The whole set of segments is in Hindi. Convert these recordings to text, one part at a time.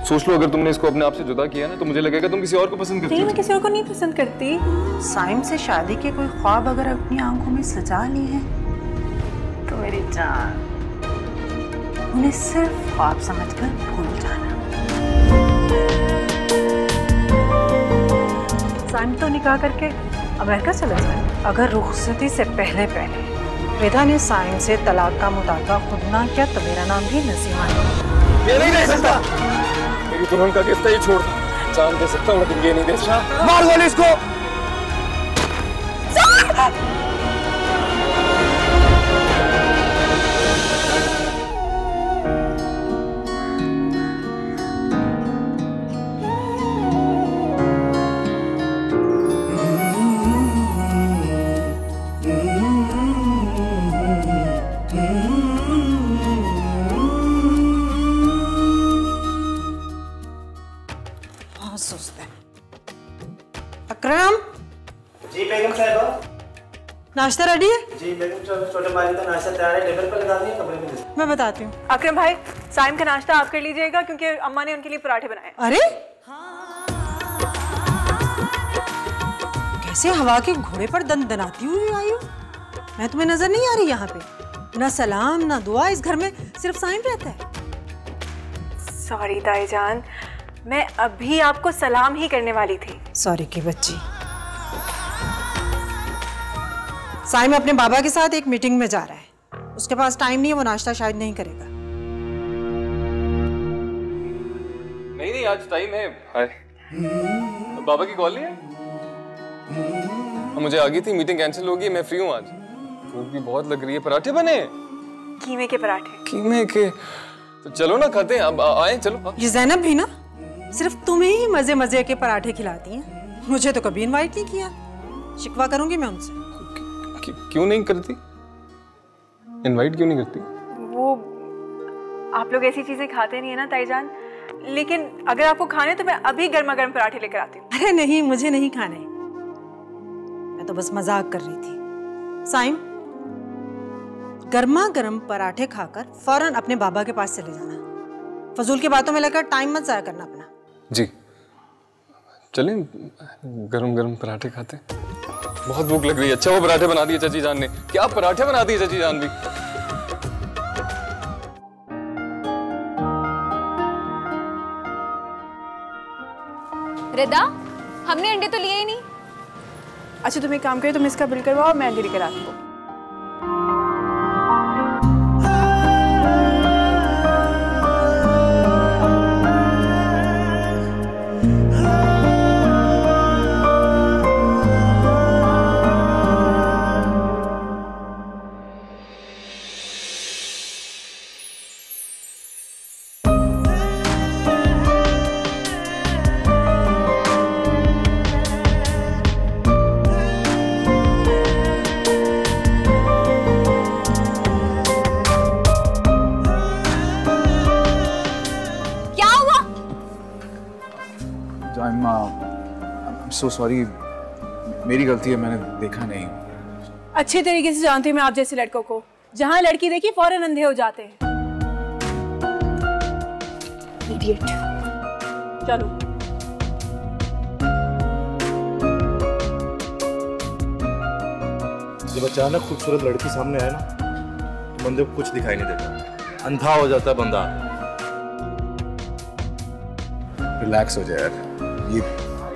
सोच लो, अगर तुमने इसको अपने आप से जुदा किया ना तो मुझे लगेगा तुम किसी और को पसंद करती हो। नहीं, मैं किसी और को नहीं पसंद करती। साइम से शादी के कोई ख्वाब अगर अपनी आंखों में सजा ली है तो मेरी जान, उन्हें सिर्फ ख्वाब समझकर भूल जाना। साइम तो निकाह करके अमेरिका चला जाए। अगर रुखसती से पहले रिदा ने साइम से तलाक का मुतालबा खुद ना किया तो मेरा नाम भी नसीमा है। ये नहीं दे सकता। मेरी दुल्हन का गिफ्ट ही छोड़ दो। जान दे सकता हूँ लेकिन ये नहीं दे सकता। मार गोली इसको। अकरम। जी बेगम साहिबा। नाश्ता रेडी है? जी बेगम, छोटे भाई का नाश्ता तैयार है, टेबल पर लगा दिया, कमरे में। मैं बताती हूँ। अकरम भाई, साइम का नाश्ता आप कर लीजिएगा क्योंकि अम्मा ने उनके लिए पराठे बनाए। अरे कैसे हवा के घोड़े पर दंदनाती हुई आई हो? मैं तुम्हें नजर नहीं आ रही यहाँ पे? ना सलाम ना दुआ, इस घर में सिर्फ साइम रहता है। सॉरी ताई जान, मैं अभी आपको सलाम ही करने वाली थी। सॉरी की बच्ची। साइम अपने बाबा के साथ एक मीटिंग में जा रहा है, उसके पास टाइम नहीं है, वो नाश्ता शायद नहीं करेगा। नहीं आज टाइम है। हाय, बाबा की कॉल नहीं है? मुझे आ गई थी, मीटिंग कैंसिल होगी, मैं फ्री हूँ आज। भूख भी बहुत लग रही है। पराठे बने? कीमे के पराठे। कीमे के? तो चलो ना खाते हैं। अब आए, चलो। ये जैनब भी ना सिर्फ तुम्हें ही मजे मजे के पराठे खिलाती हैं, मुझे तो कभी इनवाइट नहीं किया। शिकवा करूंगी मैं उनसे। क्यों नहीं करती? इनवाइट क्यों नहीं करती? वो आप लोग ऐसी चीजें खाते नहीं है ना ताईजान, लेकिन अगर आपको खाने तो मैं अभी गर्मा गर्म पराठे लेकर आती हूँ। अरे नहीं, मुझे नहीं खाने, मैं तो बस मजाक कर रही थी। साइम, गर्मा गर्म पराठे खाकर फौरन अपने बाबा के पास चले जाना। फजूल की बातों में लेकर टाइम मत जाया करना अपना। जी चलें, गरम गरम पराठे खाते। बहुत भूख लग रही है। अच्छा वो पराठे बना दिए चाची जान ने। क्या पराठे बना दिए चाची जान भी। रिदा, हमने अंडे तो लिए ही नहीं। अच्छा तुम एक काम करो, तुम इसका बिल करवाओ, मैं अंडे लेकर आती हूँ। So sorry, मेरी गलती है, मैंने देखा नहीं। अच्छे तरीके से जानती हूँ मैं आप जैसे लड़कों को, जहाँ लड़की देखी फौरन अंधे हो जाते हैं। इडियट। चलो जब अचानक खूबसूरत लड़की सामने आए ना तो बंदे को कुछ दिखाई नहीं देता, अंधा हो जाता है बंदा। रिलैक्स हो जाए यार।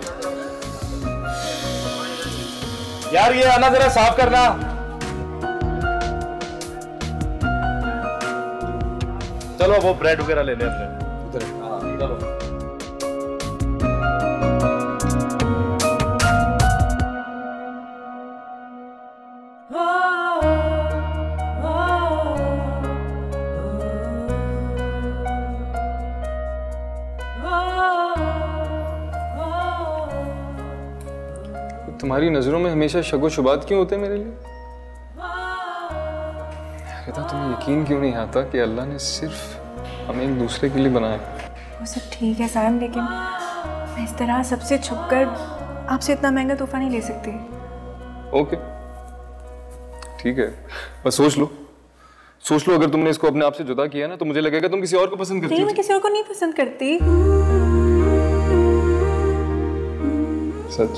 ये आना जरा साफ करना। चलो वो ब्रेड वगैरह ले ले अपने। चलो तुम्हारी नजरों में हमेशा शक व शुबात क्यों होते हैं मेरे लिए? रिदा, तुम्हें यकीन क्यों नहीं आता कि अल्लाह ने सिर्फ हमें एक दूसरे के लिए बनाया? वो सब ठीक है साइम, लेकिन मैं इस तरह सबसे छुपकर आपसे इतना महंगा तोहफा नहीं ले सकती। ओके ठीक है, बस सोच लो, सोच लो, अगर तुमने इसको अपने आप से जुदा किया ना तो मुझे लगेगा तुम किसी और को पसंद करती नहीं, हो। मैं किसी और को नहीं पसंद करती। सच?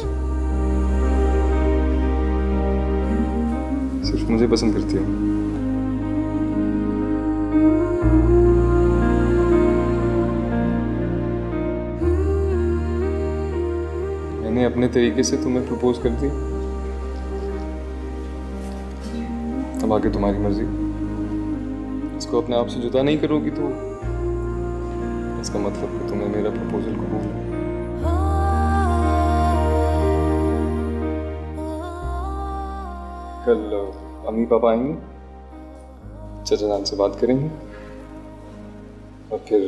सिर्फ मुझे पसंद करती हो? मैंने अपने तरीके से तुम्हें प्रपोज कर दिया, अब आगे तुम्हारी मर्जी। इसको अपने आप से जुदा नहीं करोगी तो इसका मतलब कि तुम्हें मेरा प्रपोजल कबूल है। कल अम्मी पापा आएंगे, चाचा जान से बात करेंगे और फिर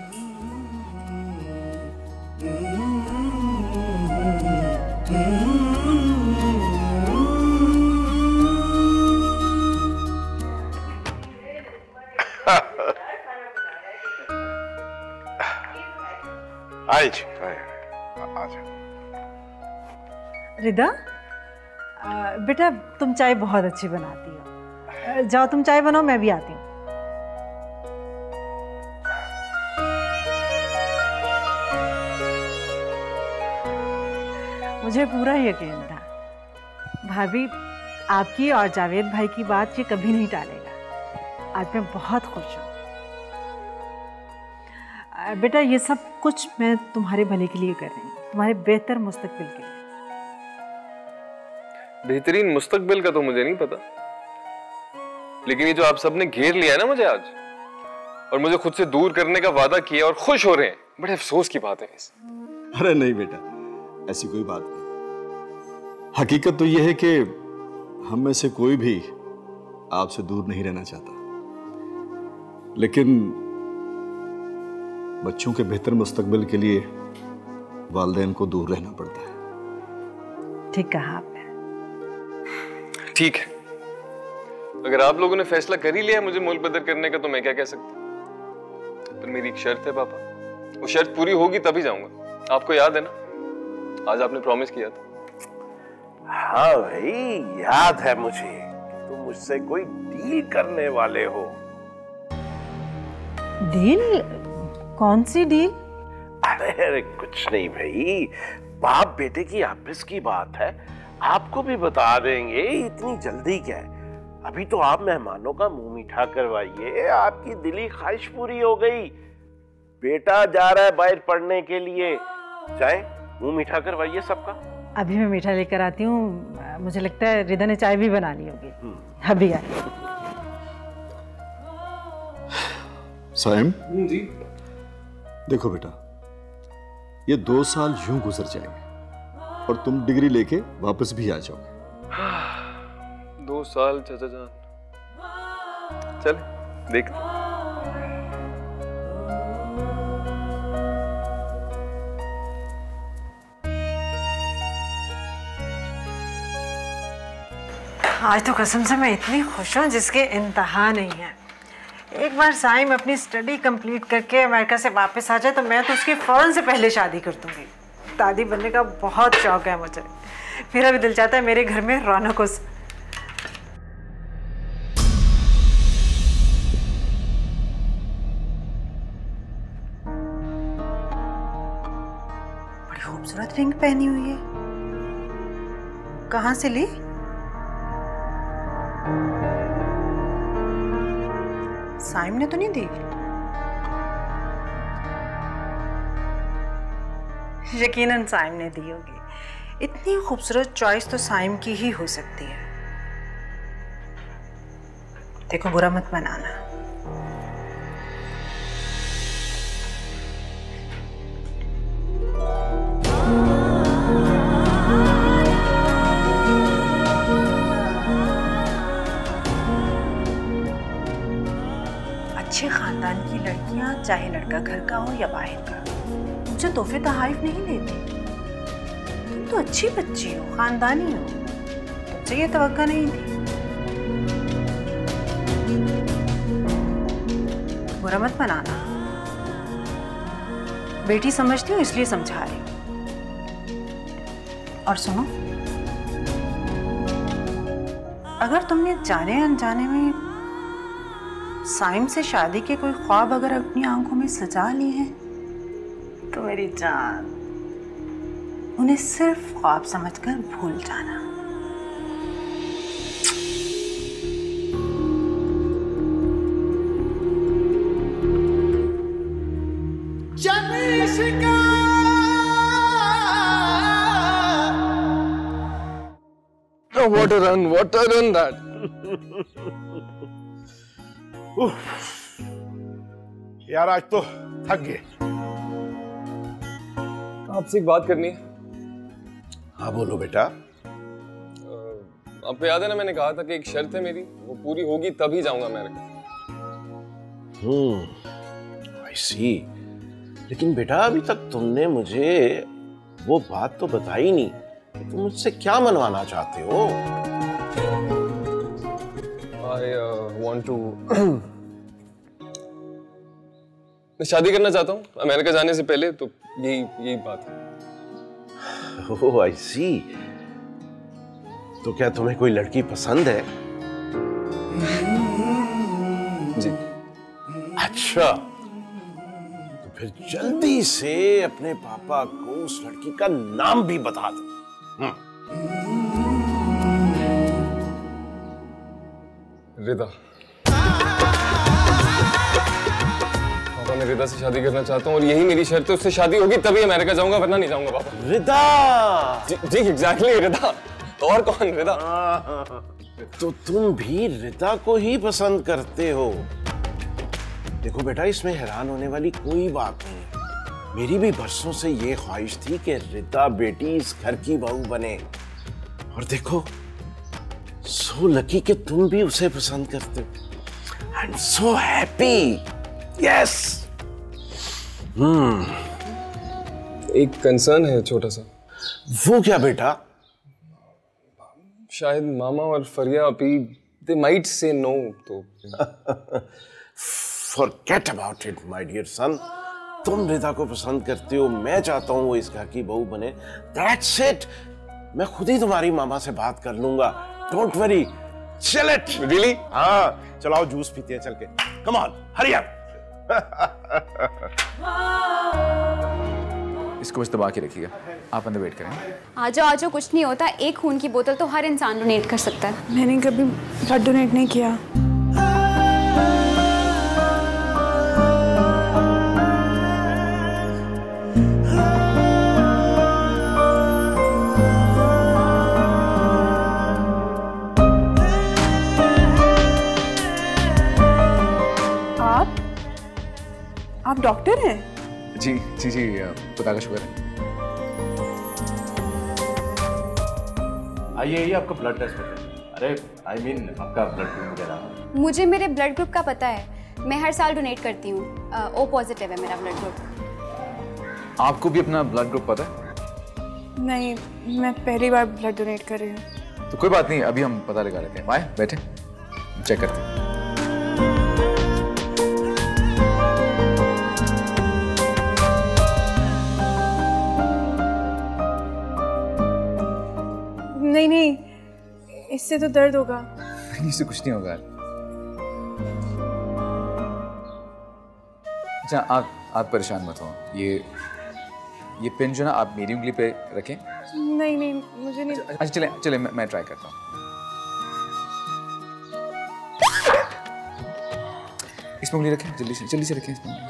रिदा, बेटा तुम चाय बहुत अच्छी बनाती हो। जाओ तुम चाय बनाओ, मैं भी आती हूँ। मुझे पूरा यकीन था भाभी आपकी और जावेद भाई की बात ये कभी नहीं टालेगा। आज मैं बहुत खुश हूँ। बेटा ये सब कुछ मैं तुम्हारे भले के लिए कर रही हूँ, तुम्हारे बेहतर मुस्तकबिल के लिए। बेहतरीन मुस्तकबिल का तो मुझे नहीं पता, लेकिन ये जो आप सबने घेर लिया है ना मुझे आज, और मुझे खुद से दूर करने का वादा किया और खुश हो रहे हैं, बड़े अफसोस की बात है। अरे नहीं बेटा, ऐसी कोई बात नहीं। हकीकत तो यह है कि हम में से कोई भी आपसे दूर नहीं रहना चाहता, लेकिन बच्चों के बेहतर मुस्तकबिल के लिए वालिदैन को दूर रहना पड़ता है। ठीक कहा आपने। ठीक है, अगर आप लोगों ने फैसला कर ही लिया है मुझे मुल्क बदल करने का, तो मैं क्या कह सकता। पर मेरी एक शर्त है पापा, वो शर्त पूरी होगी तभी जाऊंगा। आपको याद है ना, आज आपने प्रॉमिस किया था। हाँ भाई याद है मुझे, तुम मुझसे कोई डील करने वाले हो। डील? कौन सी डील? अरे कुछ नहीं भाई, बाप बेटे की आपस की बात है, आपको भी बता देंगे, इतनी जल्दी क्या है। अभी तो आप मेहमानों का मुंह मीठा करवाइए, आपकी दिली ख्वाहिश पूरी हो गई। बेटा जा रहा है बाहर पढ़ने के लिए, चाहे मुंह मीठा करवाइए सबका। अभी मैं मीठा लेकर आती हूँ। मुझे लगता है रिदा ने चाय भी बना ली होगी। अभी आए। साइम जी। देखो बेटा, ये 2 साल यूं गुजर जाएंगे और तुम डिग्री लेके वापस भी आ जाओगे। 2 साल चाचा जान, चल देखते। आज तो कसम से मैं इतनी खुश हूँ जिसके इंतहा नहीं है। एक बार साइम अपनी स्टडी कंप्लीट करके अमेरिका से वापस आ जाए तो मैं तो उसकी फौरन से पहले शादी कर दूंगी। दादी बनने का बहुत शौक है मुझे। मेरा भी दिल चाहता है मेरे घर में रौनक हो। बड़ी खूबसूरत रिंग पहनी हुई है, कहाँ से ली? साइम ने तो नहीं दी? यकीनन साइम ने दी होगी। इतनी खूबसूरत चॉइस तो साइम की ही हो सकती है। देखो बुरा मत बनाना। अच्छे खानदान की लड़कियां, चाहे लड़का घर का हो या बाहर का, मुझे तोहफे तहाइफ नहीं देती। तुम तो अच्छी बच्ची हो, खानदानी हो, तुमसे ये तवक्का नहीं थी। बुरा मत बनाना, बेटी समझती हूँ इसलिए समझा रही हूँ। और सुनो, अगर तुमने जाने अनजाने में साइम से शादी के कोई ख्वाब अगर अपनी आंखों में सजा लिए हैं तो मेरी जान उन्हें सिर्फ ख्वाब समझकर भूल जाना। What a run that. यार आज तो थक गए। आपसे एक बात करनी है। हाँ बोलो बेटा। आपको याद है ना, मैंने कहा था कि एक शर्त है मेरी, वो पूरी होगी तभी जाऊंगा अमेरिका। I see। लेकिन बेटा अभी तक तुमने मुझे वो बात तो बताई नहीं कि तुम मुझसे क्या मनवाना चाहते हो। I want to मैं शादी करना चाहता हूँ अमेरिका जाने से पहले, तो यही बात है। ओह I see। तो क्या तुम्हें कोई लड़की पसंद है? जी। अच्छा, तो फिर जल्दी से अपने पापा को उस लड़की का नाम भी बता दो। रिदा। पापा, मैं रिदा से शादी करना चाहता हूँ और यही मेरी शर्त है, उससे शादी होगी तभी अमेरिका जाऊंगा, वरना नहीं जाऊंगा पापा। रिदा। जी एग्जैक्टली रिदा। और कौन रिदा? तो तुम भी रिदा को ही पसंद करते हो। देखो बेटा, इसमें हैरान होने वाली कोई बात नहीं है। मेरी भी बरसों से ये ख्वाहिश थी कि रिदा बेटी इस घर की बहू बने, और देखो सो लकी कि तुम भी उसे पसंद करते हो। I am so happy. Yes. एक कंसर्न है छोटा सा। वो क्या बेटा? शायद मामा और फरिया अभी they might say no, तो Forget about it, my dear son। तुम रिदा को पसंद करते हो, मैं चाहता हूँ वो इस घर की बहू बने। That's it। मैं खुद ही तुम्हारी मामा से बात कर लूंगा। Don't worry। Chill it। Really? हाँ, चलाओ जूस पीते हैं चल के। Come on, hurry up। इसको बस दबा के रखिएगा, आप अंदर वेट करें। आ जाओ, कुछ नहीं होता। एक खून की बोतल तो हर इंसान डोनेट कर सकता है। मैंने कभी ब्लड डोनेट नहीं किया। आप डॉक्टर हैं? जी खुदा का शुक्र है। आइए आपका ब्लड टेस्ट करते हैं। अरे I mean आपका ब्लड ग्रुप वगैरह। मुझे मेरे ब्लड ग्रुप का पता है, मैं हर साल डोनेट करती हूँ। O पॉजिटिव है मेरा ब्लड ग्रुप। आपको भी अपना ब्लड ग्रुप पता है? नहीं, मैं पहली बार ब्लड डोनेट कर रही हूँ। तो कोई बात नहीं, अभी हम पता लगा लेते हैं। आए बैठे, चेक करते हैं। नहीं, इससे तो दर्द होगा। इससे कुछ नहीं होगा। अच्छा आप परेशान मत हो। ये पिन जो ना आप मेरी उंगली पे रखें। नहीं मुझे नहीं। अच्छा चले मैं ट्राई करता हूँ। इसमें उंगली रखें, जल्दी से रखें इसमें।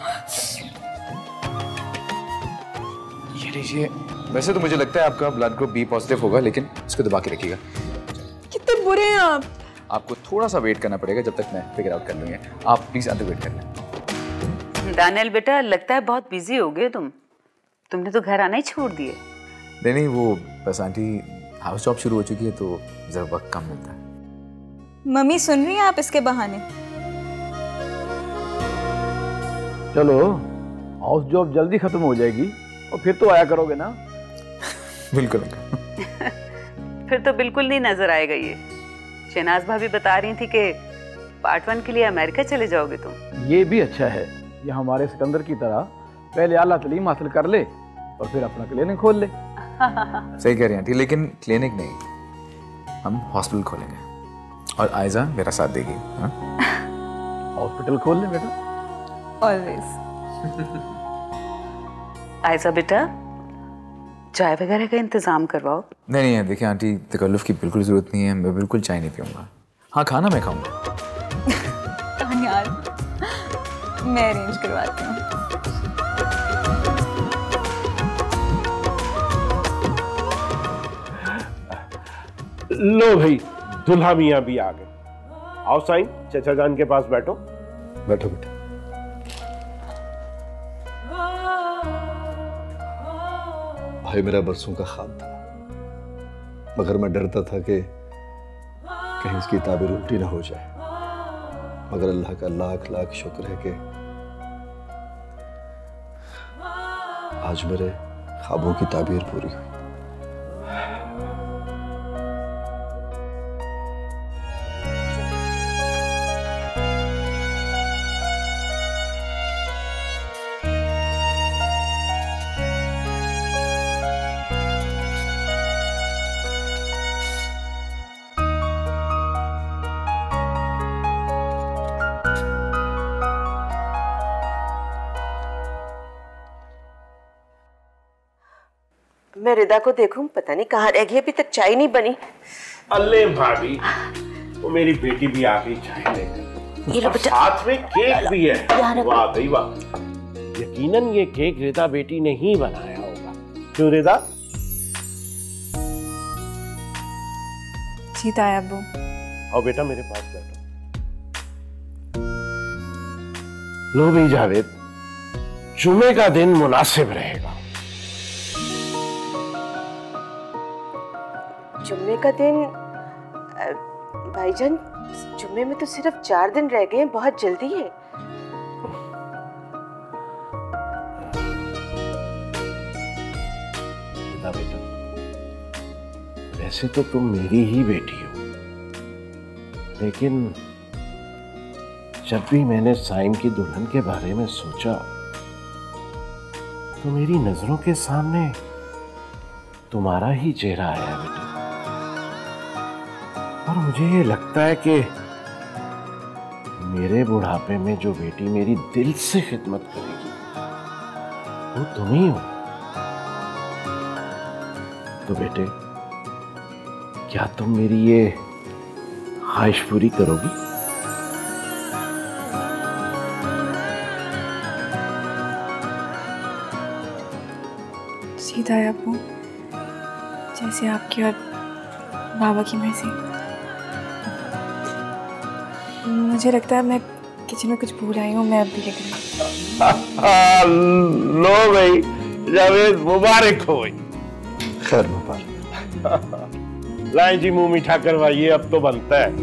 ये लीजिए। वैसे तो मुझे लगता है आपका ब्लड ग्रुप बी पॉजिटिव होगा, लेकिन इसको दबा के रखिएगा। कितने बुरे हैं आप। आपको थोड़ा सा वेट करना पड़ेगा जब तक मैं फिगर आउट कर लूंगी। आप प्लीज अंदर वेट कर लें। दानियल बेटा, लगता है बहुत बिजी हो गए तुमने तो घर आना ही छोड़ दिए। नहीं, वो बस आंटी हाउस जॉब शुरू हो चुकी है तो जरा वक्त कम मिलता है। मम्मी सुन रही हैं आप इसके बहाने? चलो हाउस जॉब जल्दी खत्म हो जाएगी और फिर तो आया करोगे ना। बिल्कुल। फिर तो बिल्कुल नहीं नजर आएगा ये। शहनाज भाभी बता रही थी कि पार्ट 1 के लिए अमेरिका चले जाओगे तुम। ये भी अच्छा है, ये हमारे सिकंदर की तरह पहले आला तालीम हासिल कर ले और फिर अपना क्लिनिक खोल ले। सही कह रही हैं आंटी, लेकिन क्लिनिक नहीं, हम हॉस्पिटल खोलेंगे और आयजा मेरा साथ देगी। हॉस्पिटल खोल ले बेटा। ऑलवेज। आयशा बेटा, चाय वगैरह का इंतजाम करवाओ। नहीं नहीं देखिए आंटी, तकल्लुफ की बिल्कुल जरूरत नहीं है, मैं बिल्कुल चाय नहीं पीऊंगा। हाँ खाना मैं खाऊंगा। यार मैं अरेंज करवाती हूँ। लो भाई, दुल्हा मियाँ भी आ गए। आओ साईं, चचा जान के पास बैठो। बैठो बेटा। भाई मेरा बरसों का ख्वाब था, मगर मैं डरता था कि कहीं इसकी ताबीर उल्टी ना हो जाए। मगर अल्लाह का लाख लाख शुक्र है कि आज मेरे ख्वाबों की ताबीर पूरी हुई। मैं रिदा को देखूं, पता नहीं कहाँ रह गई, अभी तक चाय नहीं बनी। अल्ले भाभी, वो मेरी बेटी भी आ गई चाय लेकर। और साथ में केक भी है। वाह भाई वाह, यकीनन ये केक रिदा बेटी ने ही बनाया होगा। क्यों रिदा? जी ताया अब्बू। आओ बेटा मेरे पास बैठो। लो भाई जावेद, जुमे का दिन मुनासिब रहेगा। जुम्मे का दिन? भाईजान, जुम्मे में तो सिर्फ 4 दिन रह गए हैं, बहुत जल्दी है। बेटा, वैसे तो तुम मेरी ही बेटी हो, लेकिन जब भी मैंने साइम की दुल्हन के बारे में सोचा तो मेरी नजरों के सामने तुम्हारा ही चेहरा आया बेटा। और मुझे ये लगता है कि मेरे बुढ़ापे में जो बेटी मेरी दिल से खिदमत करेगी वो तुम ही हो। तो बेटे, क्या तुम मेरी ये ख्वाहिश पूरी करोगी? सीधा है अब्बू, जैसे आपकी और बाबा की मर्जी। मुझे लगता है मैं किचन में कुछ भूल आई हूँ, मैं अब भी लेकर लो भाई जावेद, मुबारक हो भाई। खैर मुबारक। लाएं जी, मुंह मीठा करवाइए, अब तो बनता है।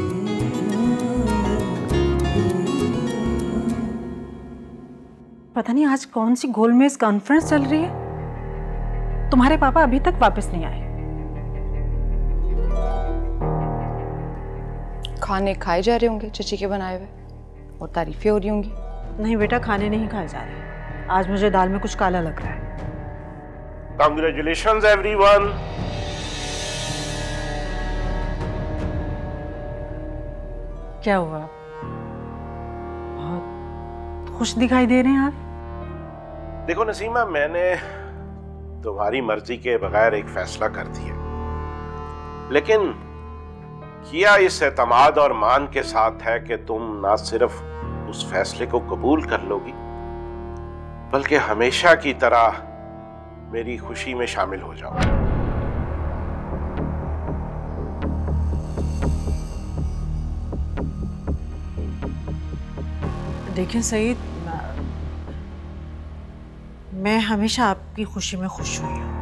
पता नहीं आज कौन सी गोलमेज कॉन्फ्रेंस चल रही है, तुम्हारे पापा अभी तक वापस नहीं आए। खाने खाए जा रहे होंगे चची के बनाए हुए, और तारीफें हो रही होंगी। नहीं बेटा, खाने नहीं खाए जा रहे, आज मुझे दाल में कुछ काला लग रहा है। Congratulations everyone. क्या हुआ, बहुत खुश दिखाई दे रहे हैं आप। देखो नसीमा, मैंने तुम्हारी मर्जी के बगैर एक फैसला कर दिया, लेकिन किया इस एतमाद और मान के साथ है कि तुम ना सिर्फ उस फैसले को कबूल कर लोगी, बल्कि हमेशा की तरह मेरी खुशी में शामिल हो जाओ। देखिए सईद, मैं हमेशा आपकी खुशी में खुश हुई हूँ।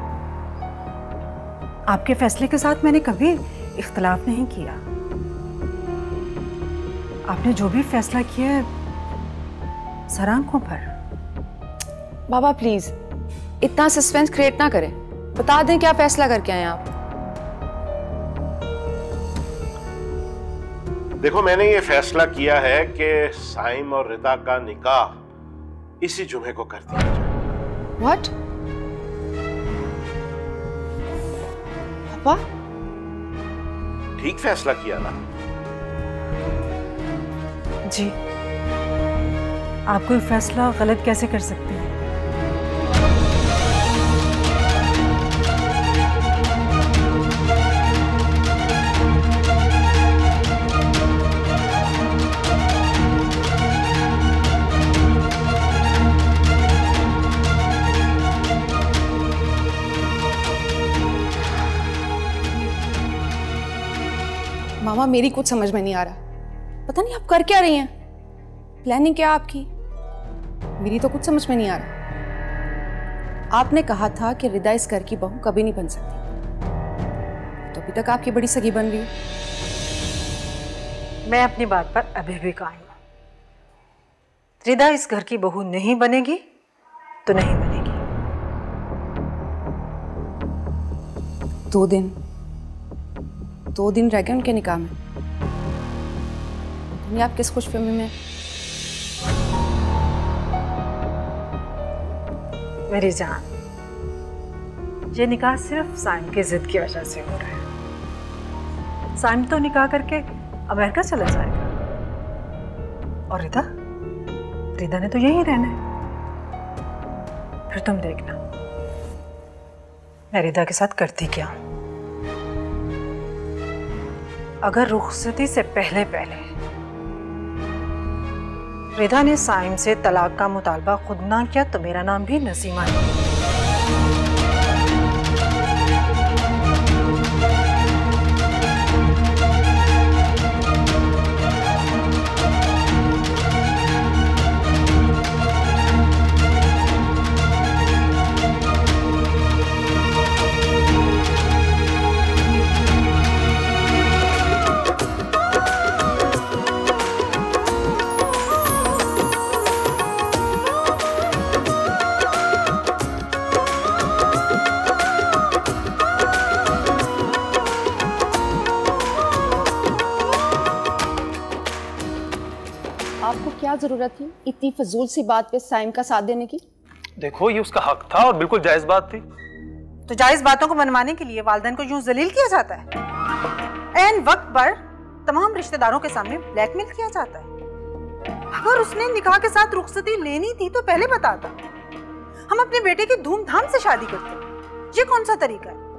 आपके फैसले के साथ मैंने कभी इख्तलाफ नहीं किया। आपने जो भी फैसला किया है, सर आंखों पर। बाबा प्लीज इतना सस्पेंस क्रिएट ना करें, बता दें क्या फैसला करके आए आप। देखो, मैंने ये फैसला किया है कि साइम और रिदा का निकाह इसी जुमे को कर दिया जाए। What? पापा? ठीक फैसला किया ना? जी। आप कोई फैसला गलत कैसे कर सकते हैं? मामा मेरी कुछ समझ में नहीं आ रहा, पता नहीं आप कर क्या रही हैं, प्लानिंग क्या आपकी, मेरी तो कुछ समझ में नहीं आ रहा। आपने कहा था कि रिदा इस घर की बहू कभी नहीं बन सकती, तो अभी तक आपकी बड़ी सगी बन रही है। मैं अपनी बात पर अभी भी कायम हूं। रिदा इस घर की बहू नहीं बनेगी तो नहीं बनेगी। 2 दिन रह गए उनके निकाह में, नहीं आप किस खुशफहमी में? मेरी जान, ये निकाह सिर्फ साइम की जिद की वजह से हो रहा है। साइम तो निकाह करके अमेरिका चला जाएगा और रिदा ने तो यहीं रहना है। फिर तुम देखना मैं रिदा के साथ करती क्या हूं। अगर रुखसती से पहले रिदा ने साइम से तलाक का मुतालबा खुद ना किया तो मेरा नाम भी नसीमा है। क्या जरूरत थी इतनी फजूल सी बात पे साइम का साथ देने की? देखो ये उसका हक था और बिल्कुल जायज बात थी। तो जायज बातों को मनवाने के लिए वालिदैन को यूं जलील किया जाता है, ऐन वक्त पर तमाम रिश्तेदारों के सामने ब्लैकमेल किया जाता है। अगर उसने निकाह के साथ रुखसती लेनी थी तो पहले बताता, हम अपने बेटे की धूमधाम से शादी करते। ये कौन सा तरीका है?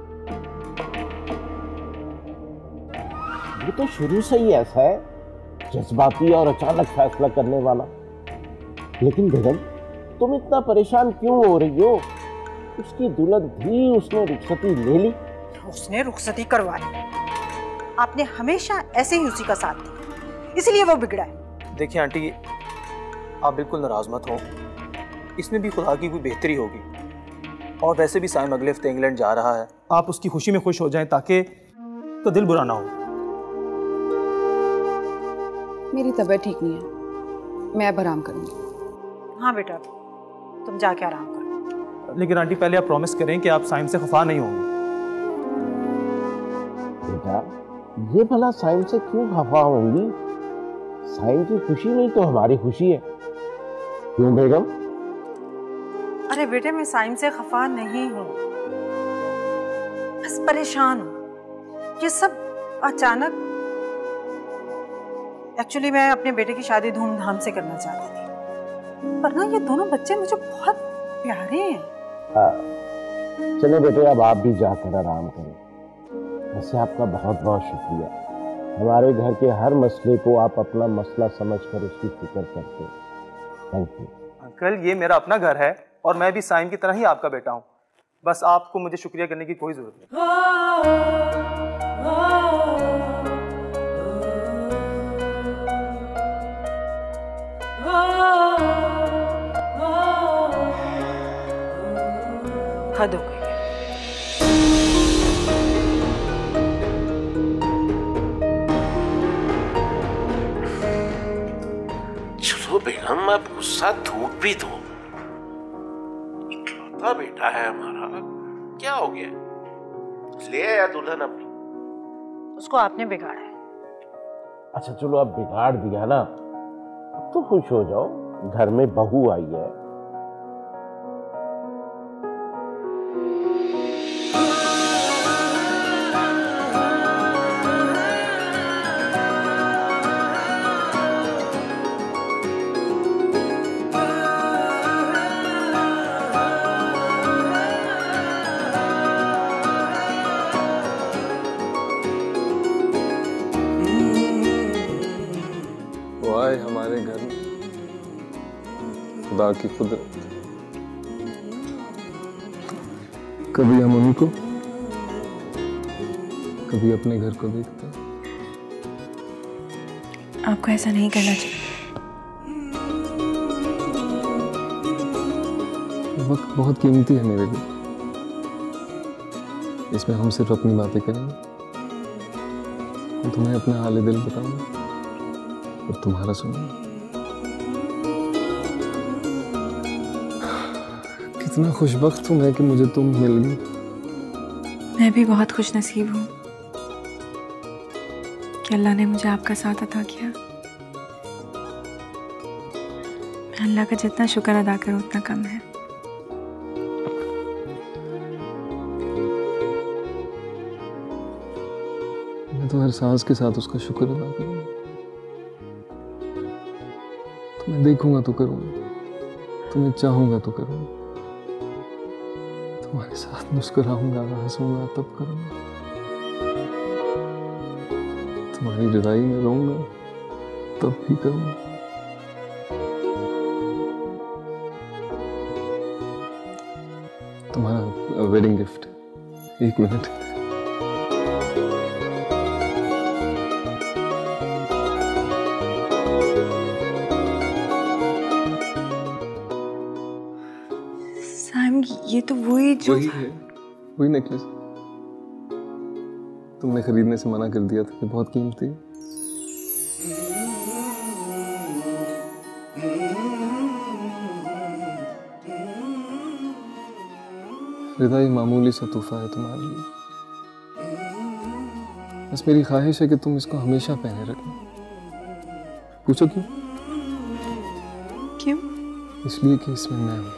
ये तो शुरू से ही ऐसा है, जज्बाती और अचानक फैसला करने वाला। लेकिन बेगम तुम इतना परेशान क्यों हो रही हो? उसकी दुल्हन भी उसने रुखसती ले ली। उसने रुखसती करवा ली। आपने हमेशा ऐसे ही उसी का साथ दिया, इसलिए वो बिगड़ा है। देखिए आंटी, आप बिल्कुल नाराज मत हो, इसमें भी खुदा की कोई बेहतरी होगी। और वैसे भी साइम अगले हफ्ते इंग्लैंड जा रहा है, आप उसकी खुशी में खुश हो जाएं ताकि तो दिल बुरा ना हो। मेरी तबीयत ठीक नहीं है, मैं अब आराम करूंगी। हाँ बेटा, तुम जाके आराम करो। लेकिन आंटी पहले आप प्रॉमिस करें कि आप साइम से खफा नहीं होंगे। बेटा ये भला साइम से क्यों खफा होंगी? साइम की खुशी नहीं तो हमारी खुशी है, क्यों बेगम? अरे बेटे मैं साइम से खफा नहीं हूँ, बस परेशान हूँ। ये सब अचानक, एक्चुअली मैं अपने बेटे की शादी धूमधाम से करना चाहती थी, पर ना ये दोनों बच्चे मुझे बहुत प्यारे हैं। चलो बेटे अब आप भी जाकर आराम करें। वैसे आपका बहुत बहुत शुक्रिया, हमारे घर के हर मसले को आप अपना मसला समझकर उसकी फिक्र करते हैं। थैंक यू अंकल, ये मेरा अपना घर है और मैं भी साइम की तरह ही आपका बेटा हूँ। बस आपको मुझे शुक्रिया करने की कोई जरूरत नहीं। हद हो गई। चलो बेगम अब गुस्सा थूक भी दो, इकलौता बेटा है हमारा, क्या हो गया? ले आया दुल्हन अपनी। उसको आपने बिगाड़ा है। अच्छा चलो अब बिगाड़ दिया ना, अब तो खुश हो जाओ, घर में बहू आई है। खुदा की कुदरत। कभी हम उनको, कभी अपने घर को देखते हैं। आपको ऐसा नहीं करना चाहिए। वक्त बहुत कीमती है मेरे लिए। इसमें हम सिर्फ अपनी बातें करेंगे। मैं तुम्हें अपना हाल दिल बताऊंगा और तुम्हारा सुनूंगा। कितना खुशबख्त हूं मैं कि मुझे तुम मिल गई। मैं भी बहुत खुश नसीब हूँ कि अल्लाह ने मुझे आपका साथ अता किया। मैं अल्लाह का जितना शुक्र अदा करूँ उतना कम है। मैं तो हर सांस के साथ उसका शुक्र अदा करूंगा। तुम्हें देखूंगा तो करूंगा, तुम्हें चाहूंगा तो करूंगा, तुम्हारे साथ मुस्कुराऊंगा, हंसूंगा तब करूंगा, तुम्हारी जुदाई में रहूंगा तब भी करूंगा। तुम्हारा वेडिंग गिफ्ट। एक मिनट। साइम, ये तो वही जो वही है, वही नेकलेस। तुमने खरीदने से मना कर दिया था कि बहुत कीमती है। रिदा, ये मामूली सा तोहफा है तुम्हारे लिए। बस मेरी ख्वाहिश है कि तुम इसको हमेशा पहने रखना। पूछो क्यों? क्यों? इसलिए कि इसमें मैं हूं।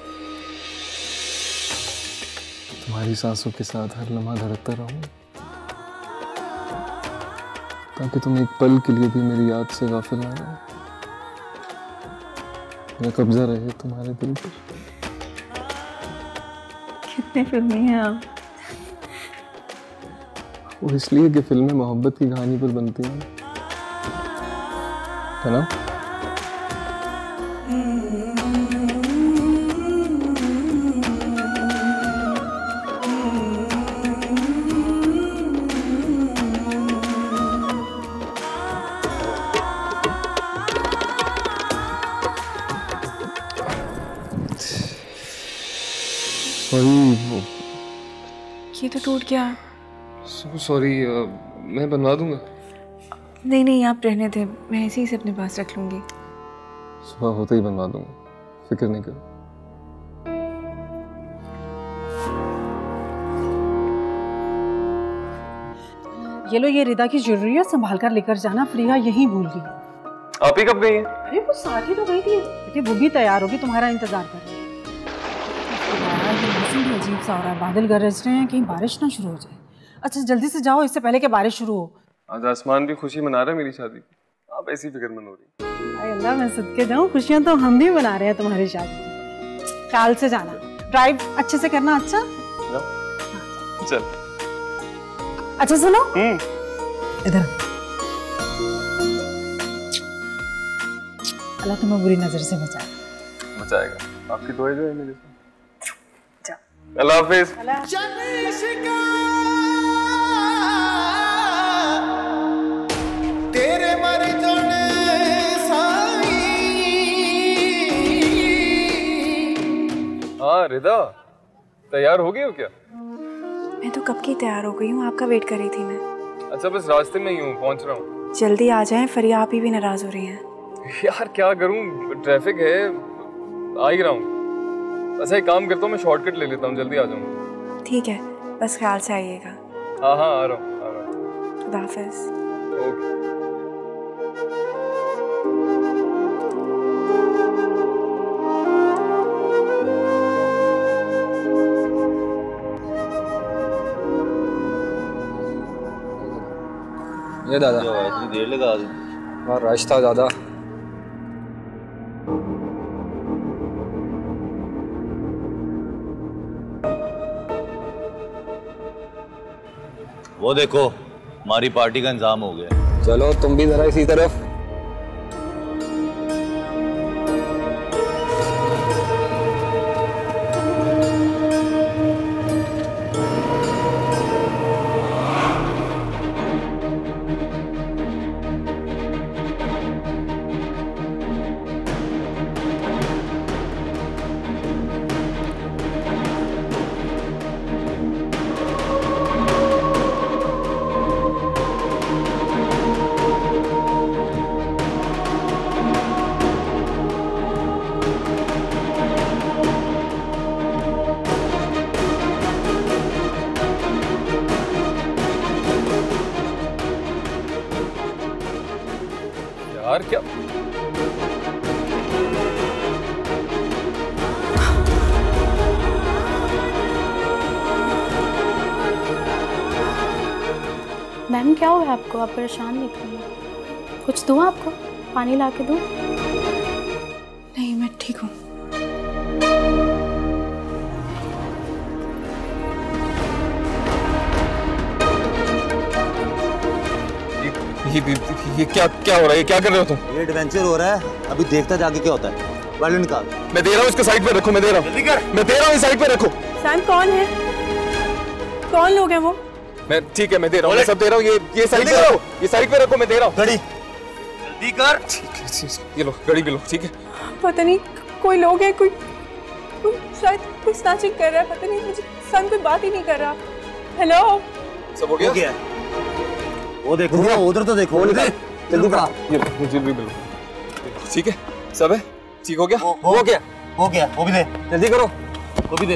तुम्हारी सांसों के साथ हर लम्हा धड़कता रहूं, ताकि तुम एक पल के लिए भी मेरी याद से गाफिल ना रहो। मेरा कब्जा रहे तुम्हारे दिल पर। कितने फिल्मी हैं आप। वो इसलिए कि फिल्में मोहब्बत की कहानी पर बनती हैं, है ना? ये तो टूट गया। सॉरी, मैं बनवा दूंगा। नहीं नहीं, आप रहने दें, मैं इसी से अपने पास रख लूंगी। सुबह होते ही बनवा दूंगा, फिक्र नहीं करो। ये लो, ये रिदा की ज्वेलरी है, संभाल कर लेकर जाना। प्रिया यहीं भूल गई। आप ही कब गई हैं? अरे वो साथ ही तो गई थी बेटे, वो भी तैयार होगी, तुम्हारा इंतजार कर रही है। मौसम भी अजीब सा हो रहा है, बादल गरज रहे हैं, कहीं बारिश ना शुरू हो जाए। अच्छा जल्दी से जाओ, इससे पहले कि बारिश शुरू हो। आज आसमान भी खुशी मना रहा है मेरी शादी की। आप ऐसी फिक्रमंद हो रही। अरे अल्लाह, मैं सदके जाऊं, खुशियां तो हम भी मना रहे हैं तुम्हारी शादी की। ख्याल से जाना, ड्राइव अच्छे से करना। अच्छा चल। अच्छा सुनो, इधर। अल्लाह तुम्हें बुरी नजर से बचाएगा। आपकी दुआएं जो है मेरे साथ। अल्लाह हाफिज। तेरे मर जाने साई। हाँ रिदा, तैयार हो गई हो क्या? मैं तो कब की तैयार हो गई हूँ, आपका वेट कर रही थी मैं। अच्छा, बस रास्ते में ही हूँ, पहुँच रहा हूँ। जल्दी आ जाएं, फरिया आप ही भी नाराज हो रही हैं। यार क्या करूँ, ट्रैफिक है, आ ही रहा हूँ। अच्छा एक काम करता हूँ, मैं शॉर्टकट ले लेता हूँ, जल्दी आ जाऊँगा। ठीक है, बस ख्याल से आइएगा। हाँ हाँ, आ रहा हूँ। खुदा हाफिज। ओके। ये दादा, इतनी देर लगा दी। और रश था ज़्यादा। वो देखो, हमारी पार्टी का इंतजाम हो गया। चलो तुम भी जरा इसी तरफ। यार क्या मैम क्या हुआ आपको? आप परेशान नहीं थे? कुछ दूँ आपको? पानी ला के दूँ? नहीं, मैं ठीक हूँ। ये क्या क्या हो रहा है? ये क्या कर रहे हो तुम? ये एडवेंचर हो रहा है, अभी देखता जाके क्या होता है। वायलिन निकाल। मैं दे रहा हूँ, इसको साइड पे रखो। मैं दे रहा हूँ, मैं दे रहा हूँ, साइड पे रखो। सैम कौन है? कौन लोग हैं वो? मैं ठीक है, मैं दे रहा हूँ, मैं सब दे रहा हूँ। ये साइड पे रखो, ये साइड पे रखो। मैं दे रहा हूँ। घड़ी जल्दी कर। ठीक है, ये लो घड़ी भी लो। ठीक है। पता नहीं कोई लोग हैं, कोई शायद कोई स्नैचिंग कर रहा है। पता नहीं, मुझे सैम कोई बात ही नहीं कर रहा। हेलो, सब हो गया? वो देखो, उधर तो देखो। जल्दी करा। ये जल्दी भी लो। ठीक है, सब है? ठीक हो गया? हो गया, हो गया। वो भी दे, जल्दी करो। वो भी दे।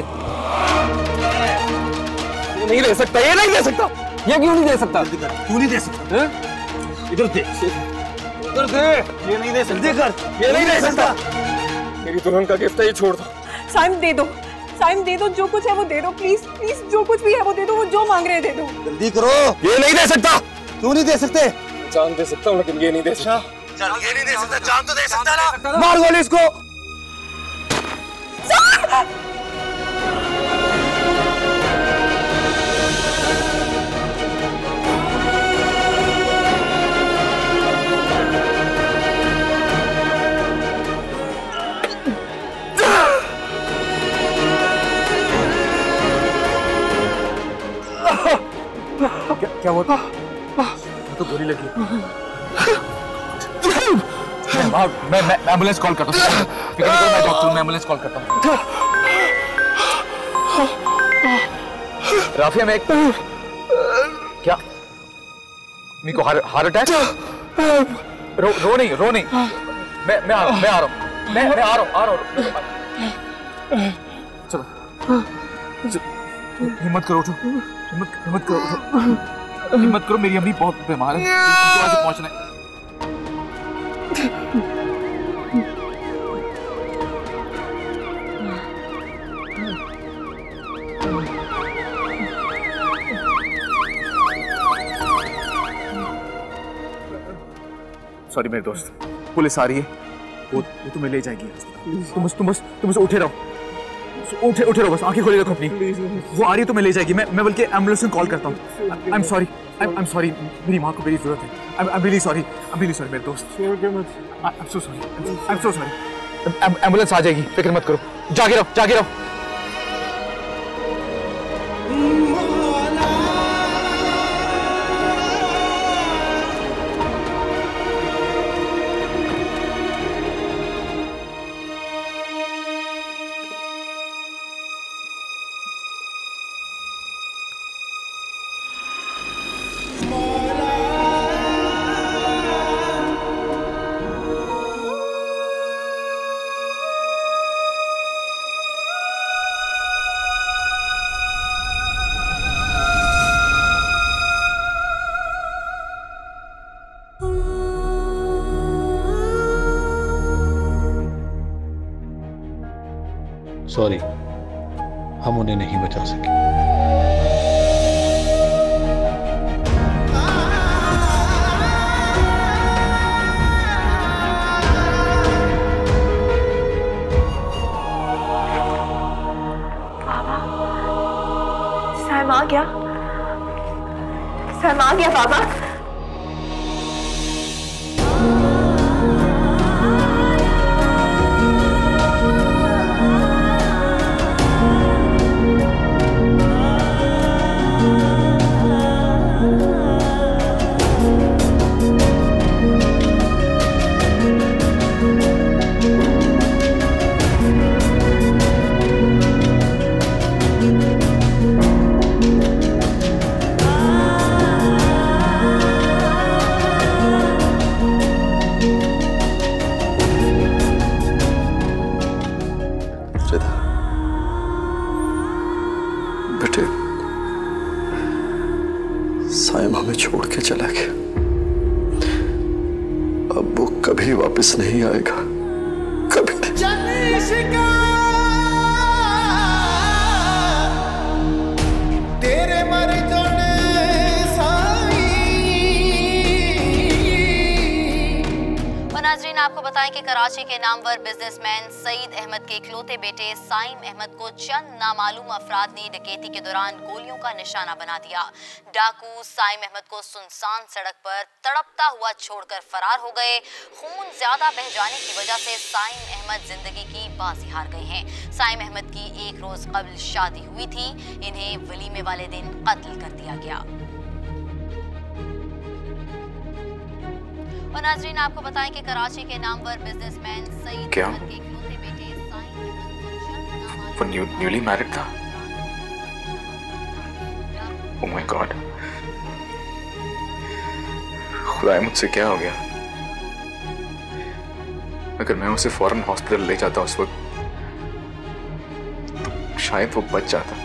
ये नहीं दे सकता, ये नहीं दे सकता। ये क्यों नहीं दे सकता? क्यों नहीं दे सकता? इधर दे, इधर दे। ये नहीं दे सकता। जल्दी कर। ये नहीं दे सकता। मेरी दुल्हन का गिफ्ट है, ये छोड़ दो। साइम दे दो, साइम दे दो। जो कुछ है वो दे दो, प्लीज प्लीज। जो कुछ भी है वो दे दो। वो जो मांग रहे हैं दे दो। जल्दी करो। ये नहीं दे सकता। क्यों नहीं दे सकते? जान दे सकता हूँ, लेकिन ये नहीं दे सकता। चल, ये नहीं दे सकता। जान तो दे सकता ना। मार गोली इसको। क्या हुआ? तो गोली लगी। मैं एम्बुलेंस कॉल करता हूँ। मैं डॉक्टर हूँ, मैं एम्बुलेंस कॉल करता हूँ। राफिया, मैं क्या मीको हार्ट अटैक? रो नहीं। मैं आ रहा हूँ। मैं आ रहा हूँ। चलो, हिम्मत करो, उठो। हिम्मत करो। मेरी अम्मी बहुत बीमार है, उनके पास पहुंचना है। सॉरी मेरे दोस्त, पुलिस आ रही है। वो तुम्हें ले जाएगी। तुम बस उठे रहो। उठे रहो बस, आंखें खोले रखो अपनी। वो आ रही है, तुम्हें ले जाएगी। मैं बल्कि एम्बुलेंस को कॉल करता हूँ। I am sorry. मेरी माँ को मेरी जरूरत है। आई एम रियली सॉरी मेरे दोस्त। I am so sorry. Ambulance आ जाएगी, फिक्र मत करो। जागे रहो। सॉरी, हम उन्हें नहीं बचा सके। सैम आ गया बाबा। साइम हमें छोड़ के चला गया। अब वो कभी वापस नहीं आएगा, कभी नहीं। तेरे मर जाने नाज़रीन, आपको बताएं कि कराची के नामवर बिजनेसमैन सईद अहमद के इकलौते बेटे साइम अहमद को चंद नामालूम अफराद ने डकैती के दौरान गोलियों का निशाना बना दिया। डाकू साइम अहमद को सुनसान सड़क पर तड़पता हुआ छोड़कर फरार हो गए। खून ज्यादा बह जाने की वजह से साइम अहमद जिंदगी की बाजी हार गए हैं। साइम अहमद की एक रोज कबल शादी हुई थी, इन्हें वलीमे वाले दिन कत्ल कर दिया गया। और नाज़रीन, आपको बताएं कि कराची के नामवर बिजनेसमैन सईद अहमद के इकलौते बेटे साइम अहमद वो न्यूली मैरिड था। ओह माय गॉड, खुदा मुझसे क्या हो गया? अगर मैं उसे फौरन हॉस्पिटल ले जाता उस वक्त तो शायद वो बच जाता।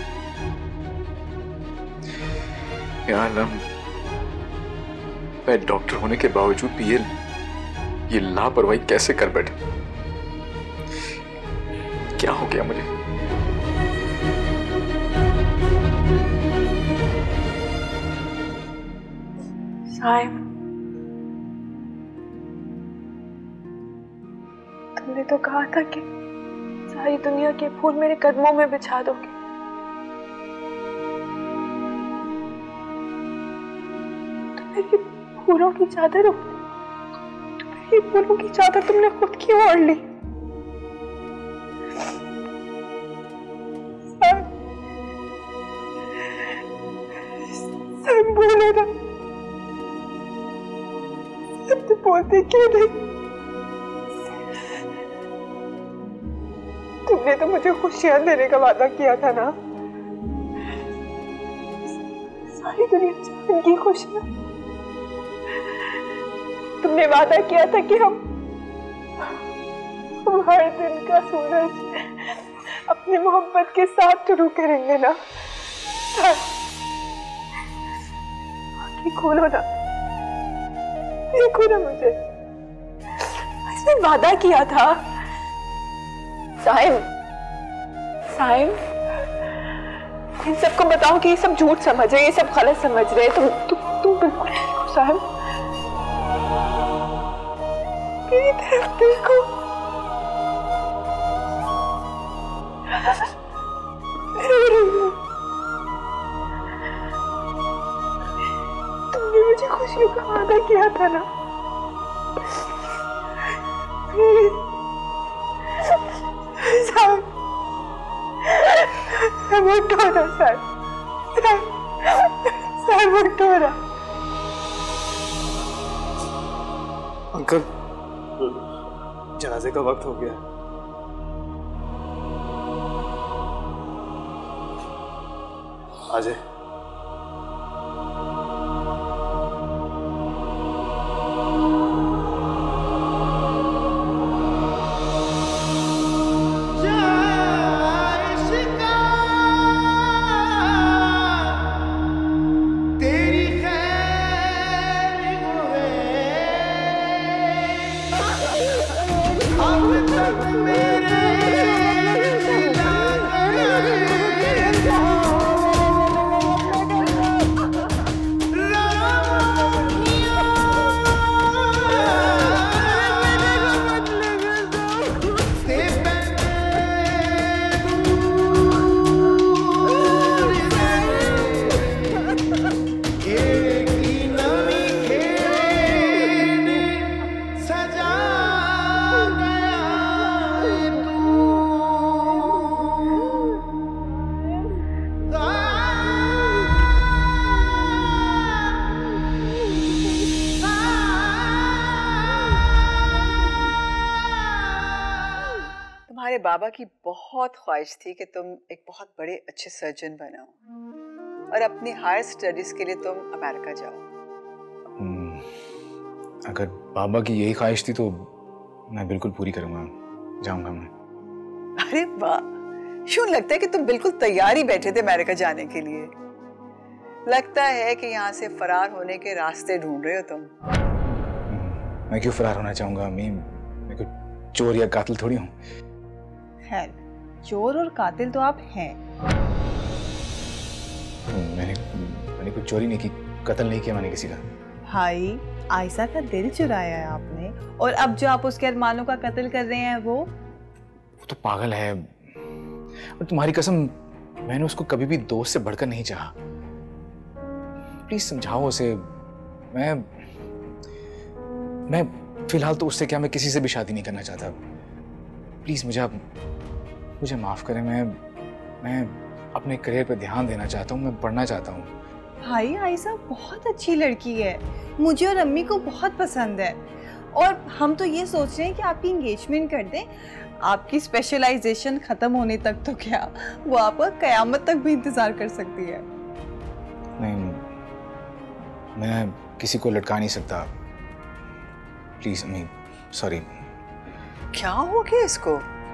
या अल्लाह, मैं डॉक्टर होने के बावजूद भी ये लापरवाही कैसे कर बैठे? क्या हो गया मुझे? साइम, तुमने तो कहा था कि सारी दुनिया के फूल मेरे कदमों में बिछा दोगे। फूलों की चादर, ये फूलों की चादर तुमने खुद क्यों ओढ़ ली? सब बोले ना, सब तो बोलते क्यों नहीं? तुमने तो मुझे खुशियां देने का वादा किया था ना। सारी दुनिया चाहेगी खुशियां। तुमने वादा किया था कि हम हर दिन का सूरज अपनी मोहब्बत के साथ शुरू करेंगे ना। आंखें खोलो ना, देखो ना मुझे, इसने वादा किया था। साइम, साइम, इन सबको बताओ कि ये सब झूठ समझ रहे, ये सब गलत समझ रहे। तुम बिल्कुल ठीक हो साइम। मेरी तरफ देखो, तुमने मुझे खुशियों का वादा किया था ना। उठो ना सर, सर उठो ना। अंकल, जनाजे का वक्त हो गया। आ जाए। बाबा की बहुत ख्वाहिश थी कि तुम एक बहुत बड़े अच्छे सर्जन बनो और अपनी हायर स्टडीज के लिए तुम अमेरिका जाओ। अगर बाबा की यही ख्वाहिश थी तो मैं बिल्कुल पूरी करूंगा, जाऊंगा मैं। अरे वाह, यूं लगता है कि तुम बिल्कुल तैयार ही बैठे थे अमेरिका जाने के लिए। लगता है कि यहाँ से फरार होने के रास्ते ढूंढ रहे हो तुम। मैं क्यों फरार होना चाहूंगा अम्मी? मैं कोई चोर या कातिल थोड़ी हूँ। खैर, चोर और कातिल तो आप हैं। मैंने कोई चोरी नहीं की, कत्ल नहीं किया मैंने किसी का। भाई, आयशा का दिल चुराया है आपने, और अब जो आप उसके अरमानों का कत्ल कर रहे हैं वो तो पागल है। और तुम्हारी कसम, मैंने उसको कभी भी दोस्त से बढ़कर नहीं चाहा। प्लीज समझाओ उसे। मैं फिलहाल तो उससे क्या, मैं किसी से भी शादी नहीं करना चाहता। प्लीज मुझे माफ करें। मैं अपने करियर पे ध्यान देना चाहता हूँ, मैं पढ़ना चाहता हूँ। भाई, आयशा बहुत अच्छी लड़की है, मुझे और अम्मी को बहुत पसंद है, और हम तो ये सोच रहे हैं कि आपकी एंगेजमेंट कर दें। आपकी स्पेशलाइजेशन खत्म होने तक तो क्या, वो आपका कयामत तक भी इंतजार कर सकती है। नहीं, मैं किसी को लटका नहीं सकता। प्लीज अम्मी, सॉरी। क्या हो गया इसको?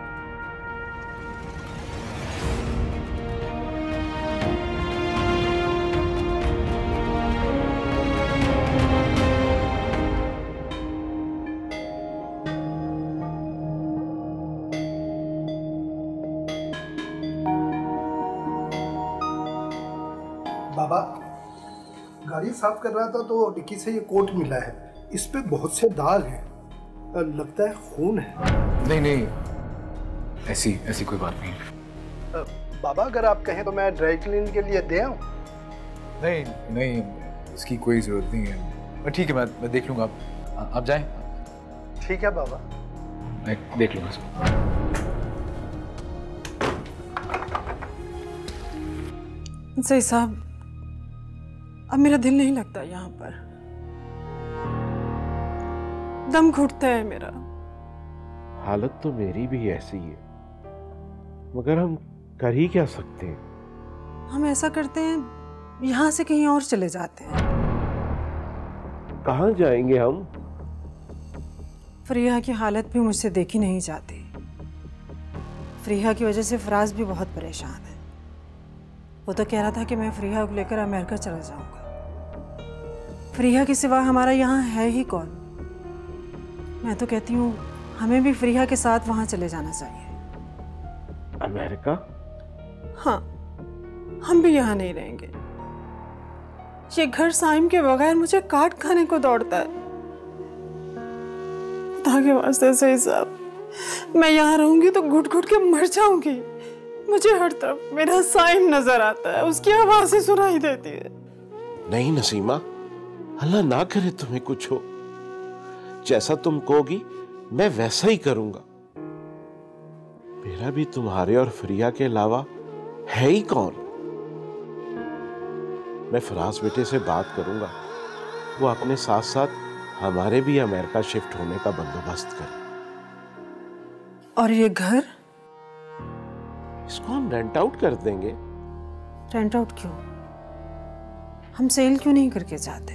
बाबा, गाड़ी साफ कर रहा था तो डिक्की से ये कोट मिला है। इस पे बहुत से दाग हैं, लगता है खून है। नहीं, ऐसी कोई बात नहीं। बाबा, अगर आप कहें तो मैं ड्राई क्लीन के लिए दे आऊं? नहीं, इसकी कोई जरूरत नहीं है। ठीक है, मैं देख लूंगा। आप जाएं। ठीक है बाबा, मैं देख लूंगा इसको। सही साहब, अब मेरा दिल नहीं लगता यहाँ पर, दम घुटता है मेरा। हालत तो मेरी भी ऐसी है, मगर हम कर ही क्या सकते हैं? हम ऐसा करते हैं, यहाँ से कहीं और चले जाते हैं। कहाँ जाएंगे हम? फरीहा की हालत भी मुझसे देखी नहीं जाती। फरीहा की वजह से फराज भी बहुत परेशान है। वो तो कह रहा था कि मैं फरीहा को लेकर अमेरिका चला जाऊंगा। फरीहा के सिवा हमारा यहाँ है ही कौन? मैं तो कहती हूँ हमें भी फरीहा के साथ वहाँ चले जाना चाहिए। अमेरिका? हाँ, हम भी यहाँ नहीं रहेंगे। ये घर साइम के बगैर मुझे काट खाने को दौड़ता है। खुदा के वास्ते सही साहब, मैं यहाँ रहूंगी तो घुट घुट के मर जाऊंगी। मुझे हर तरफ मेरा साइम नजर आता है, उसकी आवाज़ें सुनाई देती है। नहीं नसीमा, अल्लाह ना करे तुम्हें कुछ हो। जैसा तुम कहोगी मैं वैसा ही करूंगा। मेरा भी तुम्हारे और फरिया के अलावा है ही कौन? मैं फराज बेटे से बात करूंगा, वो अपने साथ साथ हमारे भी अमेरिका शिफ्ट होने का बंदोबस्त करे। और ये घर? इसको हम रेंट आउट कर देंगे। रेंट आउट क्यों? हम सेल क्यों नहीं करके जाते?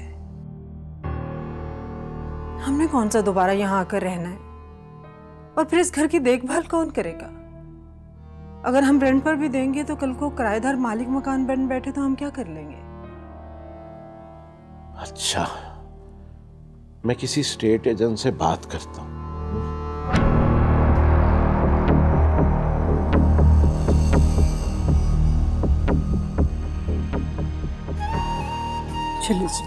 हमने कौन सा दोबारा यहाँ आकर रहना है? और फिर इस घर की देखभाल कौन करेगा? अगर हम रेंट पर भी देंगे तो कल को किराएदार मालिक मकान बन बैठे तो हम क्या कर लेंगे? अच्छा, मैं किसी स्टेट एजेंट से बात करता हूँ। चलिए।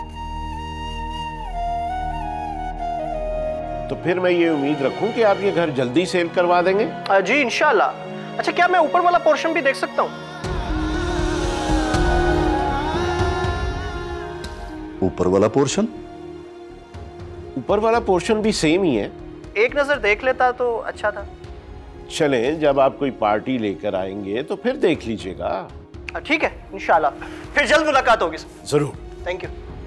तो फिर मैं ये उम्मीद रखूं कि आप ये घर जल्दी सेल करवा देंगे? जी इंशाल्लाह। अच्छा, क्या मैं ऊपर वाला पोर्शन भी देख सकता हूँ? ऊपर वाला पोर्शन? ऊपर वाला पोर्शन भी सेम ही है। एक नजर देख लेता तो अच्छा था। चलें, जब आप कोई पार्टी लेकर आएंगे तो फिर देख लीजिएगा। ठीक है, इंशाल्लाह फिर जल्द मुलाकात होगी। जरूर। Thank you.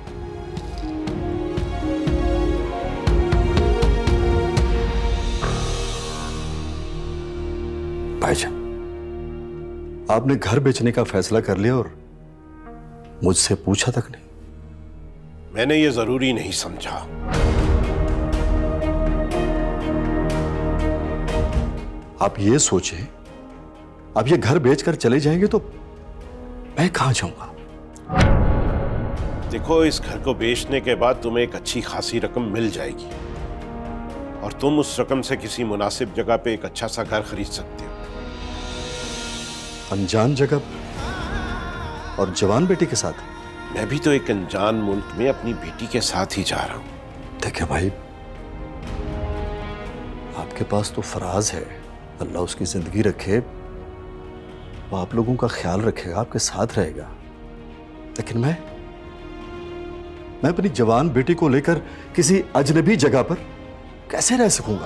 भाईजान, आपने घर बेचने का फैसला कर लिया और मुझसे पूछा तक नहीं। मैंने ये जरूरी नहीं समझा। आप ये सोचे, आप ये घर बेचकर चले जाएंगे तो मैं कहां जाऊंगा? देखो, इस घर को बेचने के बाद तुम्हें एक अच्छी खासी रकम मिल जाएगी और तुम उस रकम से किसी मुनासिब जगह पे एक अच्छा सा घर खरीद सकते हो। अनजान जगह और जवान बेटी के साथ? मैं भी तो एक अनजान मुल्क में अपनी बेटी के साथ ही जा रहा हूं। देखिए भाई, आपके पास तो फराज है, अल्लाह उसकी जिंदगी रखे, वो आप लोगों का ख्याल रखेगा, आपके साथ रहेगा। लेकिन मैं अपनी जवान बेटी को लेकर किसी अजनबी जगह पर कैसे रह सकूंगा?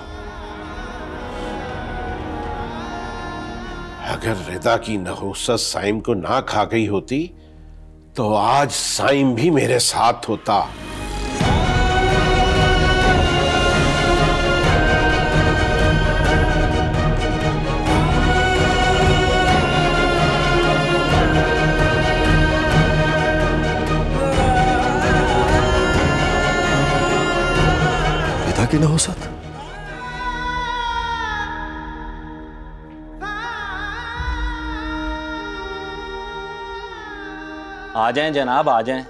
अगर रिदा की नहुसत साइम को ना खा गई होती तो आज साइम भी मेरे साथ होता। रिदा की नहुसत? आ जाएं जनाब, आ जाएं।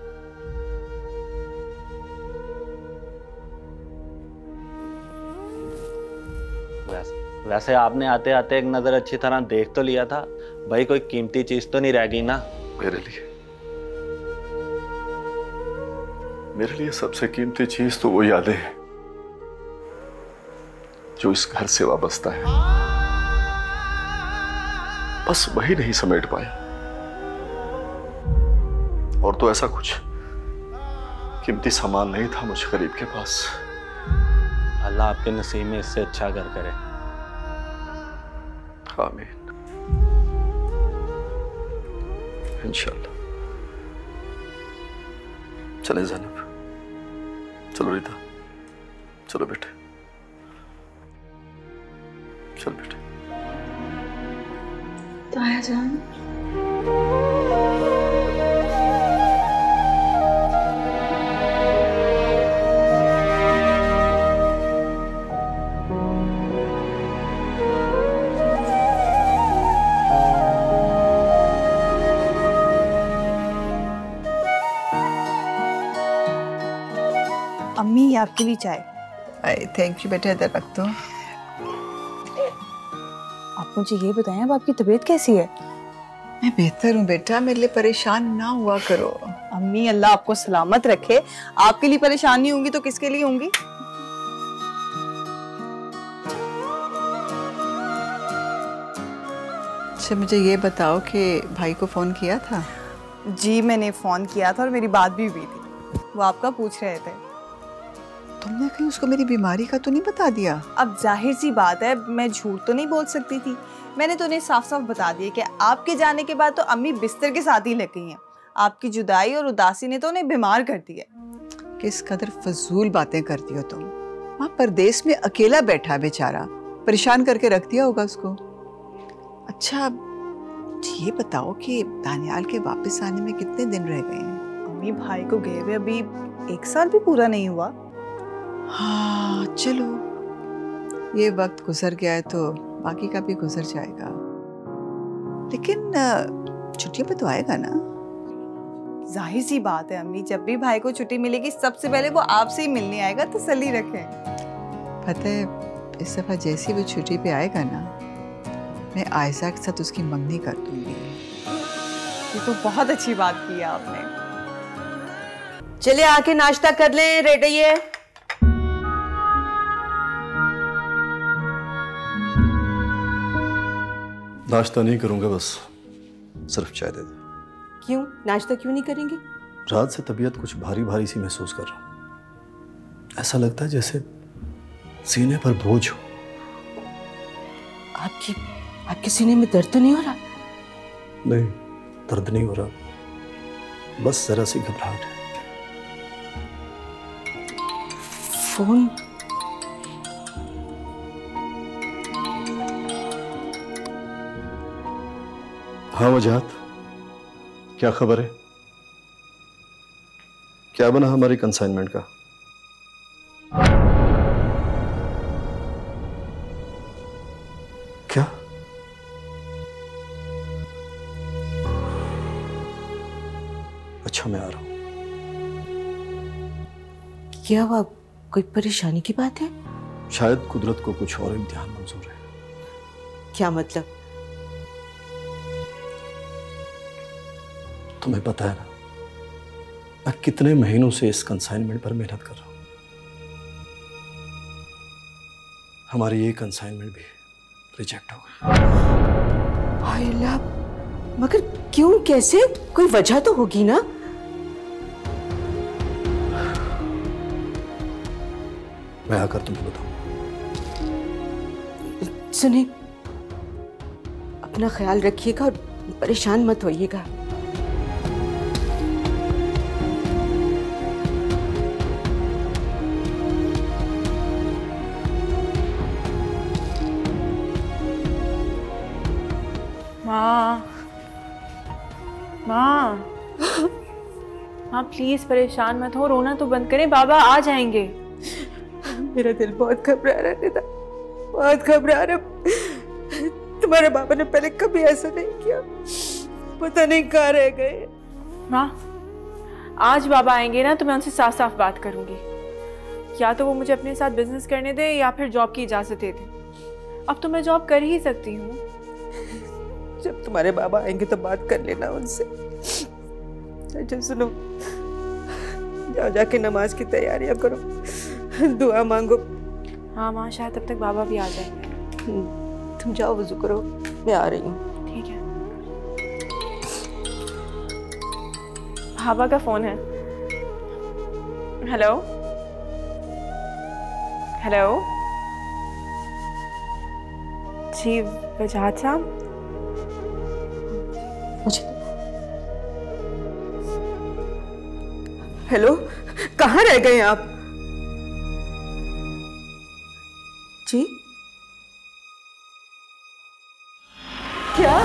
वैसे आपने आते आते एक नजर अच्छी तरह देख तो लिया था भाई, कोई कीमती चीज तो नहीं रह गई ना? मेरे लिए सबसे कीमती चीज तो वो यादें हैं जो इस घर से वाबस्ता है। बस वही नहीं समेट पाया। और तो ऐसा कुछ कीमती सामान नहीं था मुझ गरीब के पास। अल्लाह आपके नसीब में इससे अच्छा घर करे। आमीन, इंशाअल्लाह। चले ज़ैनब, चलो रिदा, चलो बेटे, चल बेटे। ताया जान, अम्मी, ये आपके लिए चाय। थैंक यू बेटा, इधर रख दो। आप मुझे ये बताएं, अब आपकी तबीयत कैसी है? मैं बेहतर हूँ बेटा, मेरे लिए परेशान ना हुआ करो। अम्मी, अल्लाह आपको सलामत रखे। आपके लिए परेशान नहीं होंगी तो किसके लिए होंगी? अच्छा, मुझे ये बताओ कि भाई को फोन किया था? जी, मैंने फोन किया था और मेरी बात भी हुई थी। वो आपका पूछ रहे थे। तुमने कहीं उसको मेरी बीमारी का तो नहीं बता दिया? अब जाहिर सी बात है, मैं झूठ तो नहीं बोल सकती थी। मैंने तो उन्हें साफ साफ बता दिया कि आपके जाने के बाद तो अम्मी बिस्तर के साथ ही लग गई हैं। आपकी जुदाई और उदासी ने तो उन्हें बीमार कर दिया। किस कदर फजूल बातें करती हो तुम। वहाँ परदेश में अकेला बैठा बेचारा, परेशान करके रख दिया होगा उसको। अच्छा, ये बताओ कि दानियाल के वापस आने में कितने दिन रह गए हैं? अम्मी, भाई को गए हुए अभी 1 साल भी पूरा नहीं हुआ। हाँ चलो, ये वक्त गुजर गया है तो बाकी का भी गुजर जाएगा। लेकिन छुट्टियों पे तो आएगा ना? जाहिर सी बात है अम्मी, जब भी भाई को छुट्टी मिलेगी सबसे पहले वो आपसे ही मिलने आएगा। तसल्ली रखें। पता है, इस दफा जैसे वो छुट्टी पे आएगा ना, मैं आयशा के साथ उसकी मंगनी कर दूंगी। ये तो बहुत अच्छी बात की है आपने। चले आके नाश्ता कर लें, रेडी है। नाश्ता नहीं करूंगा, बस सिर्फ चाय दे दो। क्यों नाश्ता क्यों नहीं करेंगे? रात से तबीयत कुछ भारी भारी सी महसूस कर रहा हूं। ऐसा लगता है जैसे सीने पर बोझ हो। आपके सीने में दर्द तो नहीं हो रहा? नहीं, दर्द नहीं हो रहा, बस जरा सी घबराहट है। फोन? हाँ वजाहत, क्या खबर है? क्या बना हमारी कंसाइनमेंट का? क्या? अच्छा, मैं आ रहा हूं। क्या हुआ? कोई परेशानी की बात है? शायद कुदरत को कुछ और इम्तिहान मंजूर है। क्या मतलब? तुम्हें पता है ना, मैं कितने महीनों से इस कंसाइनमेंट पर मेहनत कर रहा हूं। हमारी ये कंसाइनमेंट भी रिजेक्ट हो गई। हाय अल्लाह, मगर क्यों, कैसे? कोई वजह तो होगी ना? मैं आकर तुम्हें बताऊं। सुनिए, अपना ख्याल रखिएगा और परेशान मत होइएगा। माँ, माँ, माँ प्लीज परेशान मत हो, रोना तो बंद करें, बाबा आ जाएंगे। मेरा दिल बहुत घबरा रहा है निदा, बहुत घबरा रहा। तुम्हारे बाबा ने पहले कभी ऐसा नहीं किया, पता नहीं कहाँ रह गए। माँ, आज बाबा आएंगे ना तो मैं उनसे साफ साफ बात करूंगी। या तो वो मुझे अपने साथ बिजनेस करने दे या फिर जॉब की इजाजत दे दे। अब तो मैं जॉब कर ही सकती हूँ। जब तुम्हारे बाबा आएंगे तो बात कर लेना उनसे। अच्छा सुनो, जाओ जाके नमाज की तैयारियां करो, दुआ मांगो। हाँ माँ, शायद तब तक बाबा भी आ जाएंगे। तुम जाओ, वजू करो, मैं आ रही हूँ। ठीक है। बाबा का फोन है। हेलो हेलो, जी वजाहत साहब। हेलो, कहाँ रह गए आप? जी क्या?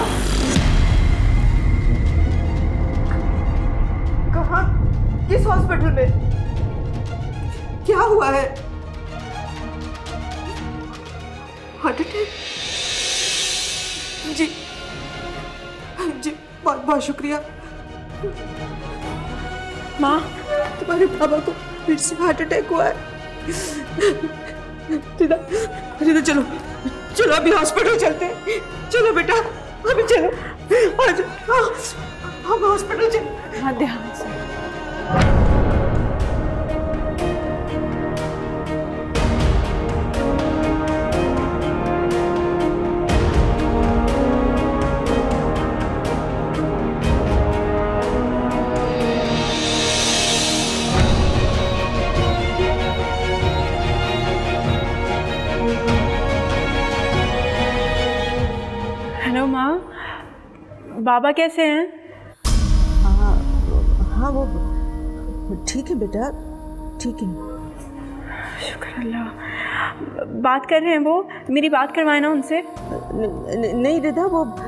कहाँ? किस हॉस्पिटल में? क्या हुआ है? Heart attack? जी जी, बहुत बहुत शुक्रिया। माँ, तुम्हारे बाबा को फिर से हार्ट अटैक हुआ है। रिदा, रिदा चलो चलो, अभी हॉस्पिटल चलते हैं। चलो बेटा, अभी चलो, हम हॉस्पिटल चलो। हाँ, ध्यान से। हेलो माँ, बाबा कैसे हैं? हाँ वो ठीक है बेटा, ठीक है। शुक्र अल्लाह। बात कर रहे हैं वो? मेरी बात करवाए ना उनसे। नहीं रिदा,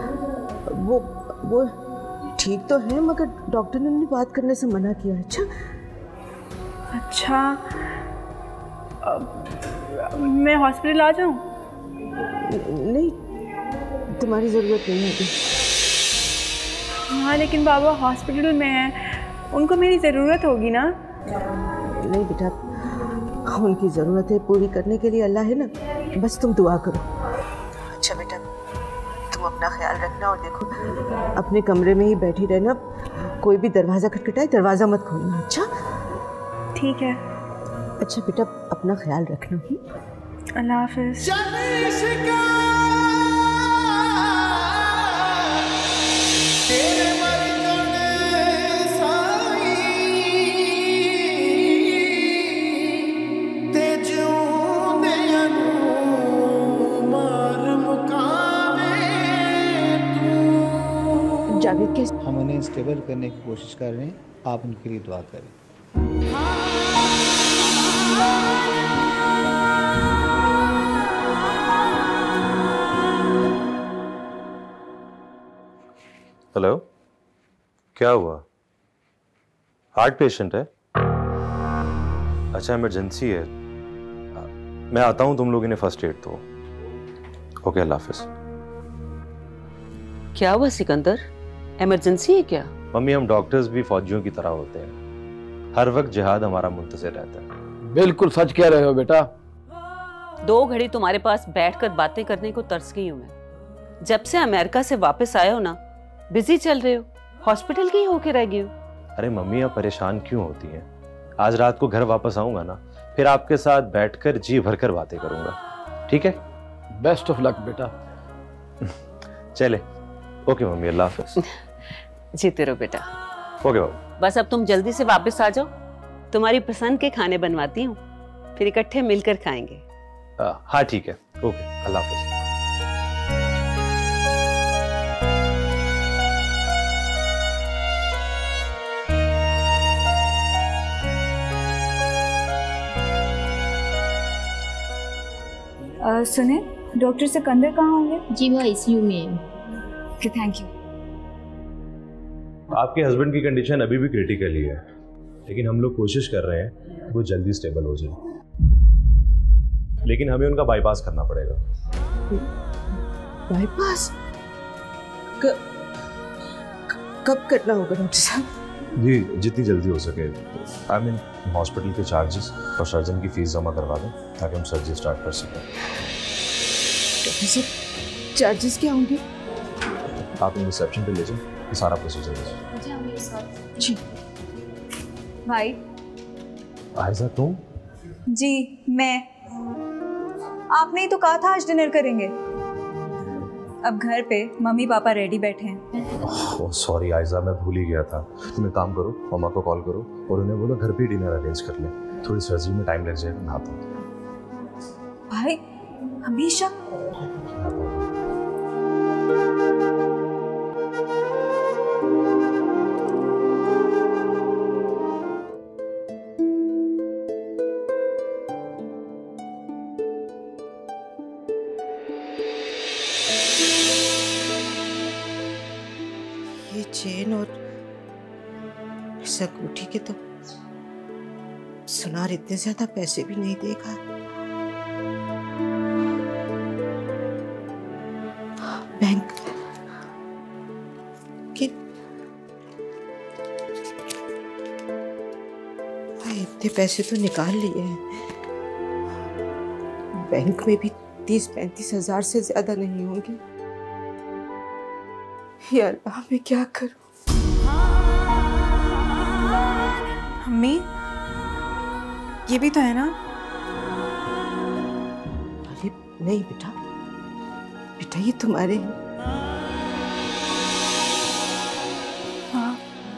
वो ठीक तो है, मगर डॉक्टर ने उन्हें बात करने से मना किया। अच्छा, मैं हॉस्पिटल आ जाऊँ? नहीं, तुम्हारी जरूरत नहीं है। हाँ लेकिन बाबा हॉस्पिटल में है, उनको मेरी ज़रूरत होगी ना? नहीं बेटा, उनकी ज़रूरतें पूरी करने के लिए अल्लाह है ना, बस तुम दुआ करो। अच्छा बेटा, तुम अपना ख्याल रखना और देखो अपने कमरे में ही बैठी रहना, कोई भी दरवाज़ा खटखटाए दरवाज़ा मत खोलना। अच्छा ठीक है। अच्छा बेटा, अपना ख्याल रखना। अल्लाह हाफिज़। जावेद के हम उन्हें स्टेबल करने की कोशिश कर रहे हैं, आप उनके लिए दुआ करें। हेलो, क्या हुआ? हार्ट पेशेंट है? अच्छा, इमरजेंसी है। मैं आता हूं, तुम लोग इन्हें फर्स्ट एड दो। ओके, अल्लाह हाफिज। क्या हुआ सिकंदर, इमरजेंसी है क्या? मम्मी, हम डॉक्टर्स भी फौजियों की तरह होते हैं, हर वक्त जिहाद हमारा मुंतज़िर रहता है। बिल्कुल सच कह रहे हो बेटा। 2 घड़ी तुम्हारे पास बैठकर बातें करने को तरस गई हूँ मैं। जब से अमेरिका से वापस आए हो ना, बिजी चल रहे हो, हॉस्पिटल की होके रह गई हो। अरे मम्मी आप परेशान क्यों होती हैं? आज रात को घर वापस आऊंगा ना, फिर आपके साथ बैठकर जी भरकर बातें करूंगा, ठीक है? बेस्ट ऑफ लक बेटा। चले, ओके मम्मी, अल्लाह हाफिज। जीते रहो बेटा। ओके बाबू। बस अब तुम जल्दी से वापस आ जाओ, तुम्हारी पसंद के खाने बनवाती हूँ, फिर इकट्ठे मिलकर खाएंगे। हाँ ठीक है, ओके, अल्लाह हाफिज। सुने, डॉक्टर सिकंदर कहाँ होंगे? जी वो आईसीयू में है। Okay, thank you. आपके हस्बैंड की कंडीशन अभी भी क्रिटिकल ही है, लेकिन हम लोग कोशिश कर रहे हैं वो जल्दी स्टेबल हो जाए, लेकिन हमें उनका बाईपास करना पड़ेगा। बाईपास? कब करना होगा डॉक्टर साहब? जी जितनी जल्दी हो सके। आई मीन हॉस्पिटल के चार्जेस और सर्जन की फीस जमा करवा दें ताकि हम सर्जरी स्टार्ट कर सकें। डॉक्टर साहब चार्जेस क्या होंगे? आप इन रिसेप्शन पे ले जाओ, ये सारा प्रोसीजर हो जाएगा। जी भाई। आयशा तुम? जी मैं। आपने ही तो कहा था आज डिनर करेंगे। अब घर पे मम्मी पापा रेडी बैठे हैं। सॉरी आयशा, मैं भूल ही गया था। तुम एक काम करो, मम्मा को कॉल करो और उन्हें बोलो घर पे डिनर अरेंज कर ले। थोड़ी सर्जरी में टाइम लग जाएगा, नहाता हूं। भाई हमेशा चेन और इस अंगूठी के तो सुनार इतने ज्यादा पैसे भी नहीं देगा। बैंक के इतने पैसे तो निकाल लिए हैं, बैंक में भी 30-35 हजार से ज्यादा नहीं होंगे। या अल्लाह मैं क्या करूं? अम्मी ये भी तो है ना? अरे नहीं बेटा, बेटा ये तुम्हारे हैं। हाँ,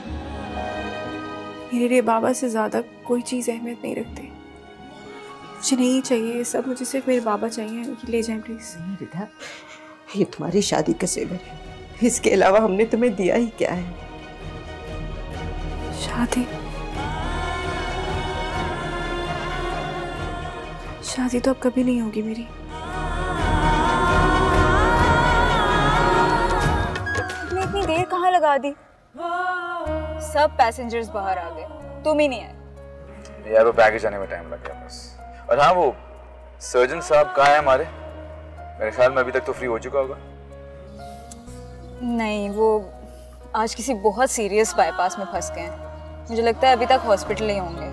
मेरे लिए बाबा से ज्यादा कोई चीज अहमियत नहीं रखती। मुझे नहीं चाहिए ये सब, मुझे सिर्फ मेरे बाबा चाहिए। ये ले जाएं प्लीज। नहीं बेटा, ये तुम्हारी शादी का सेवर है, इसके अलावा हमने तुम्हें दिया ही क्या है? शादी? शादी तो अब कभी नहीं होगी मेरी। तुमने इतनी देर कहाँ लगा दी? सब पैसेंजर्स बाहर आ गए, तुम ही नहीं आए। यार वो बैगेज आने में टाइम लग गया बस। और हाँ, वो सर्जन साहब कहाँ है हमारे? मेरे ख्याल में अभी तक तो फ्री हो चुका होगा। नहीं, वो आज किसी बहुत सीरियस बाईपास में फंस गए हैं। मुझे लगता है अभी तक हॉस्पिटल ही होंगे।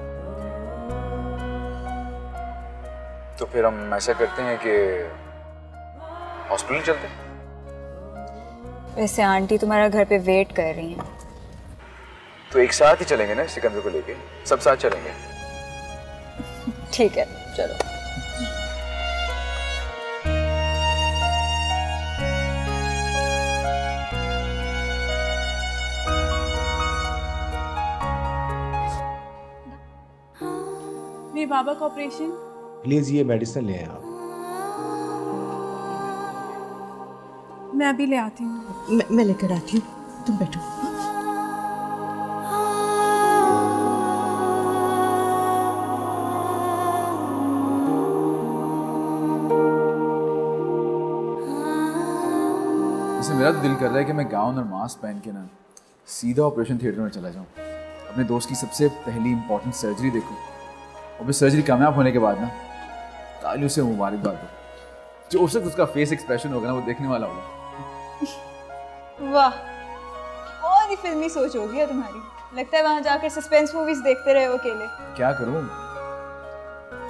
तो फिर हम ऐसा करते हैं कि हॉस्पिटल चलते हैं। वैसे आंटी तुम्हारा घर पे वेट कर रही हैं। तो एक साथ ही चलेंगे ना सिकंदर को लेके, सब साथ चलेंगे। ठीक है चलो। मेरे बाबा का ऑपरेशन। प्लीज ये मेडिसिन ले आप। मैं अभी ले आती हूँ। मैं लेकर आती हूँ, तुम बैठो। जैसे मेरा तो दिल कर रहा है कि मैं गाउन और मास्क पहन के ना सीधा ऑपरेशन थिएटर में चला जाऊँ, अपने दोस्त की सबसे पहली इंपॉर्टेंट सर्जरी देखूँ, और फिर सर्जरी कामयाब होने के बाद ना तालियों से मुबारकबाद दो। जो उस वक्त उसका फेस एक्सप्रेशन होगा ना, वो देखने वाला होगा। वाह, बहुत ही फिल्मी सोच होगी है तुम्हारी। लगता है वहां जाकर सस्पेंस मूवीज देखते रहे हो अकेले। क्या करूं,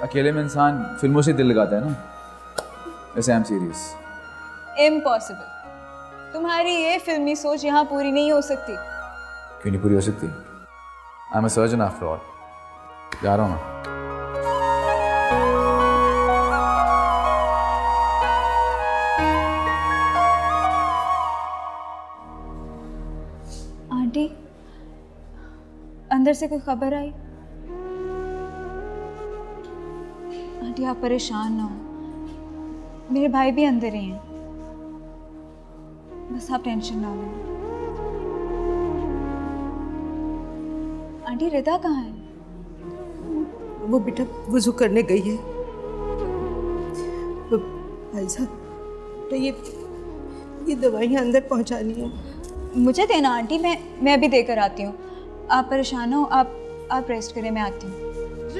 अकेले में इंसान फिल्मों से दिल लगाता है ना, वैसे आई एम सीरियस। इम्पॉसिबल। तुम्हारी ये फिल्मी सोच यहाँ पूरी नहीं हो सकती। क्यों नहीं पूरी हो सकती? I am a surgeon after all. जा रहा हूँ मैं। आंटी, अंदर से कोई खबर आई? आंटी आप परेशान ना हो, मेरे भाई भी अंदर ही हैं, बस आप टेंशन ना लें। आंटी रिदा कहाँ है? वो बेटा वुज़ू करने गई है। भाई साहब तो ये दवाइयाँ अंदर पहुँचानी है। मुझे देना आंटी, मैं भी देकर आती हूँ। आप परेशान हो, आप रेस्ट करें, मैं आती हूँ।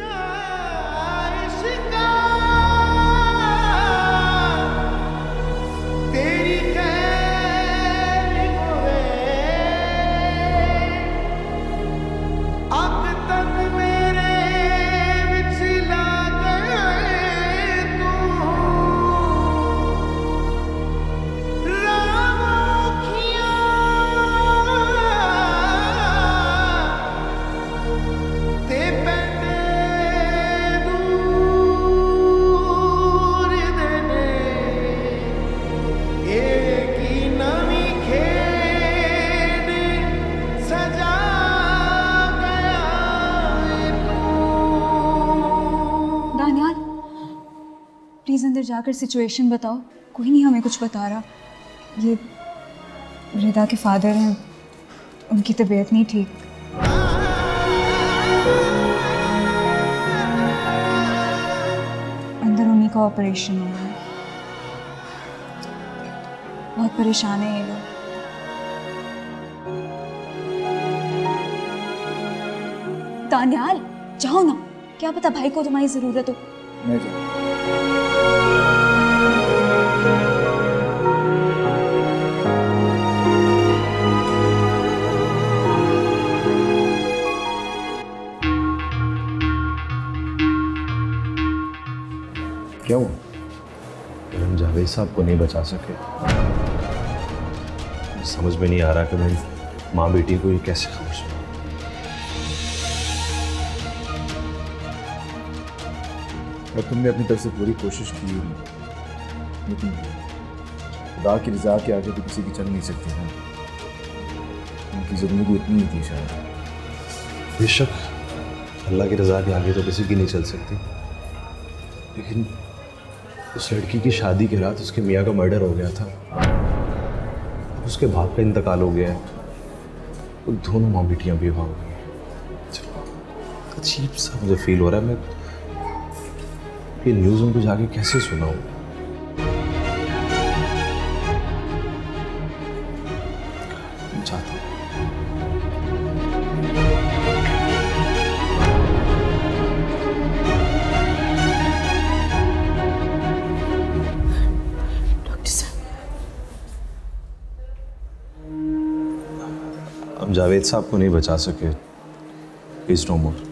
प्लीज़ अंदर जाकर सिचुएशन बताओ। कोई नहीं हमें कुछ बता रहा। ये रिदा के फादर हैं, उनकी तबीयत नहीं ठीक। अंदर उन्हीं का ऑपरेशन हो रहा है, बहुत परेशान है ये लोग। दानियाल जाओ ना, क्या पता भाई को तुम्हारी ज़रूरत हो। मैं जाऊँ। क्या हुआ? हम जावेद साहब को नहीं बचा सके। समझ में नहीं आ रहा कि मैं माँ बेटी को ये कैसे खबर सुनाऊं। और तुमने अपनी तरफ से पूरी कोशिश की, लेकिन खुदा की रज़ा के आगे तो किसी की चल नहीं सकती है। उनकी ज़िंदगी इतनी ही थी शायद। बेशक अल्लाह की रज़ा के आगे तो किसी की नहीं चल सकती, लेकिन उस लड़की की शादी के रात उसके मियाँ का मर्डर हो गया था, उसके बाप का इंतकाल हो गया है, वो दोनों माँ बेटियाँ बेवा हो गई। अजीब सा मुझे फील हो रहा है। मैं ये न्यूज़ उनको जाके कैसे सुनाऊं? चाहता हूँ हम जावेद साहब को नहीं बचा सके। Please no more.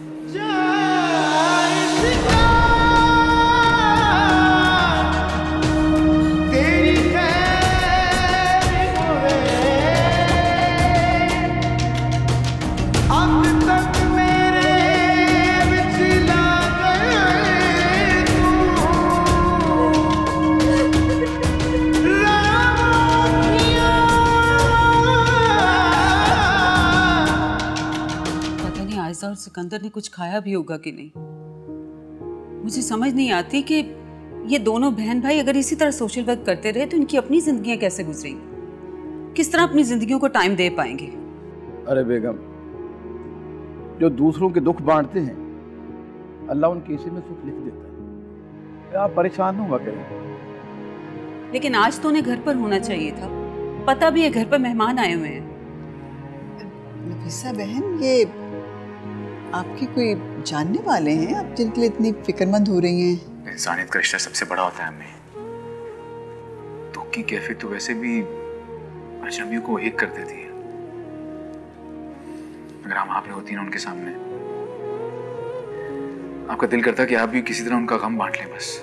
और सिकंदर ने कुछ खाया भी होगा कि नहीं। मुझे समझ नहीं आती कि ये दोनों बहन भाई अगर इसी तरह सोशल वर्क करते रहे तो इनकी अपनी जिंदगियां कैसे गुजरेंगी, किस तरह अपनी जिंदगियों को टाइम दे पाएंगे। अरे बेगम, जो दूसरों के दुख बांटते हैं अल्लाह उनके हिस्से में सुख लिख देता है। आप परेशान न हुआ करें। लेकिन आज तो उन्हें घर पर होना चाहिए था, पता भी है घर पर मेहमान आए हुए हैं। नफीसा बहन, ये आपकी कोई जानने वाले हैं आप जिनके लिए इतनी फिक्रमंद हो रही हैं? इंसानियत का रिश्ता सबसे बड़ा होता है अम्मी। दुख की कैफियत तो वैसे भी अजनबियों को एक कर देती है। अगर हम वहां पे होती ना उनके सामने, आपका दिल करता कि आप भी किसी तरह उनका गम बांट लें बस।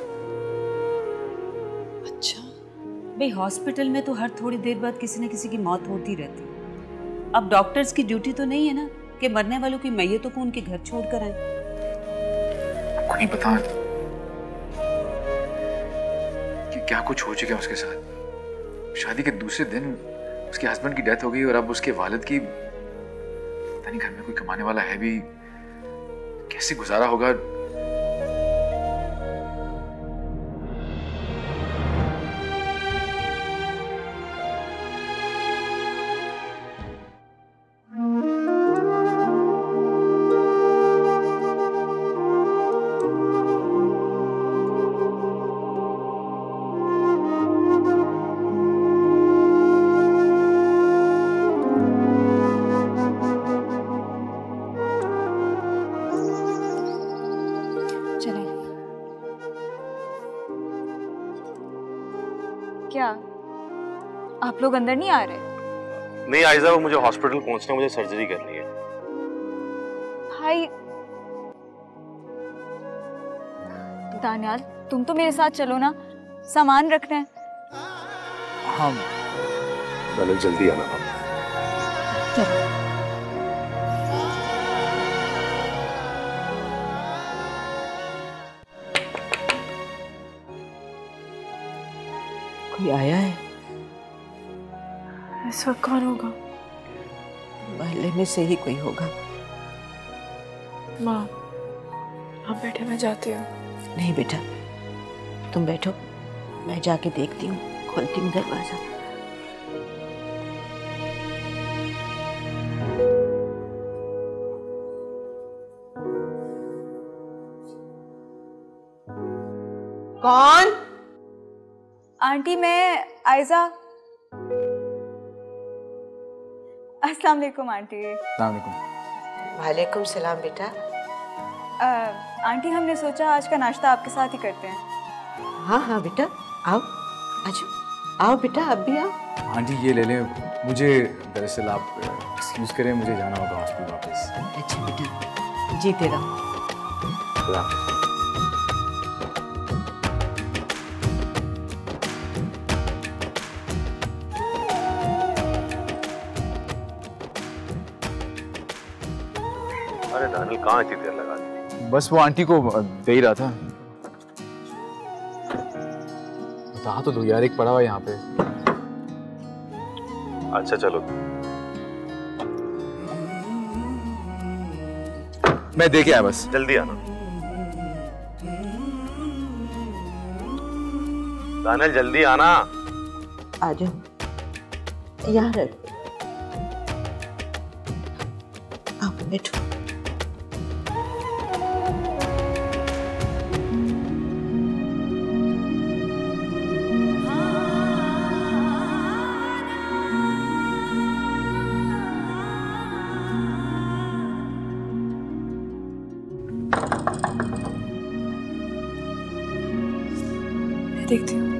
अच्छा भाई, हॉस्पिटल में तो हर थोड़ी देर बाद किसी न किसी की मौत होती रहती है। अब डॉक्टर्स की ड्यूटी तो नहीं है ना कि मरने वालों की मैयतों को उनके घर छोड़ कर आए। आपको नहीं पता कि क्या कुछ हो चुका है उसके साथ। शादी के दूसरे दिन उसके हस्बैंड की डेथ हो गई और अब उसके वालिद की, पता नहीं घर में कोई कमाने वाला है भी, कैसे गुजारा होगा। क्या आप लोग अंदर नहीं आ रहे? नहीं आयजा, वो मुझे हॉस्पिटल पहुंचना, मुझे सर्जरी करनी है। भाई दानियाल, तुम तो मेरे साथ चलो ना, सामान रखना है। हाँ दानियाल जल्दी आना। चलो। कोई आया है? ऐसा कौन होगा? मोहल्ले में से ही कोई होगा। माँ आप बैठे, मैं जाती हूँ। नहीं बेटा, तुम बैठो, मैं जाके देखती हूँ, खोलती हूँ दरवाजा। कौन? आंटी, मैं आयजा। अस्सलाम वालेकुम आंटी। अस्सलाम वालेकुम। वालेकुम सलाम बेटा। आंटी, हमने सोचा आज का नाश्ता आपके साथ ही करते हैं। हाँ हाँ बेटा, आओ, अच्छा आओ बेटा, आप भी आओ। आंटी ये ले लें, मुझे दरअसल आप एक्सक्यूज करें, मुझे जाना होगा हॉस्पिटल वापस। अच्छा बेटा, जीते रहो। अरे दानियाल कहाँ इतनी देर लगा दी? बस वो आंटी को दे ही रहा था। बता तो दो यार, एक पड़ा हुआ यहाँ पे। अच्छा चलो, मैं दे के आया, बस जल्दी आना। दानियाल जल्दी आना। आ जाओ, यहाँ रख, आओ बैठो। देखती हूँ।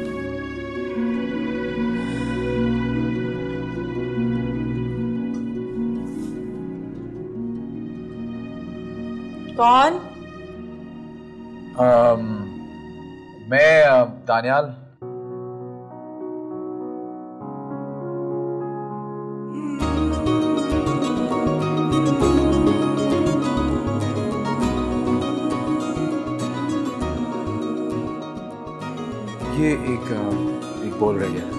कौन? मैं दानियाल। ये एक बोल रही है।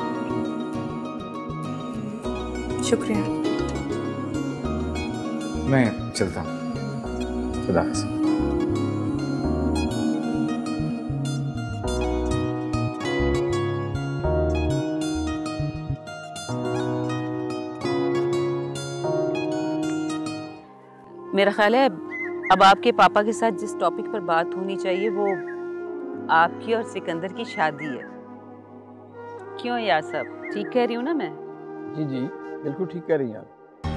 शुक्रिया। मैं चलता हूँ, खुदा हाफ़िज़। मेरा ख्याल है अब आपके पापा के साथ जिस टॉपिक पर बात होनी चाहिए वो आपकी और सिकंदर की शादी है। क्यों यार साहब, ठीक कह रही हूँ ना मैं? जी जी बिल्कुल ठीक कह रही हैं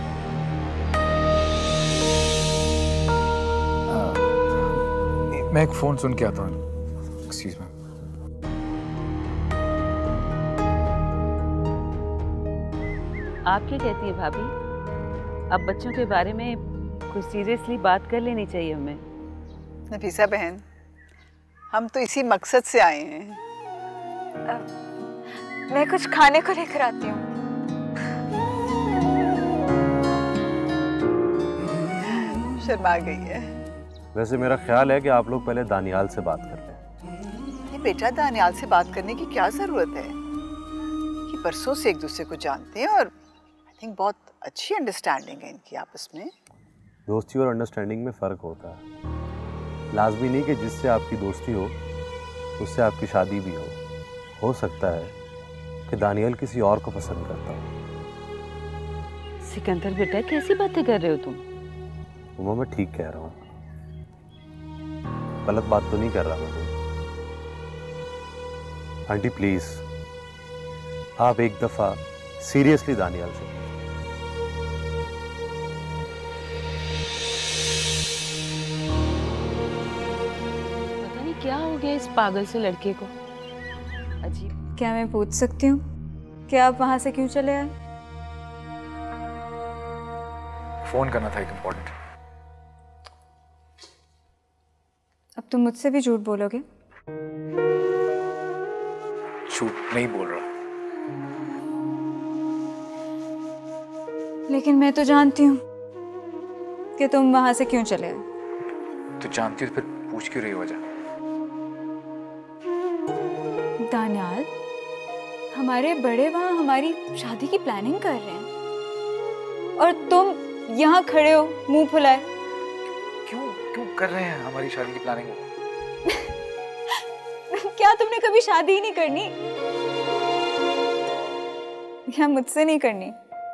आप। मैं एक फ़ोन सुन के आता हूँ। Excuse me. आप क्या कहती हैं भाभी? अब बच्चों के बारे में कुछ सीरियसली बात कर लेनी चाहिए हमें। नफीसा बहन, हम तो इसी मकसद से आए हैं। मैं कुछ खाने को लेकर आती हूँ। शर्मा गई है। वैसे मेरा ख्याल है कि आप लोग पहले दानियाल से बात कर लें। ये बेटा, दानियाल से बात करने की क्या जरूरत है? ये बरसों से एक दूसरे को जानते हैं और आई थिंक बहुत अच्छी अंडरस्टैंडिंग है इनकी आपस में। दोस्ती और अंडरस्टैंडिंग में फ़र्क होता है। लाजमी नहीं कि जिससे आपकी दोस्ती हो उससे आपकी शादी भी हो सकता है कि दानियाल किसी और को पसंद करता हो। सिकंदर बेटा, कैसी बातें कर रहे हो तुम? उमा, मैं ठीक कह रहा हूँ, गलत बात तो नहीं कर रहा मैं। आंटी प्लीज, आप एक दफा सीरियसली दानियाल से पता नहीं क्या हो गया इस पागल से लड़के को। अजीब। क्या मैं पूछ सकती हूँ कि आप वहां से क्यों चले आए? फोन करना था एक इम्पोर्टेंट। अब तुम मुझसे भी झूठ बोलोगे? झूठ नहीं बोल रहा। लेकिन मैं तो जानती हूँ कि तुम वहां से क्यों चले आए। तो जानती हो तो फिर पूछ क्यों रही हो? वजह? दानियाल, हमारे बड़े वहां हमारी शादी की प्लानिंग कर रहे हैं और तुम यहाँ खड़े हो मुंह फुलाए। क्यों कर रहे हैं हमारी शादी की प्लानिंग? क्या तुमने कभी शादी ही नहीं करनी या मुझसे नहीं करनी?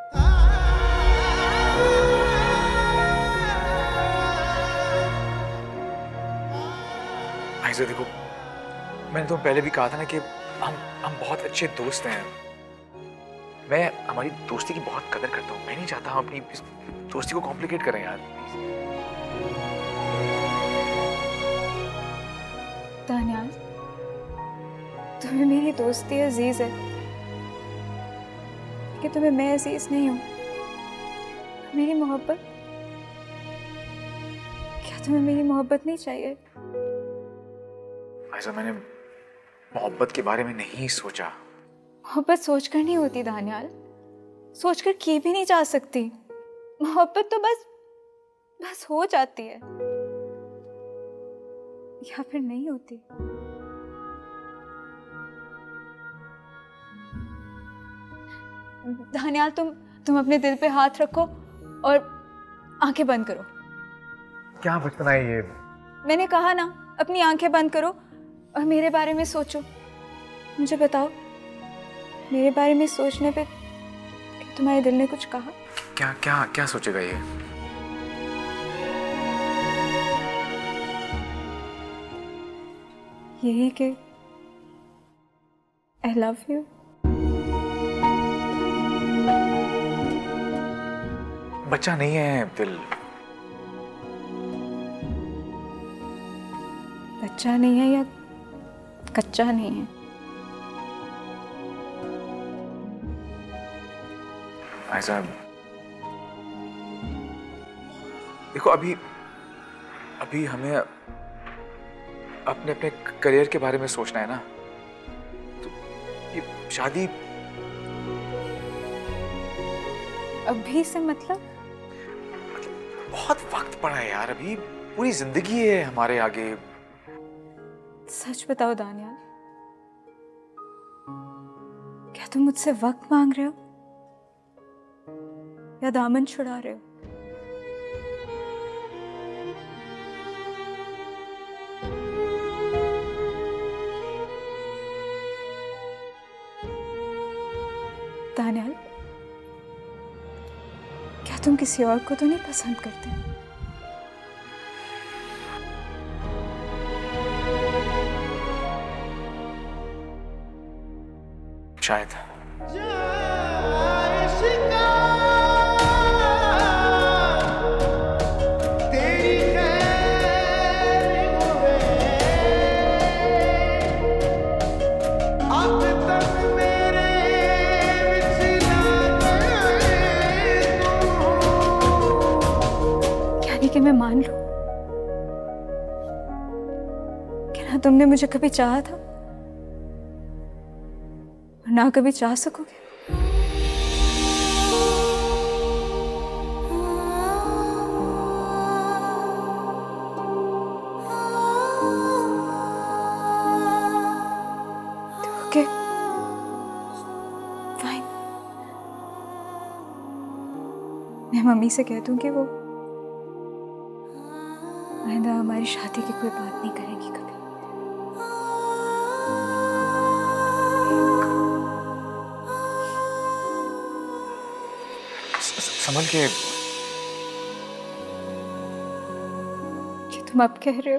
आइज़ा देखो, मैंने तो पहले भी कहा था ना कि हम बहुत अच्छे दोस्त हैं। मैं हमारी दोस्ती की बहुत कदर करता हूँ। मैं नहीं चाहता हम अपनी इस दोस्ती को कॉम्प्लिकेट करें यार। दानियाल, तुम्हें मेरी दोस्ती अजीज है कि तुम्हें मैं अजीज नहीं हूँ। मेरी मोहब्बत, क्या तुम्हें मेरी मोहब्बत नहीं चाहिए? आइज़ा, मैंने मोहब्बत के बारे में नहीं सोचा। मोहब्बत सोचकर नहीं होती दानियाल, सोचकर की भी नहीं जा सकती। मोहब्बत तो बस हो जाती है या फिर नहीं होती। दानियाल, तुम अपने दिल पे हाथ रखो और आंखें बंद करो। क्या बचपना है ये? मैंने कहा ना, अपनी आंखें बंद करो और मेरे बारे में सोचो। मुझे बताओ, मेरे बारे में सोचने पे तुम्हारे दिल ने कुछ कहा? क्या क्या क्या सोचेगा ये? यही कि I love you। बच्चा नहीं है दिल। बच्चा नहीं है या कच्चा नहीं है? आइज़ा, देखो अभी हमें अपने करियर के बारे में सोचना है ना। तो ये शादी अभी से मतलब बहुत वक्त पड़ा है यार। अभी पूरी जिंदगी है हमारे आगे। सच बताओ दानियाल, क्या तुम मुझसे वक्त मांग रहे हो या दामन छुड़ा रहे हो? दानियाल, क्या तुम किसी और को तो नहीं पसंद करते? शायद। यानी कि मैं मान लूं तुमने मुझे कभी चाहा था, ना कभी चाह सकोगे। Okay, fine. मैं मम्मी से कह दूं कि वो आइंदा हमारी शादी की कोई बात नहीं करेगी कभी। संभल के। ये तुम अब कह रहे हो?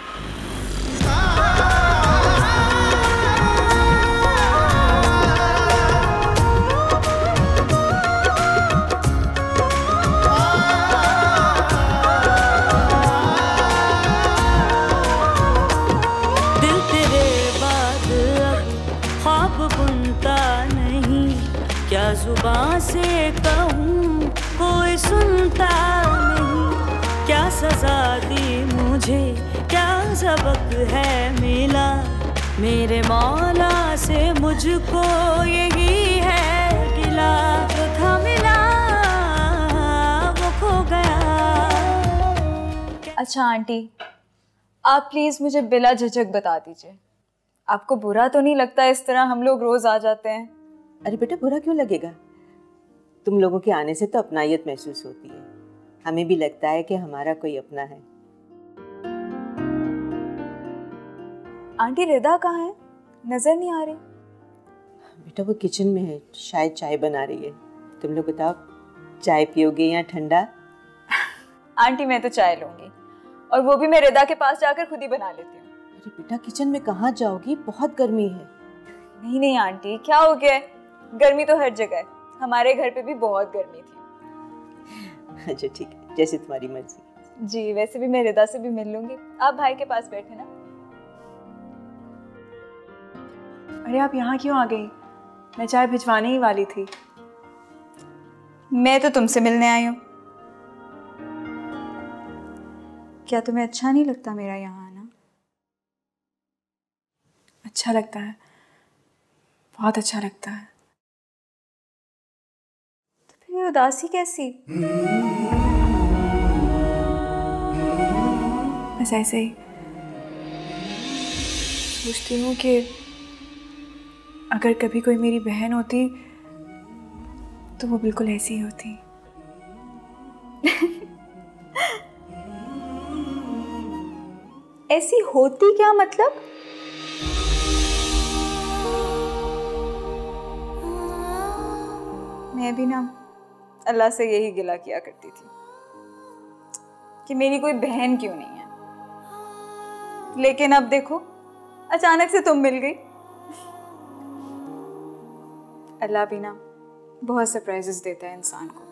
दिल तेरे बाद अब ख्वाब बुनता नहीं, क्या जुबां से कहूँ कोई सुनता नहीं। क्या सजा दी मुझे, क्या सबक है मिला, मेरे मौला से मुझको यही है गिला। जो था मिला वो खो गया। अच्छा आंटी, आप प्लीज़ मुझे बिला झिझक बता दीजिए, आपको बुरा तो नहीं लगता इस तरह हम लोग रोज़ आ जाते हैं? अरे बेटा, बुरा क्यों लगेगा? तुम लोगों के आने से तो अपनायत महसूस होती है, हमें भी लगता है कि हमारा कोई अपना है। आंटी रिदा कहाँ है? नजर नहीं आ रही। बेटा वो किचन में है, शायद चाय बना रही है। तुम लोग बताओ, चाय पियोगे या ठंडा? आंटी मैं तो चाय लूंगी, और वो भी मैं रिदा के पास जाकर खुद ही बना लेती हूँ। अरे बेटा, किचन में कहाँ जाओगी, बहुत गर्मी है। नहीं नहीं आंटी, क्या हो गया है? गर्मी तो हर जगह है, हमारे घर पे भी बहुत गर्मी थी। अच्छा ठीक है, जैसे तुम्हारी मर्जी। जी, वैसे भी मैं रिदा से भी मिल लूंगी, आप भाई के पास बैठे ना। अरे आप यहाँ क्यों आ गई? मैं चाय भिजवाने ही वाली थी। मैं तो तुमसे मिलने आई हूँ। क्या तुम्हें अच्छा नहीं लगता मेरा यहाँ आना? अच्छा लगता है, बहुत अच्छा लगता है। तो फिर ये उदासी कैसी? बस ऐसे ही सोचती हूँ कि अगर कभी कोई मेरी बहन होती तो वो बिल्कुल ऐसी ही होती। ऐसी होती क्या मतलब? मैं भी ना अल्लाह से यही गिला किया करती थी कि मेरी कोई बहन क्यों नहीं है, लेकिन अब देखो अचानक से तुम मिल गई। अल्लाह भी ना बहुत सरप्राइजेस देता है इंसान को।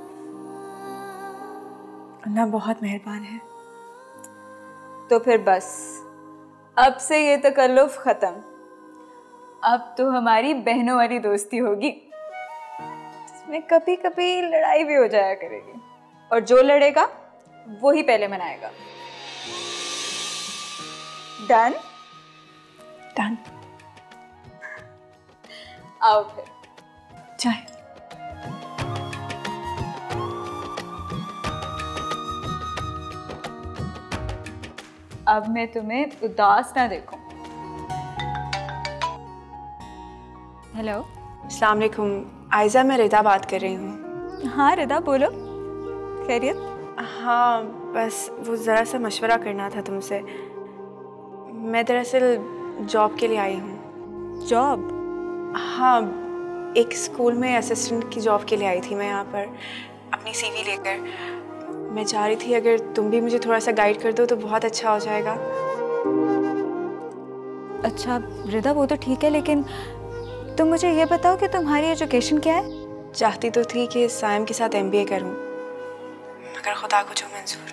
अल्लाह बहुत मेहरबान है। तो फिर बस अब से ये तकल्लुफ खत्म, अब तो हमारी बहनों वाली दोस्ती होगी, जिसमें कभी कभी लड़ाई भी हो जाया करेगी, और जो लड़ेगा वो ही पहले मनाएगा। डन? डन। आओ फिर चाय। अब मैं तुम्हें उदास ना देखूं। हेलो, अस्सलाम वालेकुम आयज़ा, मैं रिदा बात कर रही हूँ। हाँ रिदा बोलो, खैरियत? हाँ बस वो ज़रा सा मशवरा करना था तुमसे। मैं दरअसल जॉब के लिए आई हूँ। जॉब? हाँ, एक स्कूल में असिस्टेंट की जॉब के लिए आई थी मैं यहाँ पर अपनी सीवी लेकर। मैं चाह रही थी अगर तुम भी मुझे थोड़ा सा गाइड कर दो तो बहुत अच्छा हो जाएगा। अच्छा रिदा वो तो ठीक है, लेकिन तुम मुझे ये बताओ कि तुम्हारी एजुकेशन क्या है? चाहती तो थी कि साइम के साथ MBA करूं, मगर खुदा को जो मंजूर।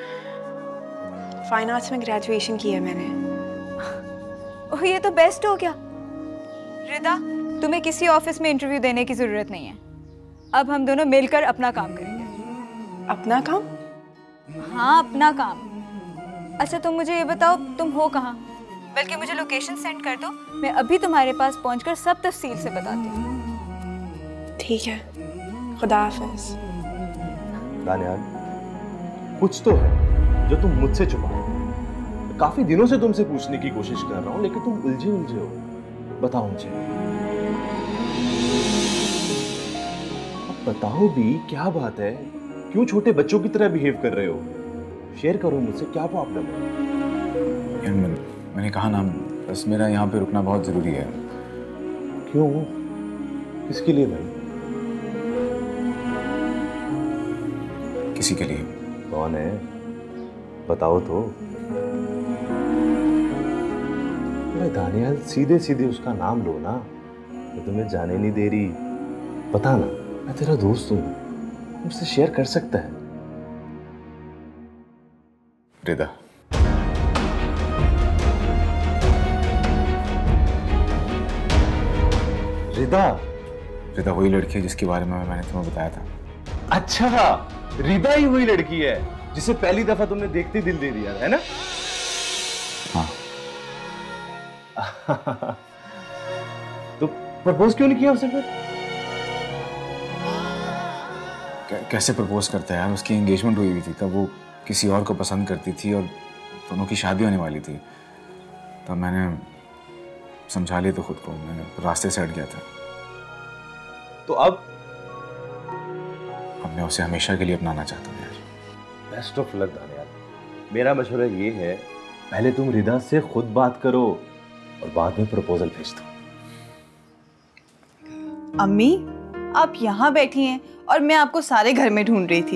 फाइन आर्ट्स में ग्रेजुएशन की है मैंने। ओह ये तो बेस्ट हो गया। रिदा तुम्हें किसी ऑफिस में इंटरव्यू देने की ज़रूरत नहीं है, अब हम दोनों मिलकर अपना काम करेंगे। अपना काम? हाँ अपना काम। अच्छा तुम मुझे ये बताओ तुम हो कहाँ? बल्कि मुझे लोकेशन सेंड कर दो, मैं अभी तुम्हारे पास पहुंचकर सब तफसील से बताती हूँ। ठीक है, खुदा हाफिज। दानियाल, कुछ तो है जो तुम मुझसे छुपा रहे हो। काफी दिनों से तुमसे पूछने की कोशिश कर रहा हूँ, लेकिन तुम उलझे उलझे हो। बताओ मुझे, अब बताओ भी, क्या बात है? क्यों छोटे बच्चों की तरह बिहेव कर रहे हो? शेयर करो मुझसे, क्या प्रॉब्लम है? मैंने कहा ना, बस मेरा यहाँ पे रुकना बहुत जरूरी है। क्यों? किसके लिए भाई? किसी के लिए। कौन है? बताओ तो। अरे दानियाल, सीधे सीधे उसका नाम लो ना, मैं तुम्हें जाने नहीं दे रही। बता ना, मैं तेरा दोस्त हूँ, मुझसे शेयर कर सकता है। रिदा। रिदा? रिदा वही लड़की है जिसके बारे में मैंने तुम्हें बताया था। अच्छा, रिदा ही वही लड़की है जिसे पहली दफा तुमने देखते ही दिल दे दिया, है ना? हाँ। तो प्रपोज क्यों नहीं किया उसे फिर? कैसे प्रपोज करता है यार? उसकी एंगेजमेंट हुई हुई थी, तब वो किसी और को पसंद करती थी और दोनों की शादी होने वाली थी। तब मैंने समझा लिया तो खुद को, मैंने रास्ते से हट गया था। तो अब मैं उसे हमेशा के लिए अपनाना चाहता हूँ यार। Best of luck Daniyal. मेरा मशवरा ये है, पहले तुम रिदा से खुद बात करो और बाद में प्रपोजल भेज दो। अम्मी, आप यहाँ बैठी हैं और मैं आपको सारे घर में ढूंढ रही थी।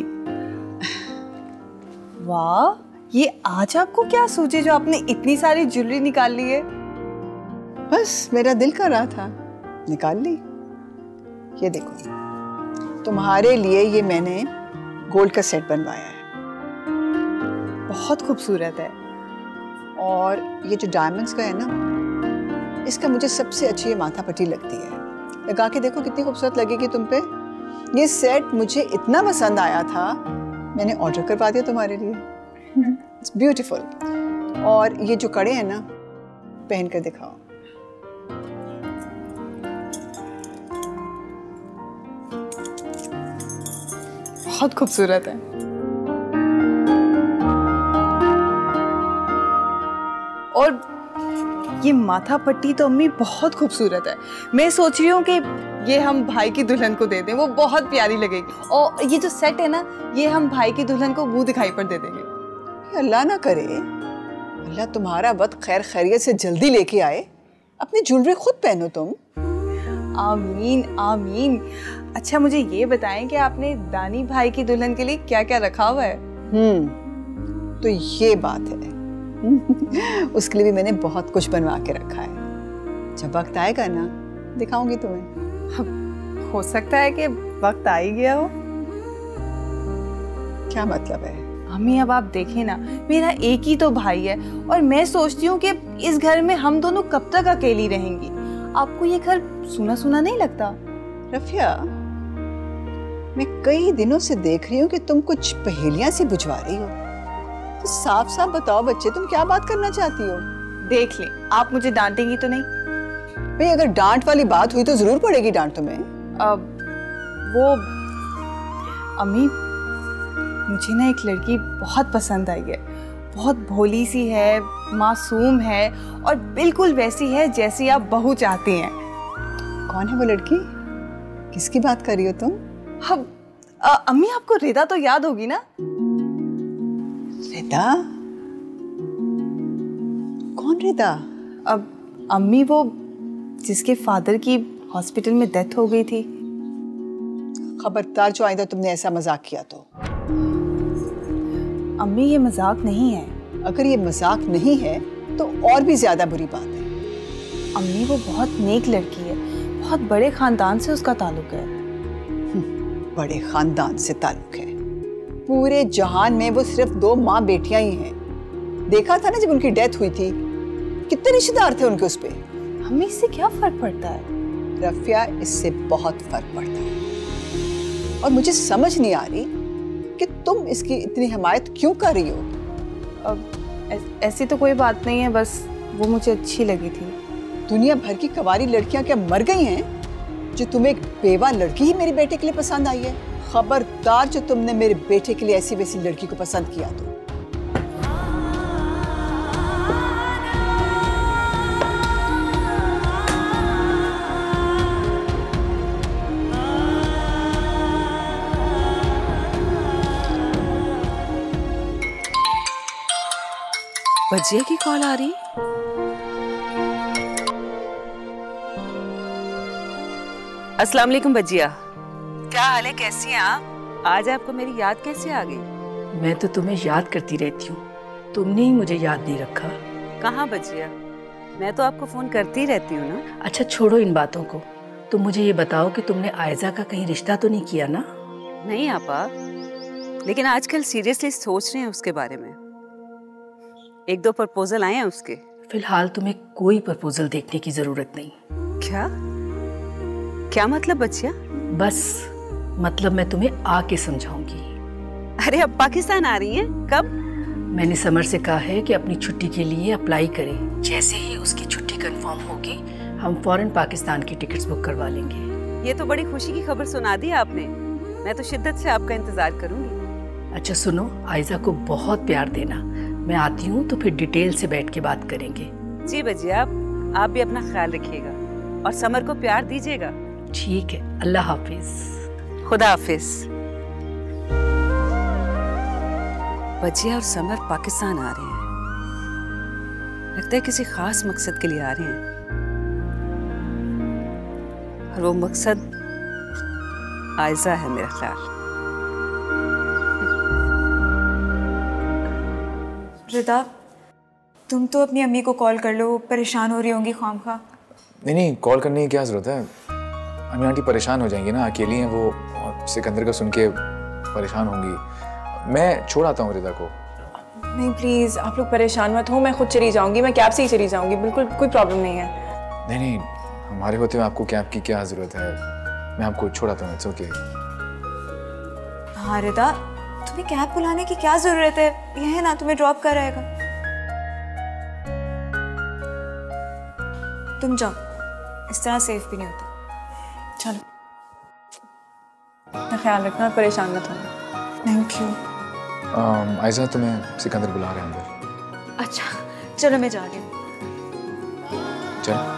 वाह, ये आज आपको क्या सूझे जो आपने इतनी सारी ज्वेलरी निकाल ली है? बस मेरा दिल कर रहा था, निकाल ली। ये देखो, तुम्हारे लिए ये मैंने गोल्ड का सेट बनवाया है। बहुत खूबसूरत है। और ये जो डायमंड्स का है ना, इसका मुझे सबसे अच्छी ये माथा पट्टी लगती है। लगा के देखो कितनी खूबसूरत लगेगी तुम पे। ये सेट मुझे इतना पसंद आया था, मैंने ऑर्डर करवा दिया तुम्हारे लिए। It's beautiful. और ये जो कड़े हैं ना, पहन कर दिखाओ। बहुत खूबसूरत है। और ये माथा पट्टी तो अम्मी बहुत खूबसूरत है। मैं सोच रही हूँ कि ये हम भाई की दुल्हन को दे दें, वो बहुत प्यारी लगेगी। और ये जो सेट है ना, ये हम भाई की दुल्हन को मुंह दिखाई पर दे देंगे। अल्लाह ना करे, अल्लाह तुम्हारा वक्त खैर खैरियत से जल्दी लेके आए। अपनी ज्वेलरी खुद पहनो तुम। आमीन आमीन। अच्छा, मुझे ये बताएं कि आपने दानी भाई की दुल्हन के लिए क्या क्या रखा हुआ है? तो ये बात है। उसके लिए भी मैंने बहुत कुछ बनवा के रखा है। जब वक्त आएगा ना, दिखाऊंगी तुम्हें। हो सकता है कि वक्त आ ही गया हो। क्या मतलब है? अम्मी, अब आप देखें ना, मेरा एक ही तो भाई है और मैं सोचती हूँ कि इस घर में हम दोनों कब तक अकेली रहेंगी। आपको ये घर सुना सुना नहीं लगता? रफिया, मैं कई दिनों से देख रही हूँ कि तुम कुछ पहेलियां सी बुझवा रही हो। तो साफ साफ बताओ बच्चे, तुम क्या बात करना चाहती हो? देख लें, आप मुझे डांटेंगी तो नहीं? भाई, अगर डांट वाली बात हुई तो जरूर पड़ेगी डांट तुम्हें। वो अम्मी, मुझे ना एक लड़की बहुत पसंद आई है। बहुत भोली सी है, मासूम है और बिल्कुल वैसी है जैसी आप बहू चाहती हैं। कौन है वो लड़की? किसकी बात कर रही हो तुम? अम्मी, आपको रिदा तो याद होगी ना? रिदा? कौन रिदा? अब अम्मी, वो जिसके फादर की हॉस्पिटल में डेथ हो गई थी। खबरदार जो आइंदा तुमने ऐसा मजाक किया तो। अम्मी, ये मजाक नहीं है। अगर ये मजाक नहीं है तो और भी ज्यादा बुरी बात है। अम्मी, वो बहुत नेक लड़की है, बहुत बड़े खानदान से उसका ताल्लुक है। बड़े खानदान से ताल्लुक है? पूरे जहान में वो सिर्फ 2 माँ बेटियां ही हैं। देखा था ना जब उनकी डेथ हुई थी, कितने रिश्तेदार थे उनके उस पे। हमें इससे क्या फर्क पड़ता है? रफिया, इससे बहुत फर्क पड़ता है। और मुझे समझ नहीं आ रही कि तुम इसकी इतनी हिमायत क्यों कर रही हो। ऐसी तो कोई बात नहीं है, बस वो मुझे अच्छी लगी थी। दुनिया भर की कवारी लड़कियां क्या मर गई हैं जो तुम्हें एक बेवा लड़की ही मेरे बेटे के लिए पसंद आई है? खबरदार जो तुमने मेरे बेटे के लिए ऐसी वैसी लड़की को पसंद किया तो। बजिया की कॉल आ रही। अस्सलाम वालेकुम बजिया, क्या हाल है, कैसी हैं आप? आज आपको मेरी याद कैसे आ गई? मैं तो तुम्हें याद करती रहती हूँ, तुमने ही मुझे याद नहीं रखा। कहाँ बजिया, मैं तो आपको फोन करती रहती हूँ ना। अच्छा छोड़ो इन बातों को, तुम मुझे ये बताओ कि तुमने आयजा का कहीं रिश्ता तो नहीं किया ना? नहीं आपा, लेकिन आजकल सीरियसली सोच रहे हैं उसके बारे में। एक दो प्रपोजल आए हैं उसके। फिलहाल तुम्हें कोई प्रपोजल देखने की जरूरत नहीं। क्या क्या मतलब बच्चिया? बस मतलब मैं तुम्हें आके समझाऊंगी। अरे अब पाकिस्तान आ रही हैं, कब? मैंने समर से कहा है कि अपनी छुट्टी के लिए अप्लाई करे। जैसे ही उसकी छुट्टी कंफर्म होगी हम फौरन पाकिस्तान की टिकट्स बुक करवा लेंगे। ये तो बड़ी खुशी की खबर सुना दी आपने। मैं तो शिद्दत से आपका इंतजार करूंगी। अच्छा सुनो, आयजा को बहुत प्यार देना। मैं आती हूँ तो फिर डिटेल से बैठ के बात करेंगे। जी बजिया, आप भी अपना ख्याल रखिएगा और समर को प्यार दीजिएगा। ठीक है, अल्लाह हाफिज। खुदा हाफिज। बजिया और समर पाकिस्तान आ रहे हैं, लगता है किसी खास मकसद के लिए आ रहे हैं, और वो मकसद आयजा है मेरा ख्याल। रिदा, तुम तो अपनी अम्मी को कॉल कर लो, परेशान हो रही होंगी खामखा। नहीं, कॉल करने की क्या जरूरत है? अम्मी आंटी परेशान हो जाएंगी ना, अकेली हैं वो, और सिकंदर का सुन के परेशान होंगी। मैं छोड़ आता हूँ रिदा को। नहीं प्लीज़, आप लोग परेशान मत हो, मैं खुद चली जाऊंगी, मैं कैब से ही चली जाऊंगी, बिल्कुल कोई प्रॉब्लम नहीं है। नहीं, हमारे होते हुए आपको कैब की क्या जरूरत है? मैं आपको छोड़ आता हूँ, इट्स ओके। हाँ रिदा, तुम्हें कैब बुलाने की क्या जरूरत है? यह है ना, तुम्हें ड्रॉप कर आएगा। तुम जाओ, इस तरह सेफ भी नहीं होता। चलो, अपना ख्याल रखना, परेशान मत होना। Thank you. आयजा, तुम्हें सिकंदर बुला रहे हैं अंदर। अच्छा चलो, मैं जा रही हूँ। चल।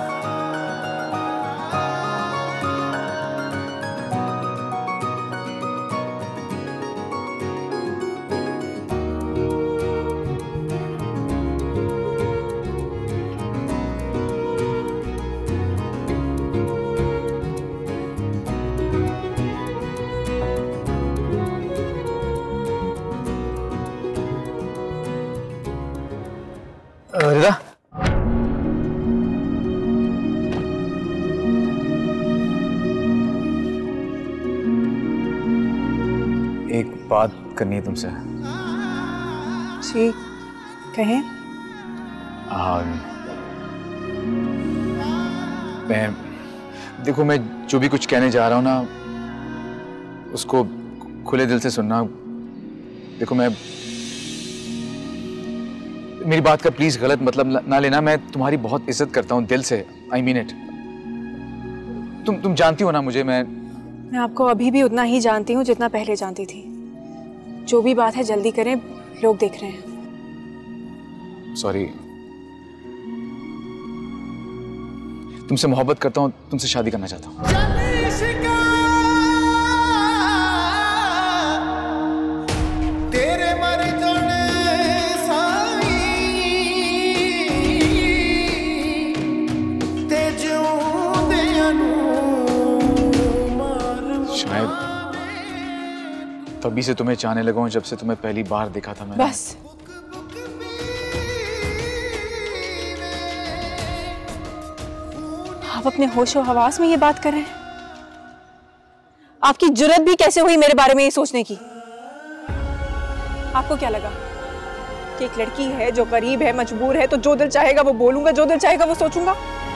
रिदा, एक बात करनी है तुमसे। जी कहें। देखो, मैं जो भी कुछ कहने जा रहा हूँ ना, उसको खुले दिल से सुनना। देखो, मेरी बात का प्लीज गलत मतलब ना लेना। मैं तुम्हारी बहुत इज्जत करता हूँ दिल से, आई मीन इट। तुम जानती हो ना मुझे। मैं आपको अभी भी उतना ही जानती हूँ जितना पहले जानती थी। जो भी बात है जल्दी करें, लोग देख रहे हैं। सॉरी, तुमसे मोहब्बत करता हूँ, तुमसे शादी करना चाहता हूँ। तभी से तुम्हें चाहने लगा हूं, जब से तुम्हें पहली बार देखा था मैंने। बस आप अपने होशो हवास में ये बात कर रहे हैं? आपकी जुर्रत भी कैसे हुई मेरे बारे में ये सोचने की? आपको क्या लगा कि एक लड़की है जो गरीब है, मजबूर है, तो जो दिल चाहेगा वो बोलूंगा, जो दिल चाहेगा वो सोचूंगा?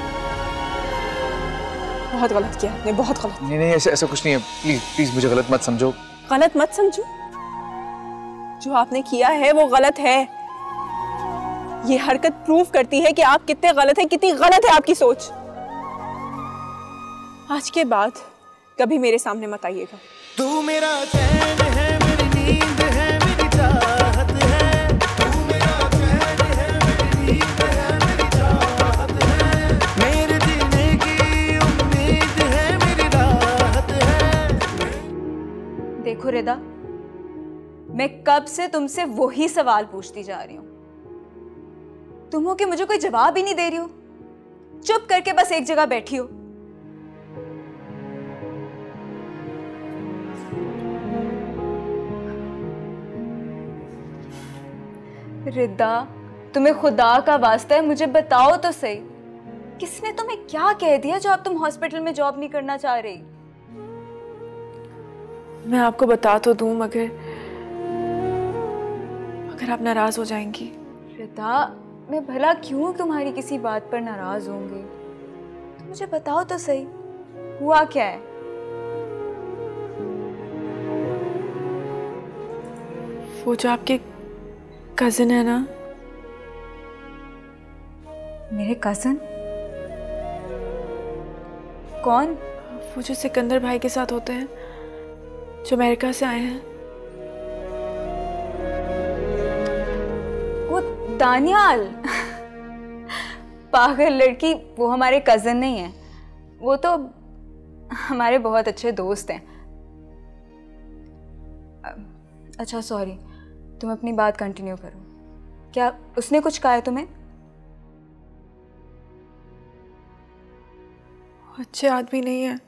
बहुत गलत किया आपने, बहुत गलत। नहीं, ऐसा कुछ नहीं है। प्लीज प्लीज मुझे गलत मत समझो। गलत मत समझो, जो आपने किया है वो गलत है। ये हरकत प्रूव करती है कि आप कितने गलत हैं, कितनी गलत है आपकी सोच। आज के बाद कभी मेरे सामने मत आइएगा। तू मेरा चैन है, मेरी नींद है, मेरी चाहत है। तू मेरा चैन है, मेरी नींद है, मेरी चाहत है। मेरे जीने की उम्मीद है, मेरी राहत है। देखो रिदा, मैं कब से तुमसे वही सवाल पूछती जा रही हूँ, तुम हो कि मुझे कोई जवाब ही नहीं दे रही हो। चुप करके बस एक जगह बैठी हो। रिदा, तुम्हें खुदा का वास्ता है, मुझे बताओ तो सही, किसने तुम्हें क्या कह दिया जो अब तुम हॉस्पिटल में जॉब नहीं करना चाह रही? मैं आपको बता तो दूं, मगर आप नाराज हो जाएंगी। रिदा, मैं भला क्यों तुम्हारी किसी बात पर नाराज होंगी? तो मुझे बताओ तो सही, हुआ क्या है? वो जो आपके कजिन है ना। मेरे कजिन? कौन? वो जो सिकंदर भाई के साथ होते हैं, जो अमेरिका से आए हैं। वो दानियाल। पागल लड़की, वो हमारे कजिन नहीं है, वो तो हमारे बहुत अच्छे दोस्त हैं। अच्छा सॉरी, तुम अपनी बात कंटिन्यू करो। क्या उसने कुछ कहा है तुम्हें? अच्छे आदमी नहीं है।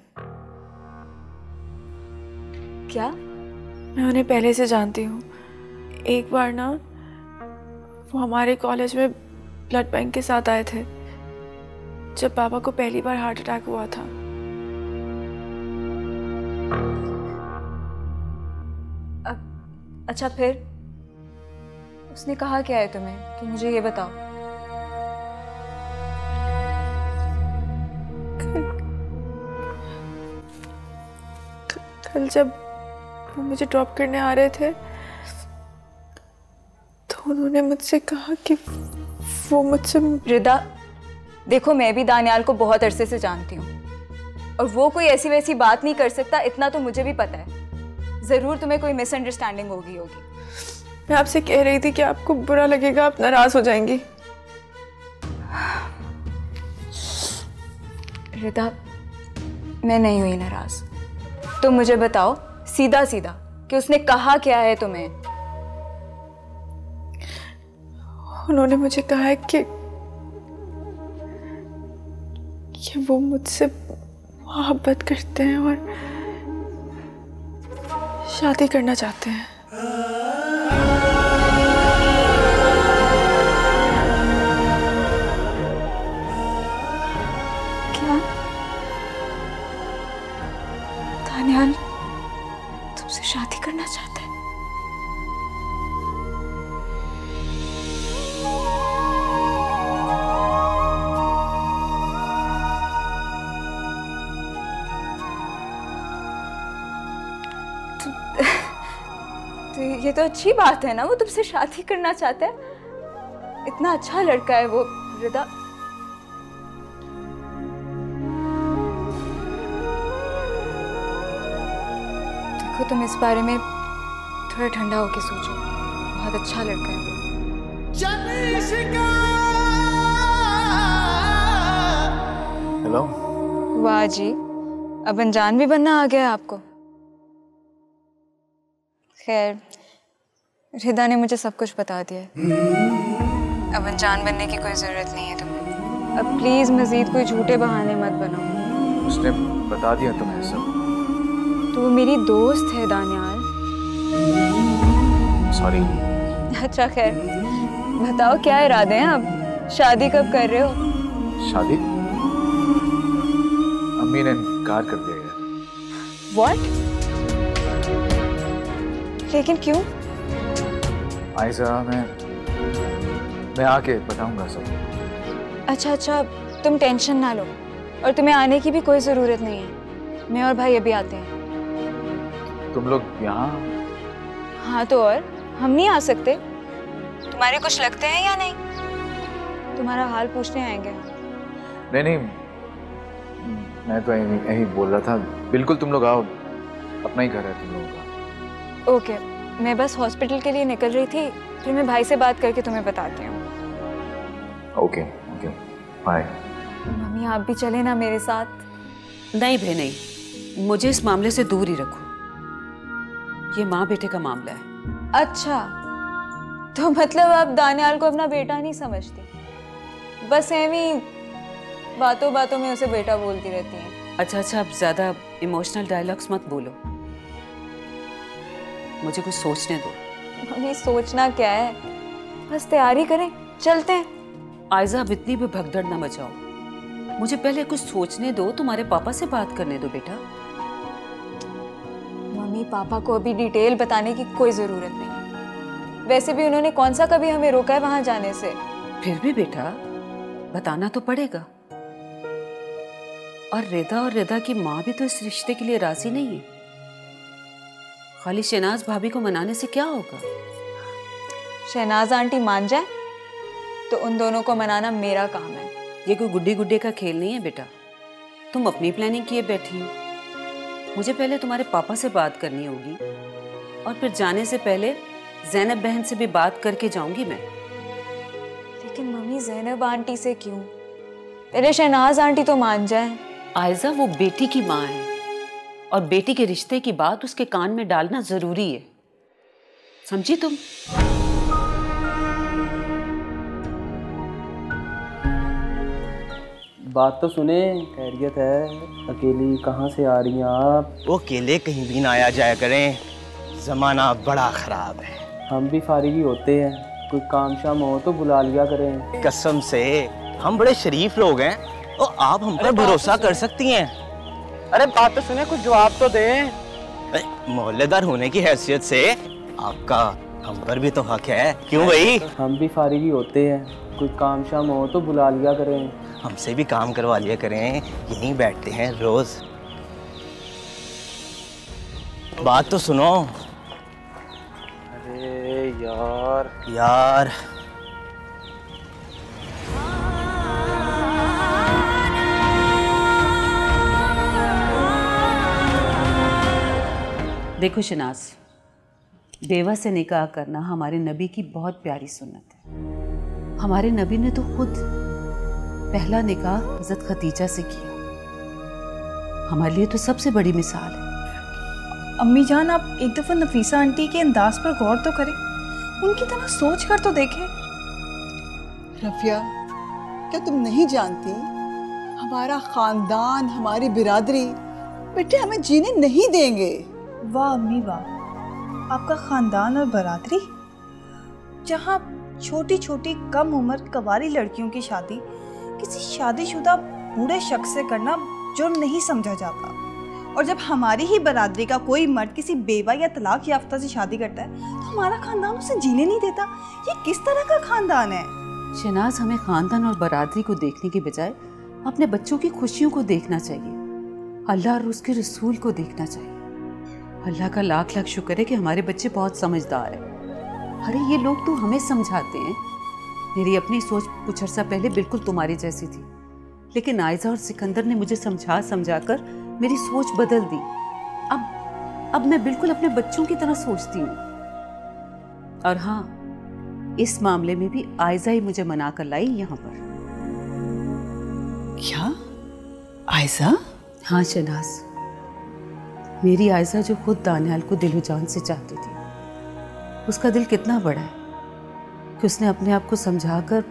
क्या? मैं उन्हें पहले से जानती हूँ। एक बार ना वो हमारे कॉलेज में ब्लड बैंक के साथ आए थे, जब पापा को पहली बार हार्ट अटैक हुआ था। अच्छा फिर उसने कहा क्या है तुम्हें, तो मुझे ये बताओ। कल जब वो मुझे ड्रॉप करने आ रहे थे, तो उन्होंने मुझसे कहा कि वो मुझसे। रिदा, देखो मैं भी दानियाल को बहुत अरसे से जानती हूँ, और वो कोई ऐसी वैसी बात नहीं कर सकता, इतना तो मुझे भी पता है। जरूर तुम्हें कोई मिसअंडरस्टैंडिंग होगी। मैं आपसे कह रही थी कि आपको बुरा लगेगा, आप नाराज हो जाएंगी। रिदा, मैं नहीं हुई नाराज। तुम मुझे बताओ सीधा सीधा कि उसने कहा क्या है तुम्हें? उन्होंने मुझे कहा है कि वो मुझसे मोहब्बत करते हैं और शादी करना चाहते हैं। क्या? दानियाल तुमसे शादी करना चाहता है? तो ये तो अच्छी बात है ना, वो तुमसे शादी करना चाहता है। इतना अच्छा लड़का है वो। रिदा, देखो तुम इस बारे में थोड़ा ठंडा होके सोचो, बहुत अच्छा लड़का है वो। हेलो। वाह जी, अब अनजान भी बनना आ गया आपको। खैर, रिदा ने मुझे सब कुछ बता दिया है। अब अनजान बनने की कोई ज़रूरत नहीं है तुम्हें। अब प्लीज़ मज़ीद कोई झूठे बहाने मत बनाओ। उसने बता दिया तुम्हें सब? तो वो मेरी दोस्त है दानियाल। सॉरी। अच्छा खैर, बताओ क्या इरादे हैं अब? शादी कब कर रहे हो? शादी? अम्मी ने इनकार कर दिया यार। What? लेकिन क्यों? आयशा, मैं आके बताऊंगा सब। अच्छा, तुम टेंशन ना लो, और तुम्हें आने की भी कोई ज़रूरत नहीं है। मैं और भाई अभी आते हैं। तुम लोग यहाँ? हाँ तो और हम नहीं आ सकते? तुम्हारे कुछ लगते हैं या नहीं? तुम्हारा हाल पूछने आएंगे। नहीं नहीं, मैं तो यही बोल रहा था। बिल्कुल तुम लोग आओ, अपना ही घर है तुम लोगों का। ओके, मैं बस हॉस्पिटल के लिए निकल रही थी, फिर मैं भाई से बात करके तुम्हें बताती हूँ। Okay okay, bye. मम्मी आप भी चले ना मेरे साथ? नहीं भाई नहीं, मुझे इस मामले से दूर ही रखो। ये माँ बेटे का मामला है। अच्छा, तो मतलब आप दानियाल को अपना बेटा नहीं समझती, बस एवी बातों बातों में उसे बेटा बोलती रहती हैं। अच्छा अच्छा, अब ज्यादा इमोशनल डायलॉग्स मत बोलो, मुझे कुछ सोचने दो। मम्मी सोचना क्या है, बस तैयारी करें, चलते हैं। आयजा अब इतनी भी भगदड़ ना मचाओ, मुझे पहले कुछ सोचने दो। तुम्हारे पापा से बात करने दो बेटा। मम्मी पापा को अभी डिटेल बताने की कोई जरूरत नहीं, वैसे भी उन्होंने कौन सा कभी हमें रोका है वहां जाने से। फिर भी बेटा बताना तो पड़ेगा। और रिदा की माँ भी तो इस रिश्ते के लिए राजी नहीं है। खाली शहनाज भाभी को मनाने से क्या होगा? शहनाज आंटी मान जाए तो उन दोनों को मनाना मेरा काम है। ये कोई गुड्डी गुड्डे का खेल नहीं है बेटा, तुम अपनी प्लानिंग किए बैठी हो। मुझे पहले तुम्हारे पापा से बात करनी होगी और फिर जाने से पहले ज़ैनब बहन से भी बात करके जाऊंगी मैं। लेकिन मम्मी ज़ैनब आंटी से क्यों? पहले शहनाज आंटी तो मान जाए। आयजा वो बेटी की माँ है और बेटी के रिश्ते की बात उसके कान में डालना जरूरी है, समझी तुम? बात तो सुने, खैरियत है? अकेली कहाँ से आ रही हैं आप? वो अकेले कहीं भी ना आया जाया करें, जमाना बड़ा खराब है। हम भी फारिग ही होते हैं, कोई काम शाम हो तो बुला लिया करें। कसम से हम बड़े शरीफ लोग हैं और आप हम पर भरोसा कर सकती हैं। अरे बात तो सुने, कुछ जवाब तो दें। मोहल्लेदार होने की हैसियत से आपका हम पर भी तो हक है, क्यों भाई? हम भी फारिग ही होते हैं, कोई काम शाम हो तो बुला लिया करें। हमसे भी काम करवा लिया करें, यहीं बैठते हैं रोज। बात तो सुनो। अरे यार देखो शनाज, बेवा से निकाह करना हमारे नबी की बहुत प्यारी सुन्नत है। हमारे नबी ने तो खुद पहला निकाह हज़रत खदीजा से किया, हमारे लिए तो सबसे बड़ी मिसाल है। अम्मी जान, आप एक दफ़ा नफीसा आंटी के अंदाज पर गौर तो करें, उनकी तरह सोच कर तो देखें। रफिया, क्या तुम नहीं जानती हमारा खानदान, हमारी बिरादरी बेटे हमें जीने नहीं देंगे। वाह अम्मी वाह, आपका खानदान और बरादरी, जहाँ छोटी छोटी कम उम्र कवारी लड़कियों की शादी किसी शादीशुदा बूढ़े शख्स से करना जुर्म नहीं समझा जाता, और जब हमारी ही बरादरी का कोई मर्द किसी बेवा या तलाक याफ्ता से शादी करता है तो हमारा खानदान उसे जीने नहीं देता। ये किस तरह का खानदान है? शहनाज, हमें खानदान और बरादरी को देखने के बजाय अपने बच्चों की खुशियों को देखना चाहिए, अल्लाह और उसके रसूल को देखना चाहिए। अल्लाह का लाख लाख शुक्र है कि हमारे बच्चे बहुत समझदार हैं। अरे ये लोग तो हमें समझाते हैं। मेरी अपनी सोच कुछ अर्सा पहले बिल्कुल तुम्हारी जैसी थी, लेकिन आयजा और सिकंदर ने मुझे समझा समझा कर मेरी सोच बदल दी। अब मैं बिल्कुल अपने बच्चों की तरह सोचती हूँ। और हाँ, इस मामले में भी आयजा ही मुझे मना कर लाई यहाँ पर। क्या आयजा? हाँ शहनाज, मेरी आयजा जो खुद दानियाल को दिलो जान से चाहती थी। उसका दिल कितना बड़ा है कि उसने अपने आप को समझाकर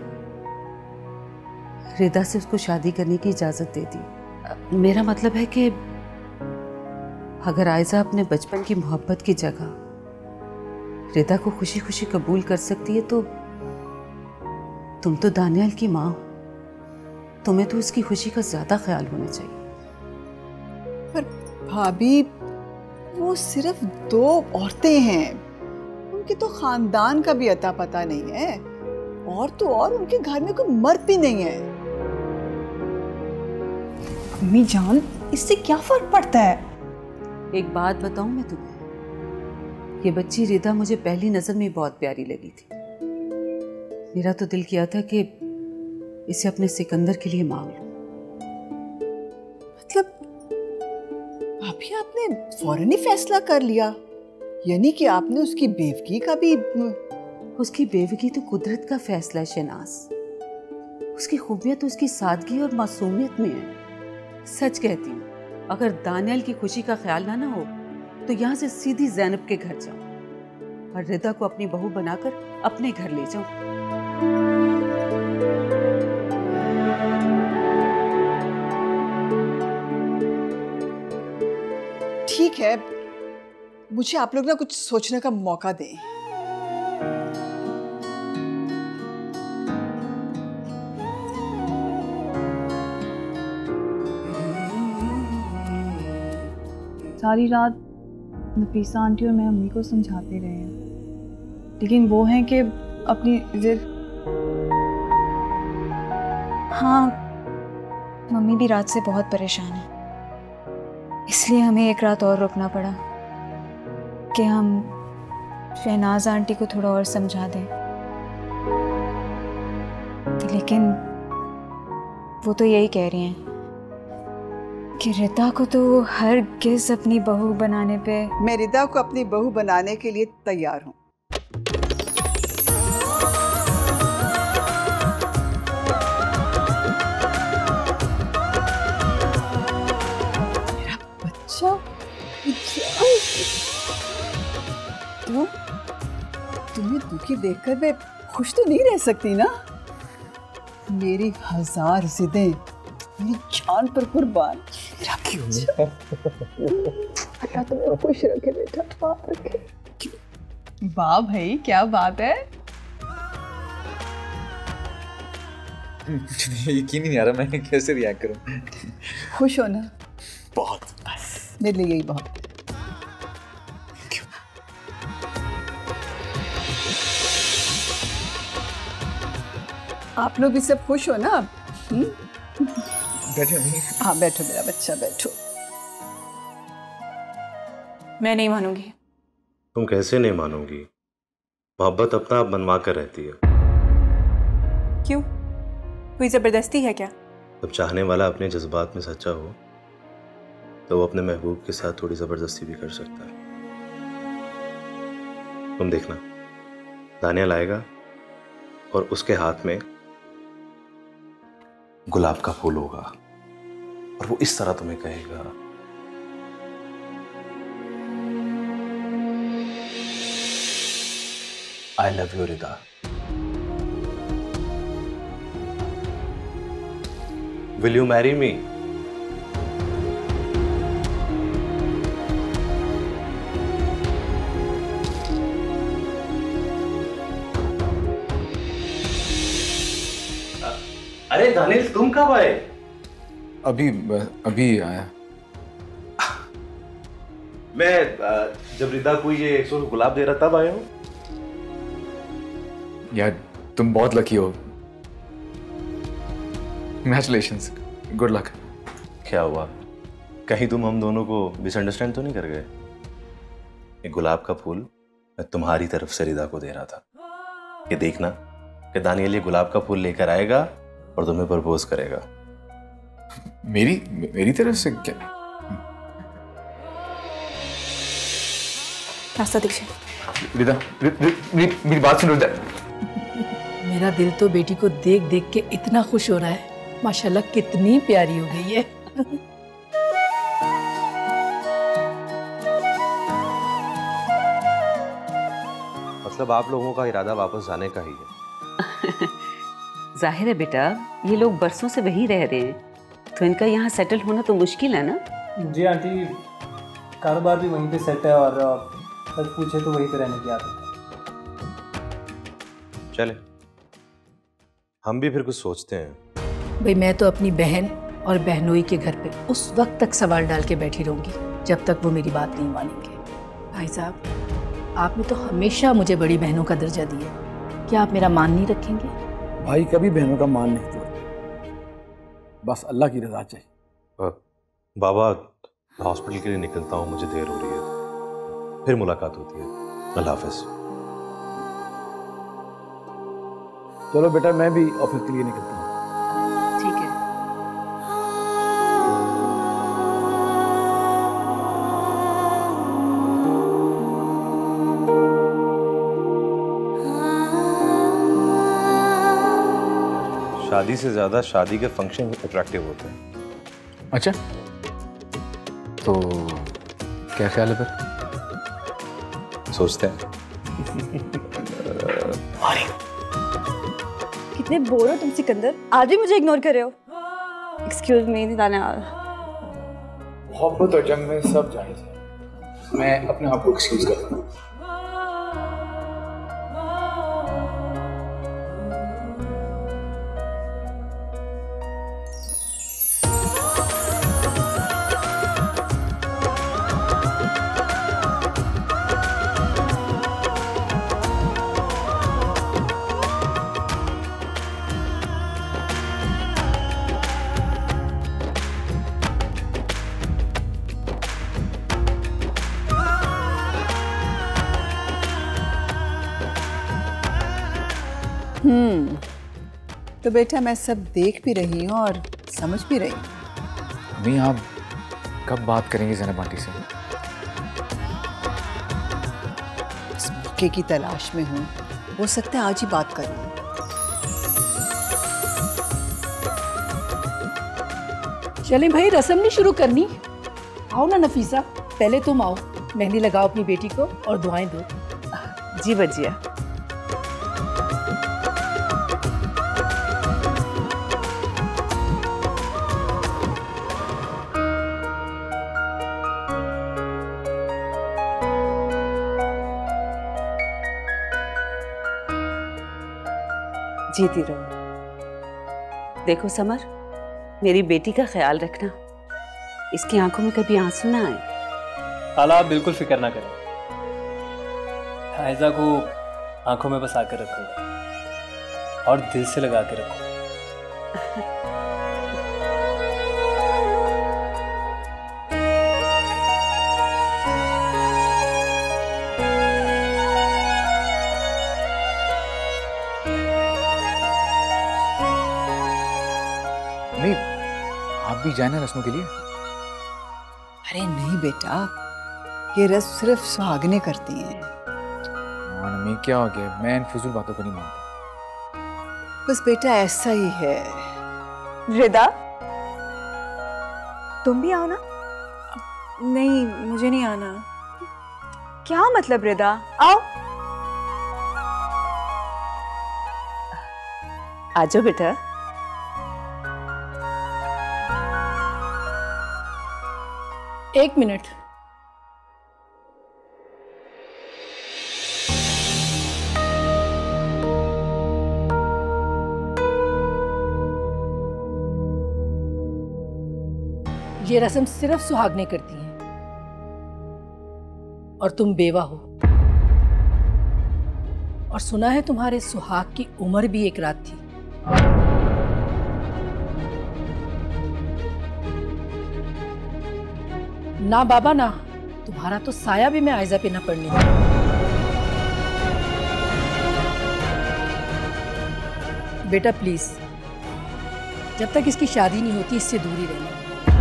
रिदा से उसको शादी करने की इजाजत दे दी। मेरा मतलब है कि अगर आयजा अपने बचपन की मोहब्बत की जगह रिदा को खुशी खुशी कबूल कर सकती है तो तुम तो दानियाल की माँ हो, तुम्हें तो उसकी खुशी का ज्यादा ख्याल होना चाहिए। पर भाभी, वो सिर्फ 2 औरतें हैं, उनके तो खानदान का भी अता पता नहीं है, और तो और उनके घर में कोई मर्द भी नहीं है। अम्मी जान, इससे क्या फर्क पड़ता है? एक बात बताऊं मैं तुम्हें, ये बच्ची रिदा मुझे पहली नजर में बहुत प्यारी लगी थी। मेरा तो दिल किया था कि इसे अपने सिकंदर के लिए मांग लो। मतलब भाभी आपने फौरन ही फैसला कर लिया, यानी कि आपने उसकी बेवकी का भी। उसकी बेवकी तो कुदरत का फैसला है शहनाज। उसकी खूबियत तो उसकी सादगी और मासूमियत में है। सच कहती हूँ, अगर दानियल की खुशी का ख्याल ना हो तो यहाँ से सीधी ज़ैनब के घर जाओ और रिदा को अपनी बहू बनाकर अपने घर ले जाओ। ठीक है, मुझे आप लोग ना कुछ सोचने का मौका दें। सारी रात नफीसा आंटी और मैं अम्मी को समझाते रहे हैं, लेकिन वो हैं कि अपनी जिद। हाँ, मम्मी भी रात से बहुत परेशान है, इसलिए हमें एक रात और रुकना पड़ा कि हम शहनाज आंटी को थोड़ा और समझा दें। लेकिन वो तो यही कह रही हैं कि रिदा को तो हरगिज़ अपनी बहू बनाने पे। मैं रिदा को अपनी बहू बनाने के लिए तैयार हूँ। मेरा बच्चा क्यों? तुम्हें दुखी देखकर मैं खुश तो नहीं रह सकती ना। मेरी 1000 जिदें मेरी जान पर कुर्बान। अल्लाह तुम्हें खुश रखे बेटा, बात रखे। वाह भाई, क्या बात है। मुझे यकीन ही नहीं आ रहा मैं कैसे रिएक्ट करूं। खुश हो ना? बहुत। मेरे लिए यही बहुत। आप लोग भी सब खुश हो ना? बैठो। हाँ बैठो मेरा बच्चा, बैठो। मैं नहीं मानूंगी। तुम कैसे नहीं मानोगी? मोहब्बत अपना आप बनवा कर रहती है। क्यों? कोई जबरदस्ती है क्या? जब चाहने वाला अपने जज्बात में सच्चा हो तो वो अपने महबूब के साथ थोड़ी जबरदस्ती भी कर सकता है। तुम देखना, दानियल आएगा और उसके हाथ में गुलाब का फूल होगा और वो इस तरह तुम्हें कहेगा, I love you Rida. Will you marry me? अरे दानिश, तुम कब आए? अभी आया। मैं जब रिदा को ये 100 गुलाब दे रहा तब आया हूँ। यार तुम बहुत लकी हो। Congratulations, good luck. क्या हुआ? कहीं तुम हम दोनों को मिसअंडरस्टैंड तो नहीं कर गए? ये गुलाब का फूल मैं तुम्हारी तरफ से रिदा को दे रहा था कि देखना कि दानियल ये गुलाब का फूल लेकर आएगा और तुम्हें प्रपोज करेगा। मेरी तरफ से क्या? रास्ता दीजिए। रिदा, मेरी बात सुनो रिदा। मेरा दिल तो बेटी को देख देख के इतना खुश हो रहा है, माशाल्लाह कितनी प्यारी हो गई है। मतलब आप लोगों का इरादा वापस जाने का ही है? जाहिर है बेटा, ये लोग बरसों से वहीं रह रहे हैं, तो इनका यहाँ सेटल होना तो मुश्किल है ना। जी आंटी, कारोबार भी वहीं पे सेट है और सच पूछे तो वहीं पे रहने की आदत है। चले, हम भी फिर कुछ सोचते हैं। भाई मैं तो अपनी बहन और बहनोई के घर पे उस वक्त तक सवाल डाल के बैठी रहूंगी जब तक वो मेरी बात नहीं मानेंगे। भाई साहब, आपने तो हमेशा मुझे बड़ी बहनों का दर्जा दिया, क्या आप मेरा मान नहीं रखेंगे? भाई कभी बहनों का मान नहीं तोड़ते, बस अल्लाह की रजा चाहिए। बाबा, हॉस्पिटल के लिए निकलता हूँ, मुझे देर हो रही है, फिर मुलाकात होती है। अल्लाह हाफिज। चलो बेटा, मैं भी ऑफिस के लिए निकलता हूँ। शादी से ज्यादा शादी के फंक्शन अट्रैक्टिव होते हैं। अच्छा, तो क्या ख्याल है फिर? सोचते हैं। कितने बोर हो तुम सिकंदर, आज भी मुझे इग्नोर कर रहे हो। Excuse me Daniyal. मोहब्बत और जंग में सब जायज है, मैं अपने आप को एक्सक्यूज करता हूँ। तो बेटा मैं सब देख भी रही हूँ और समझ भी रही हूँ। अम्मी आप कब बात करेंगे ज़ैनब आंटी से? इस मौके की तलाश में हूँ, हो सकता है आज ही बात कर लूँ। चलें भाई, रस्म नहीं शुरू करनी? आओ ना नफीसा, पहले तुम आओ, मेहंदी लगाओ अपनी बेटी को और दुआएं दो। जी बजिया। जीती रहो। देखो समर, मेरी बेटी का ख्याल रखना, इसकी आंखों में कभी आंसू ना आए। खाला आप बिल्कुल फिक्र ना करें, आयजा को आंखों में बसा कर रखूंगा और दिल से लगा के रखूंगा। नहीं, आप भी जाए ना रस्मों के लिए? अरे नहीं बेटा, ये रस्म सिर्फ सुहागनें करती हैं। अम्मी क्या हो गया, मैं इन फिजूल बातों को नहीं मानता। बस बेटा ऐसा ही है। रिदा, तुम भी आओ ना। नहीं, मुझे नहीं आना। क्या मतलब रिदा, आओ। आ जाओ बेटा। एक मिनट। ये रस्म सिर्फ सुहागनें करती हैं और तुम बेवा हो, और सुना है तुम्हारे सुहाग की उम्र भी एक रात थी। ना बाबा ना, तुम्हारा तो साया भी मैं आयजा पे ना पड़ने दूं। बेटा प्लीज, जब तक इसकी शादी नहीं होती इससे दूर ही रहना।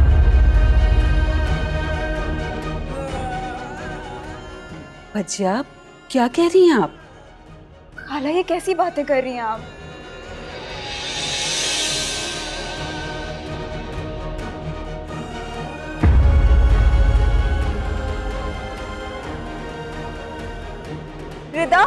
बच्चा क्या कह रही हैं आप? खाला ये कैसी बातें कर रही हैं आप? रिदा,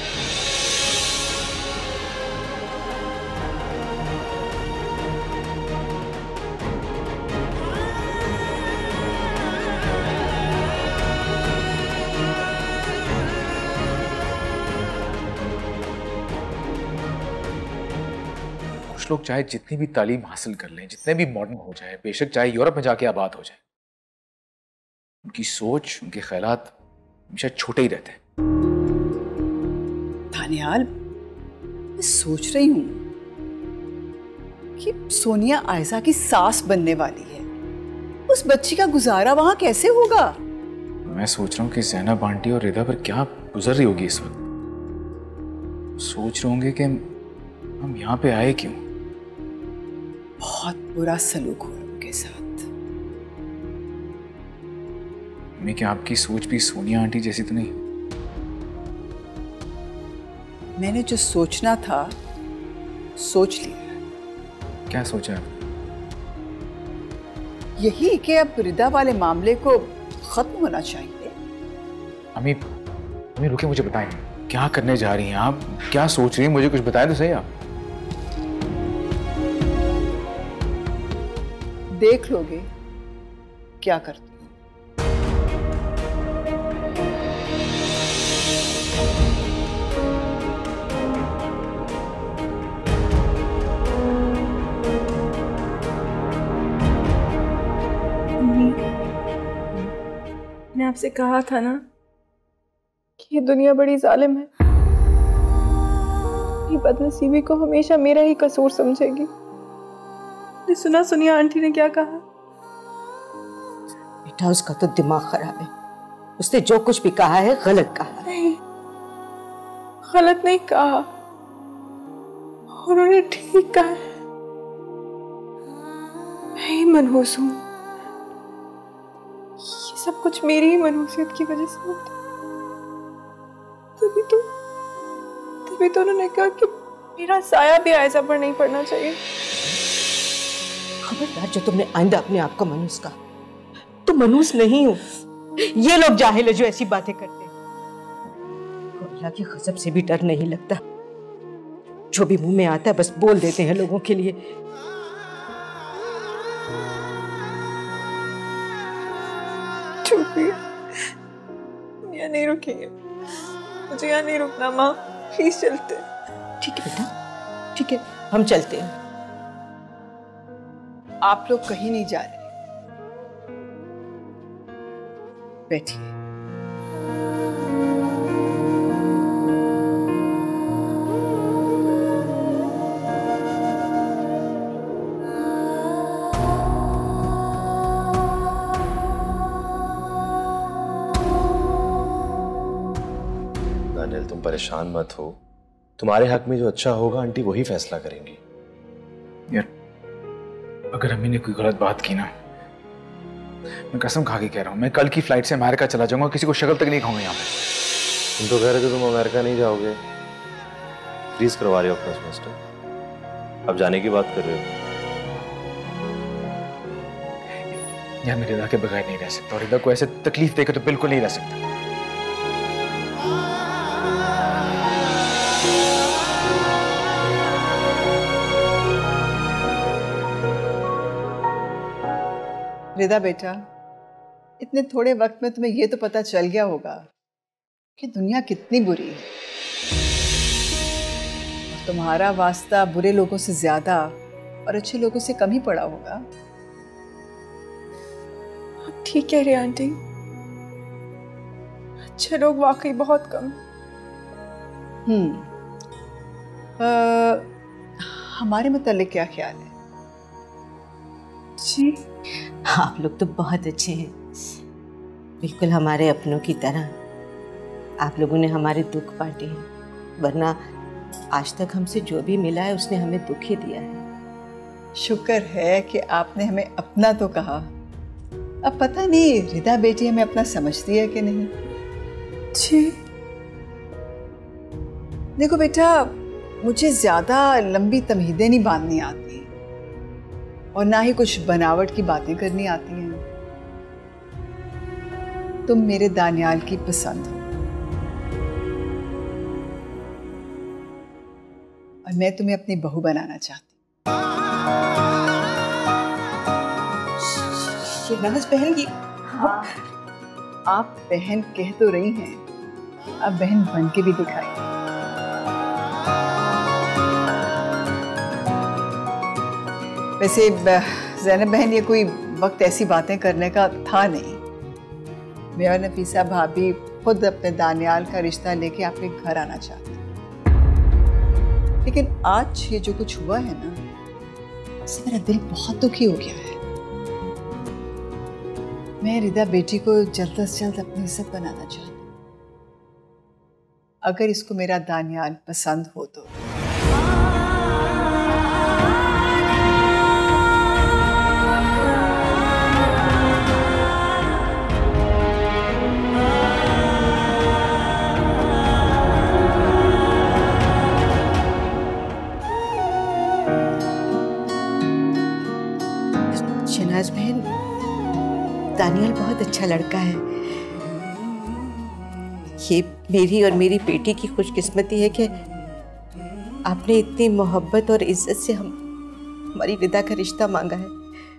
कुछ लोग चाहे जितनी भी तालीम हासिल कर लें, जितने भी मॉडर्न हो जाए, बेशक चाहे यूरोप में जाके आबाद हो जाए, उनकी सोच, उनके ख्यालात हमेशा छोटे ही रहते हैं। दानियाल, मैं सोच रही हूँ कि सोनिया आयजा की सास बनने वाली है, उस बच्ची का गुजारा वहां कैसे होगा? मैं सोच रहा हूँ कि ज़ैनब आंटी और रिदा पर क्या गुजर रही होगी इस वक्त। सोच रहे होंगे कि हम यहाँ पे आए क्यों। बहुत बुरा सलूक हुआ उनके साथ। मैं क्या आपकी सोच भी सोनिया आंटी जैसी तो नहीं? मैंने जो सोचना था सोच लिया, क्या सोचा है? यही कि अब रिदा वाले मामले को खत्म होना चाहिए। अम्मी अम्मी रुके, मुझे बताएं क्या करने जा रही हैं आप, क्या सोच रही हैं, मुझे कुछ बताएं तो सही आप। देख लोगे क्या करते। मैंने आपसे कहा था ना कि ये दुनिया बड़ी जालिम है। ये बदनसीबी को हमेशा मेरा ही कसूर समझेगी। सुना सुनिया आंटी ने क्या कहा? बेटा उसका तो दिमाग खराब है, उसने जो कुछ भी कहा है गलत कहा। नहीं, गलत नहीं कहा, उन्होंने ठीक कहा है। मैं ही मनहूस हूं, ये सब कुछ मेरी ही मनहूसियत की वजह से होता। तभी तो उन्होंने कहा कि मेरा साया भी आयजा पर नहीं पड़ना चाहिए। खबरदार जो तुमने आइंदा अपने आप को मनहूस कहा, तो मनहूस नहीं हूं। ये लोग जाहिल है जो ऐसी बातें करते हैं। अल्लाह की गज़ब से भी डर नहीं लगता, जो भी मुंह में आता है बस बोल देते हैं लोगों के लिए। यहाँ नहीं रुकेंगे, मुझे यहाँ नहीं रुकना माँ, प्लीज चलते। ठीक है बेटा, ठीक है, हम चलते हैं। आप लोग कहीं नहीं जा रहे, बैठिए। दानियल तुम परेशान मत हो, तुम्हारे हक में जो अच्छा होगा आंटी वही फैसला करेंगी। यार अगर अम्मी ने कोई गलत बात की ना, मैं कसम खा के कह रहा हूँ, मैं कल की फ्लाइट से अमेरिका चला जाऊंगा, किसी को शक्ल तक नहीं खाऊंगा यहाँ पे। तुम तो कह रहे थे तुम अमेरिका नहीं जाओगे, फ्रीज करवा रहे हो अपना सेमेस्टर, अब जाने की बात कर रहे हो। यार मैं रिदा के बगैर नहीं रह सकता, और रिदा को ऐसे तकलीफ देकर तो बिल्कुल नहीं रह सकता। रिदा बेटा, इतने थोड़े वक्त में तुम्हें ये तो पता चल गया होगा कि दुनिया कितनी बुरी है। और तुम्हारा वास्ता बुरे लोगों से ज्यादा और अच्छे लोगों से कम ही पड़ा होगा। आप ठीक कह रहे हैं आंटी, अच्छे लोग वाकई बहुत कम। हमारे मुतालिक क्या ख्याल है? जी आप लोग तो बहुत अच्छे हैं, बिल्कुल हमारे अपनों की तरह। आप लोगों ने हमारे दुख बांटे हैं, वरना आज तक हमसे जो भी मिला है उसने हमें दुख ही दिया है। शुक्र है कि आपने हमें अपना तो कहा। अब पता नहीं रिदा बेटी हमें अपना समझती है कि नहीं। जी देखो बेटा, मुझे ज्यादा लंबी तमहीदें नहीं बांधनी आती और ना ही कुछ बनावट की बातें करनी आती हैं। तुम मेरे दानियाल की पसंद हो और मैं तुम्हें अपनी बहू बनाना चाहती। शहनाज बहन की आप बहन कह तो रही हैं, अब बहन बन के भी दिखाई। वैसे ज़ैनब बहन, ये कोई वक्त ऐसी बातें करने का था नहीं। मैं और नफीसा भाभी खुद अपने दानियाल का रिश्ता लेके आपके घर आना चाहते हैं, लेकिन आज ये जो कुछ हुआ है ना, इससे मेरा दिल बहुत दुखी हो गया है। मैं रिदा बेटी को जल्द से जल्द अपनी इज्जत बनाना चाहती हूँ, अगर इसको मेरा दानियाल पसंद हो तो। बहुत अच्छा लड़का है। ये मेरी और मेरी बेटी की खुशकिस्मती है कि आपने इतनी मोहब्बत और इज्जत से हमारी रिदा का रिश्ता मांगा है।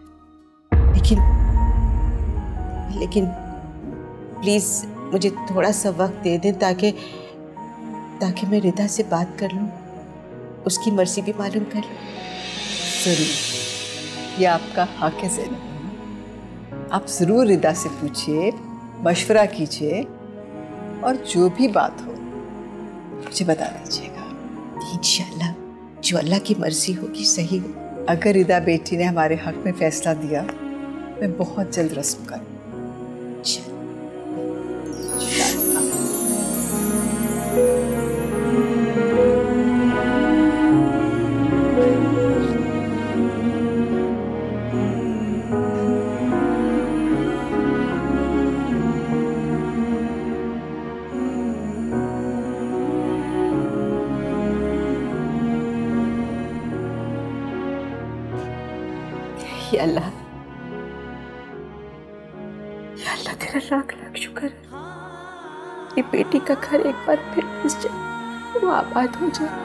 लेकिन प्लीज मुझे थोड़ा सा वक्त दे दें ताकि मैं रिदा से बात कर लूं, उसकी मर्जी भी मालूम कर लूं। जरूर, ये आपका हक है ज़ैनब। आप ज़रूर रिदा से पूछिए, मशवरा कीजिए और जो भी बात हो मुझे बता दीजिएगा। इंशाल्लाह जो अल्लाह की मर्जी होगी सही हो। अगर रिदा बेटी ने हमारे हक में फैसला दिया, मैं बहुत जल्द रस्म करूँ। या अल्लाह तेरा लाख लाख शुक्र है। ये बेटी का घर एक बार फिर बस जाए, वो आबाद हो जाए।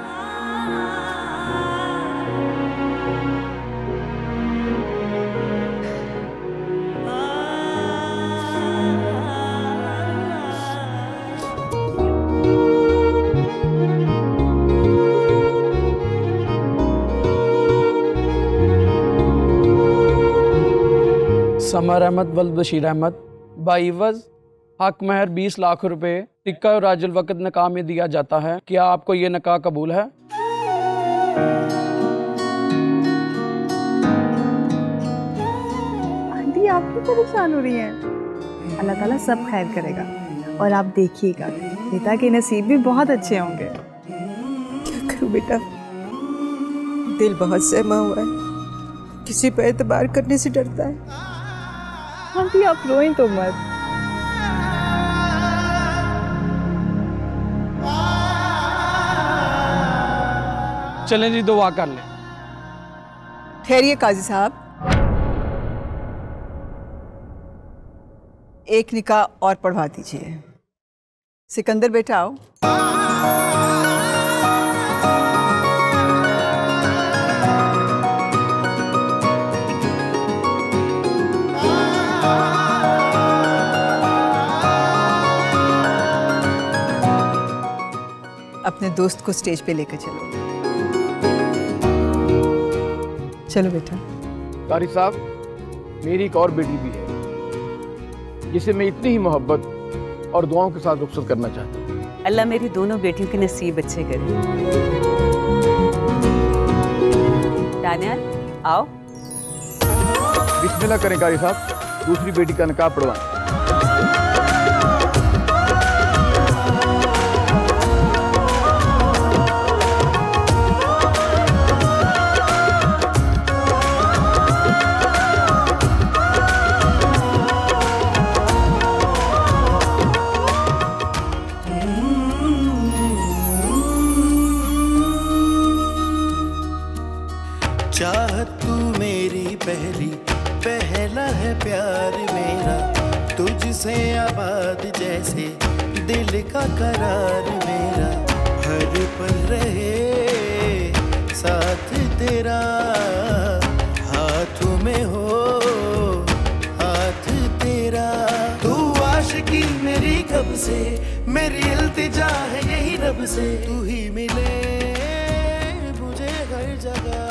समर अहमद वल बशीर अहमद बाईवज हक महर 20 लाख रुपए टिक्का और राजुल वक़्त निकाह में दिया जाता है। क्या आपको ये निकाह कबूल है? आंटी आप क्यों परेशान हो रही हैं? अल्लाह ताला सब खैर करेगा और आप देखिएगा रिदा के नसीब भी बहुत अच्छे होंगे। क्या करूं बेटा, दिल बहुत सहमा हुआ है, किसी पर एतबार करने से डरता है। आंटी आप रोएं तो मत। चलें जी दुआ कर लें। ठहरिए काजी साहब, एक निकाह और पढ़वा दीजिए। सिकंदर बेटा आओ। अपने दोस्त को स्टेज पे लेकर चलो। चलो बेटा। कारी साहब, मेरी एक और बेटी भी है जिसे मैं इतनी ही मोहब्बत और दुआओं के साथ रुखसत करना चाहता हूँ। अल्लाह मेरी दोनों बेटियों के नसीब अच्छे करे। दानियाल आओ। बिस्मिल्लाह करें कारी साहब, दूसरी बेटी का निकाह पढ़वाएं। चाहत तू मेरी पहला है प्यार मेरा, तुझसे आबाद जैसे दिल का करार मेरा, हर पल रहे साथ तेरा, हाथों में हो हाथ तेरा। तू आशिकी मेरी कब से, मेरी इल्तिजा है यही रब से, तू ही मिले मुझे हर जगह।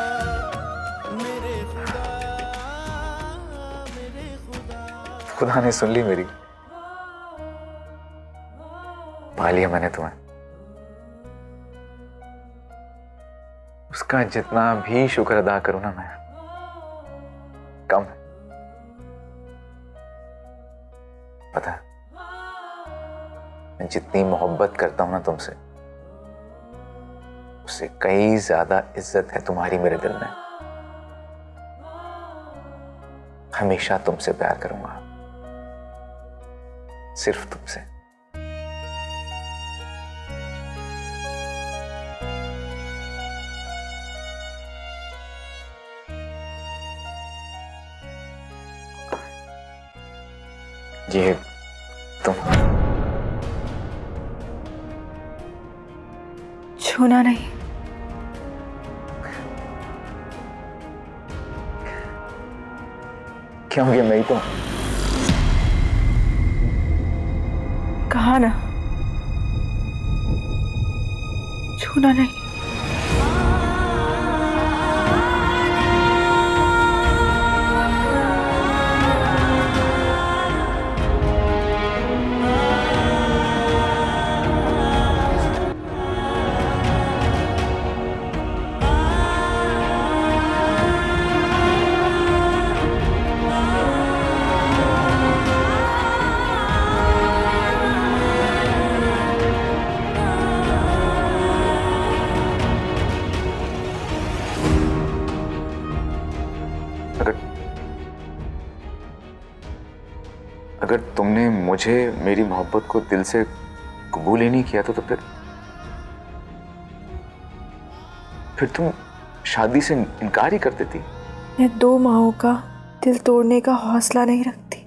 खुदा ने सुन ली मेरी, पा लिया मैंने तुम्हें। उसका जितना भी शुक्र अदा करूं ना मैं, कम है। पता है, मैं जितनी मोहब्बत करता हूं ना तुमसे, उससे कई ज्यादा इज्जत है तुम्हारी मेरे दिल में। हमेशा तुमसे प्यार करूंगा, सिर्फ तुमसे। ये तुम छूना नहीं। क्या हो गया? मैं ही तो कहा ना, छूना नहीं। अगर तुमने मुझे, मेरी मोहब्बत को दिल से कबूल ही नहीं किया तो फिर तुम शादी से इनकार ही कर देती। मैं 2 माओं का दिल तोड़ने का हौसला नहीं रखती।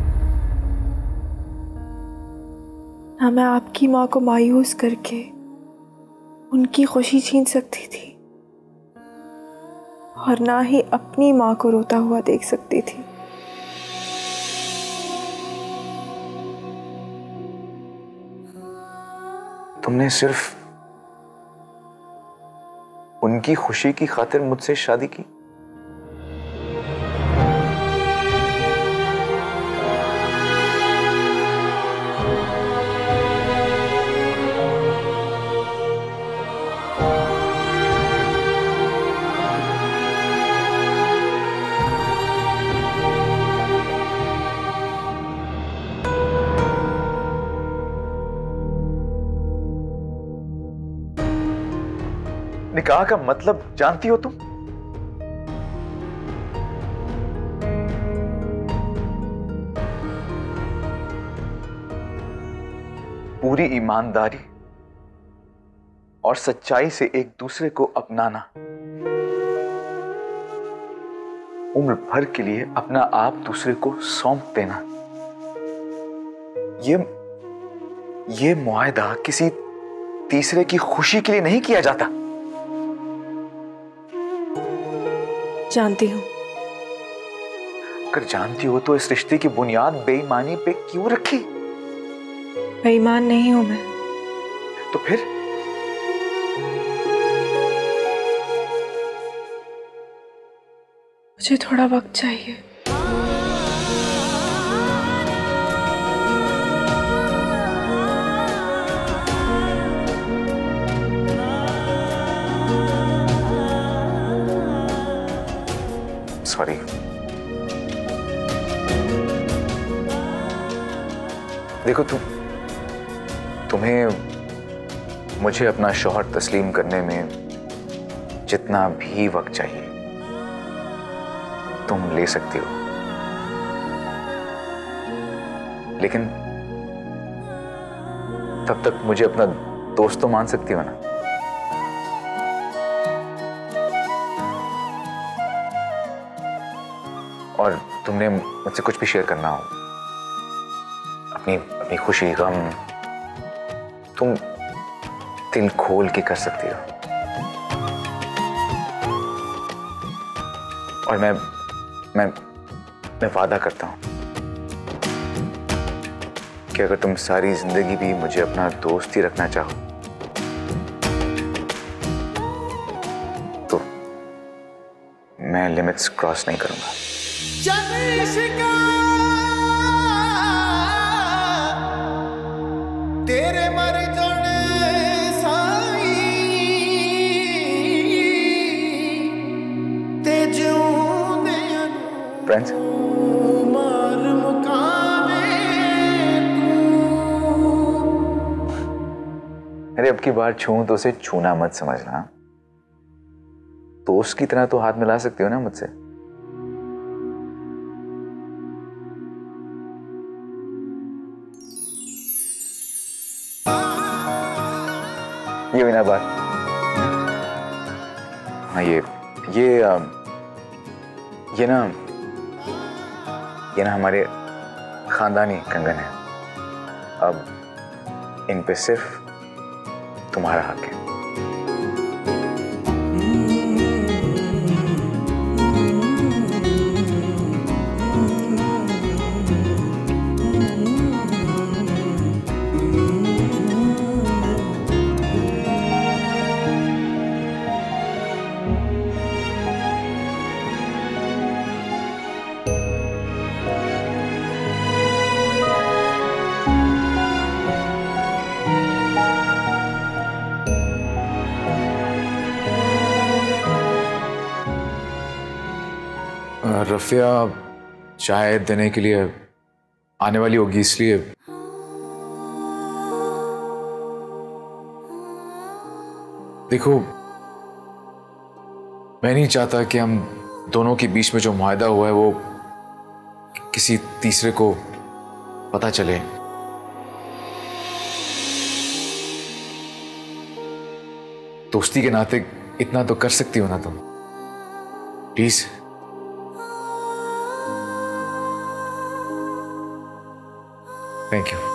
ना मैं आपकी माँ को मायूस करके उनकी खुशी छीन सकती थी और ना ही अपनी माँ को रोता हुआ देख सकती थी। तुमने सिर्फ उनकी खुशी की खातिर मुझसे शादी की। निकाह का मतलब जानती हो तुम? पूरी ईमानदारी और सच्चाई से एक दूसरे को अपनाना, उम्र भर के लिए अपना आप दूसरे को सौंप देना, ये मुआहदा किसी तीसरे की खुशी के लिए नहीं किया जाता। जानती हूँ। अगर जानती हो तो इस रिश्ते की बुनियाद बेईमानी पे क्यों रखी? बेईमान नहीं हूं मैं। तो फिर? मुझे थोड़ा वक्त चाहिए। सॉरी। देखो तुम्हें मुझे अपना शौहर तस्लीम करने में जितना भी वक्त चाहिए तुम ले सकती हो, लेकिन तब तक मुझे अपना दोस्त तो मान सकती हो ना? और तुमने मुझसे कुछ भी शेयर करना हो, अपनी खुशी गम, तुम दिल खोल के कर सकती हो। और मैं वादा करता हूं कि अगर तुम सारी जिंदगी भी मुझे अपना दोस्त ही रखना चाहो तो मैं लिमिट्स क्रॉस नहीं करूंगा। तेरे मर जाने साई ते जिऊंदे फ्रेंड्स, मार मुकावे अरे अब की बार छूं तो उसे छूना मत समझना। दोस्त की तरह तो हाथ मिला सकती हो ना मुझसे। ये हुई ना बात। हाँ ये ना हमारे खानदानी कंगन है। अब इन पे सिर्फ तुम्हारा हक है। रफ़िया चाय देने के लिए आने वाली होगी, इसलिए देखो मैं नहीं चाहता कि हम दोनों के बीच में जो मुआहदा हुआ है वो किसी तीसरे को पता चले। दोस्ती के नाते इतना तो कर सकती हो ना तुम, प्लीज। Thank you.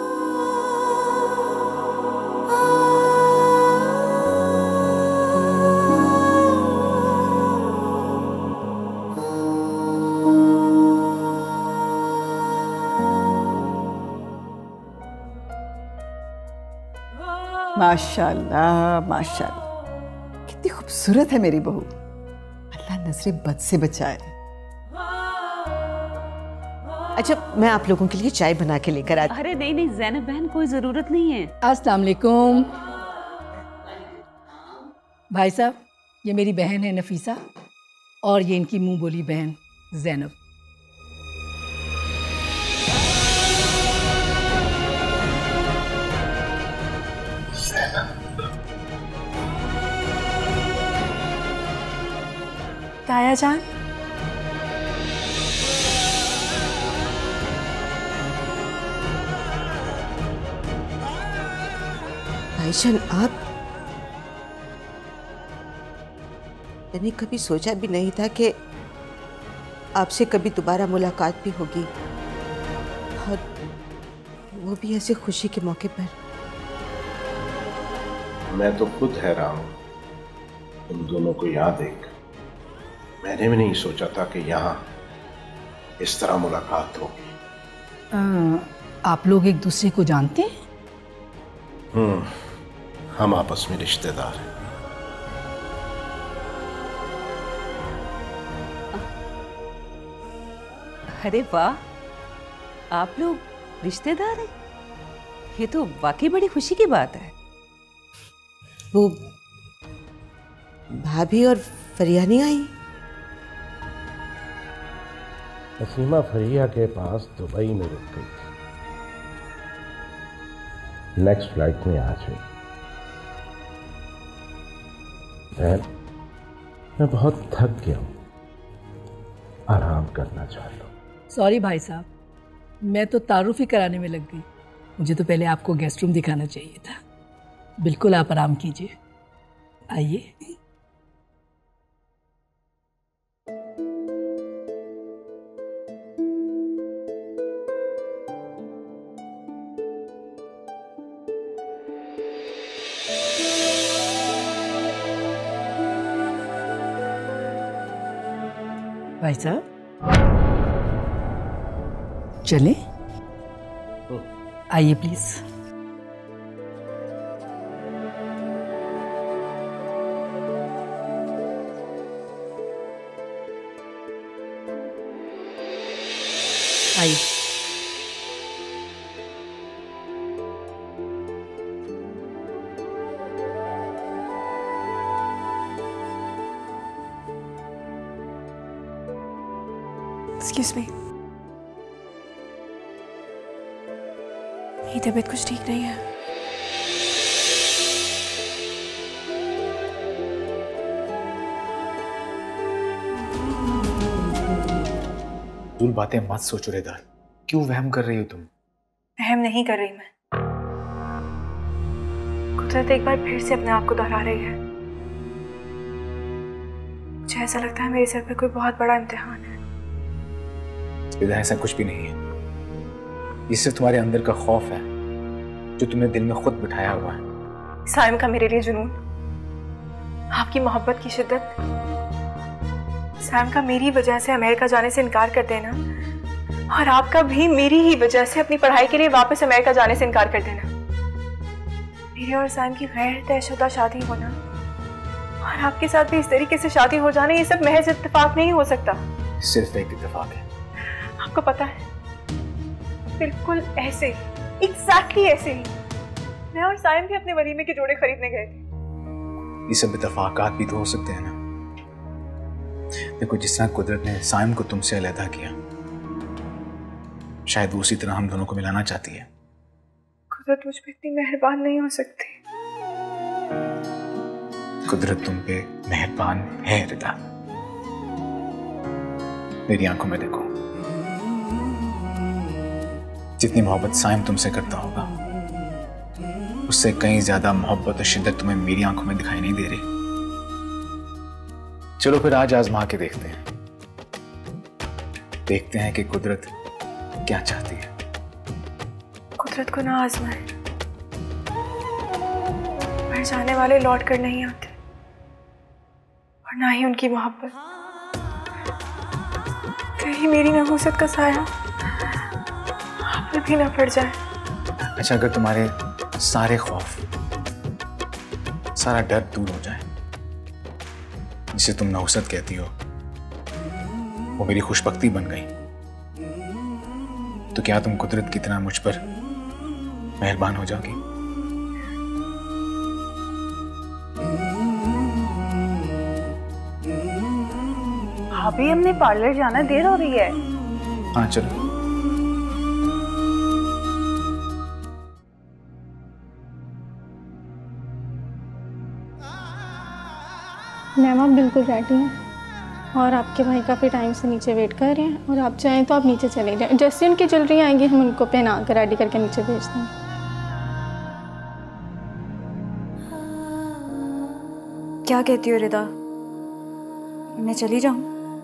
माशाल्लाह माशाल्लाह, कितनी खूबसूरत है मेरी बहू। अल्लाह नजरे बद से बचाए। अच्छा, मैं आप लोगों के लिए चाय बना के लेकर आ। अरे नहीं नहीं ज़ैनब बहन, कोई ज़रूरत नहीं है। अस्सलाम वालेकुम। भाई साहब, ये मेरी बहन है नफीसा और ये इनकी मुंह बोली बहन ज़ैनब। ताया जान, भाईजान आप, मैंने कभी सोचा भी नहीं था कि आपसे कभी दोबारा मुलाकात भी होगी, और वो भी ऐसे खुशी के मौके पर। मैं तो खुद हैरान हूं तुम दोनों को यहाँ देख। मैंने भी नहीं सोचा था कि यहाँ इस तरह मुलाकात होगी। आप लोग एक दूसरे को जानते हैं? हम आपस में रिश्तेदार हैं। अरे वाह, आप लोग रिश्तेदार हैं? ये तो वाकई बड़ी खुशी की बात है। वो भाभी और फरिया नहीं आई? नसीमा फरिया के पास दुबई में रुक गई थी, नेक्स्ट फ्लाइट में आ जाएगी। मैं बहुत थक गया हूँ, आराम करना चाहता हूँ। सॉरी भाई साहब, मैं तो तारुफ ही कराने में लग गई। मुझे तो पहले आपको गेस्ट रूम दिखाना चाहिए था। बिल्कुल, आप आराम कीजिए, आइए। भाई साहब चलें? आइए प्लीज। आइए। एक्सक्यूज मी, मेरी तबीयत कुछ ठीक नहीं है। फजूल बातें मत सोचो रेदार, क्यों वहम कर रही हो तुम? वहम नहीं कर रही मैं, कुदरत एक बार फिर से अपने आप को दोहरा रही है। मुझे ऐसा लगता है मेरे सर पे कोई बहुत बड़ा इम्तिहान है। ऐसा कुछ भी नहीं है। ये सिर्फ तुम्हारे अंदर का खौफ है जो तुमने दिल में खुद बिठाया हुआ है। साइम का मेरे लिए जुनून, आपकी मोहब्बत की शिद्दत, सैम का मेरी वजह से अमेरिका जाने से इनकार कर देना और आपका भी मेरी ही वजह से अपनी पढ़ाई के लिए वापस अमेरिका जाने से इनकार कर देना। मेरे और सैम की गैर तयशुदा शादी होना और आपके साथ भी इस तरीके से शादी हो जाना, ये सब महज इत्तेफाक नहीं हो सकता। सिर्फ एक इत्तेफाक है। आपको पता है, बिल्कुल ऐसे ही, एग्जैक्टली ऐसे ही मैं और साइम भी अपने वलीमे के जोड़े खरीदने गए थे। ये सब इत्तेफाकात भी तो हो सकते हैं ना। देखो, जिस तरह कुदरत ने साइम को तुमसे अलहदा किया, शायद उसी तरह हम दोनों को मिलाना चाहती है। कुदरत मुझ पे इतनी मेहरबान नहीं हो सकती। कुदरत तुम पे मेहरबान है रिदा। मेरी आंखों में देखो, जितनी मोहब्बत साइम तुमसे करता होगा उससे कहीं ज्यादा मोहब्बत और शिद्दत तुम्हें मेरी आंखों में दिखाई नहीं दे रही। चलो फिर आज आजमा के देखते हैं कि कुदरत क्या चाहती है। कुदरत को ना आजमाए, मर जाने वाले लौट कर नहीं आते और ना ही उनकी मोहब्बत। कहीं मेरी नहूसत का साया आप पे भी ना पड़ जाए। अच्छा, अगर तुम्हारे सारे खौफ, सारा डर दूर हो जाए, जिसे तुम नहुसत कहती हो, वो मेरी खुशबख्ती बन गई, तो क्या तुम कुदरत की तरह मुझ पर मेहरबान हो जाओगी? भाभी, हमने पार्लर जाना, देर हो रही है। हाँ चलो। मैम आप बिल्कुल रेडी हैं और आपके भाई काफ़ी टाइम से नीचे वेट कर रहे हैं, और आप चाहें तो आप नीचे चले जाएं। जैसे उनकी ज्वेलरी आएंगी हम उनको पहना कर रेडी करके नीचे भेज देंगे। क्या कहती हो रिदा, मैं चली जाऊं?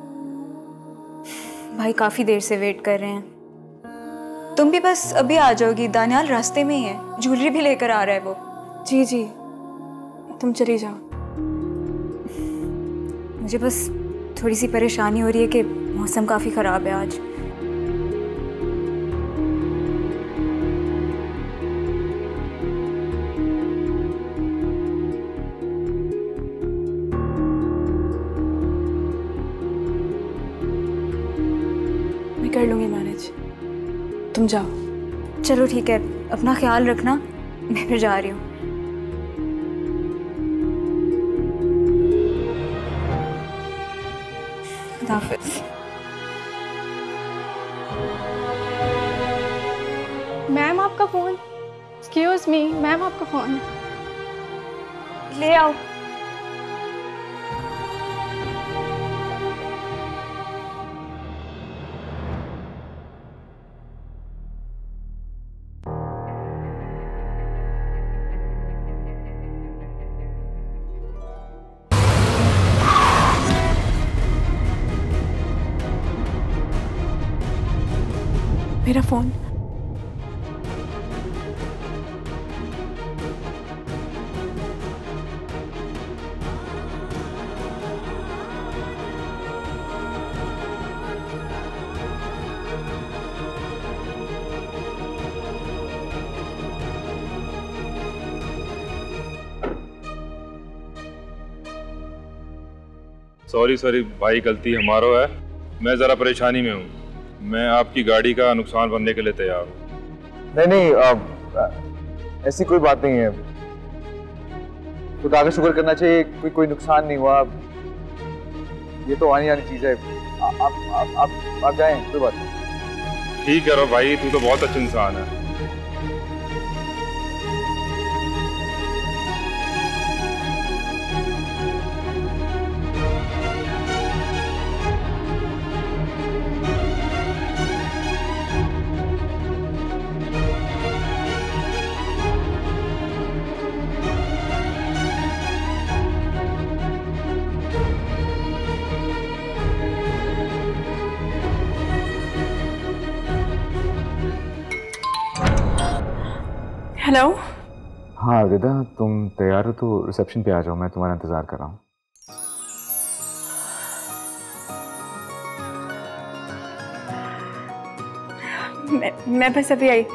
भाई काफ़ी देर से वेट कर रहे हैं। तुम भी बस अभी आ जाओगी, दानियाल रास्ते में ही है, ज्वेलरी भी लेकर आ रहा है वो। जी जी, तुम चली जाओ। मुझे बस थोड़ी सी परेशानी हो रही है कि मौसम काफ़ी ख़राब है आज। मैं कर लूँगी मैनेज, तुम जाओ। चलो ठीक है, अपना ख्याल रखना, मैं फिर जा रही हूँ। मैम आपका फ़ोन। एक्सक्यूज मी मैम, आपका फ़ोन ले आओ। मेरा फोन। सॉरी भाई, गलती हमारा है। मैं ज़रा परेशानी में हूँ। मैं आपकी गाड़ी का नुकसान भरने के लिए तैयार हूँ। नहीं, ऐसी कोई बात नहीं है। खुदा का शुक्र करना चाहिए, कोई नुकसान नहीं हुआ। ये तो आनी आनी चीज़ है। आप जाएं, कोई बात नहीं। ठीक है रो भाई, तू तो बहुत अच्छा इंसान है। हेलो। हाँ रिदा, तुम तैयार हो तो रिसेप्शन पे आ जाओ, मैं तुम्हारा इंतज़ार कर रहा हूँ। मैं बस अभी आई,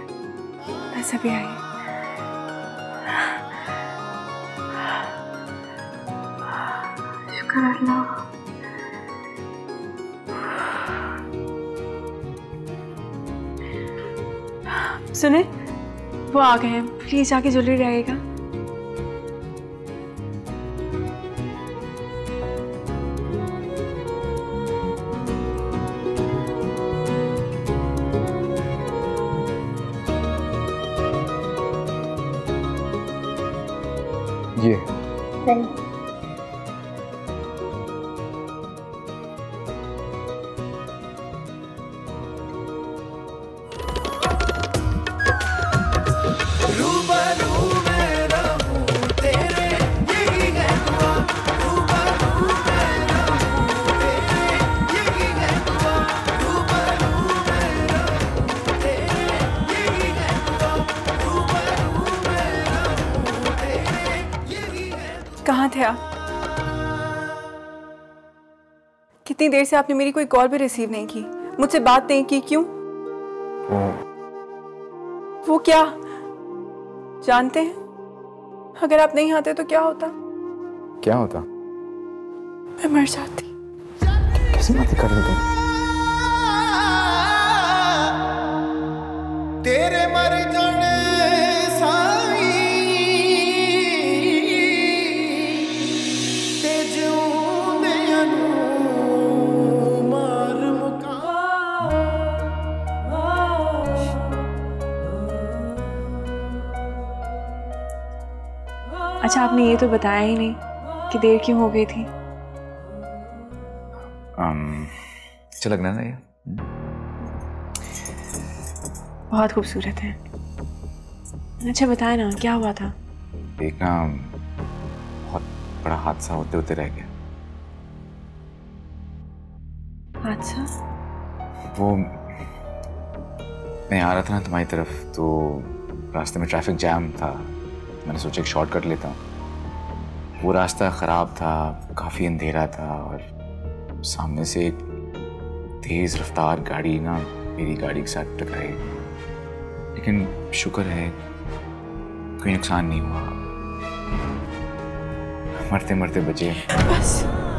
शुक्र अल्लाह। सुने, वो आ गए हैं, प्लीज आके ज्वेलरी रहेगा। ये कहाँ थे आप? कितनी देर से आपने मेरी कोई कॉल भी रिसीव नहीं की, मुझसे बात नहीं की, क्यों? वो क्या जानते हैं? अगर आप नहीं आते तो क्या होता? क्या होता? मैं मर जाती। कैसी बातें कर रहे तुम? तेरे मर जाने साई ते जिउंदियां नूं मार मुका। अच्छा, आपने ये तो बताया ही नहीं कि देर क्यों हो गई थी। अच्छा लग रहा है ना ये? बहुत खूबसूरत है। अच्छा बताए ना, क्या हुआ था? एक ना बहुत बड़ा हादसा होते होते रह गया। हादसा? वो मैं आ रहा था ना तुम्हारी तरफ, तो रास्ते में ट्रैफिक जैम था, मैंने सोचा एक शॉर्टकट लेता हूँ। वो रास्ता ख़राब था, काफ़ी अंधेरा था और सामने से एक तेज़ रफ्तार गाड़ी ना मेरी गाड़ी के साथ टकराई, लेकिन शुक्र है कोई नुकसान नहीं हुआ, मरते मरते बचे। बस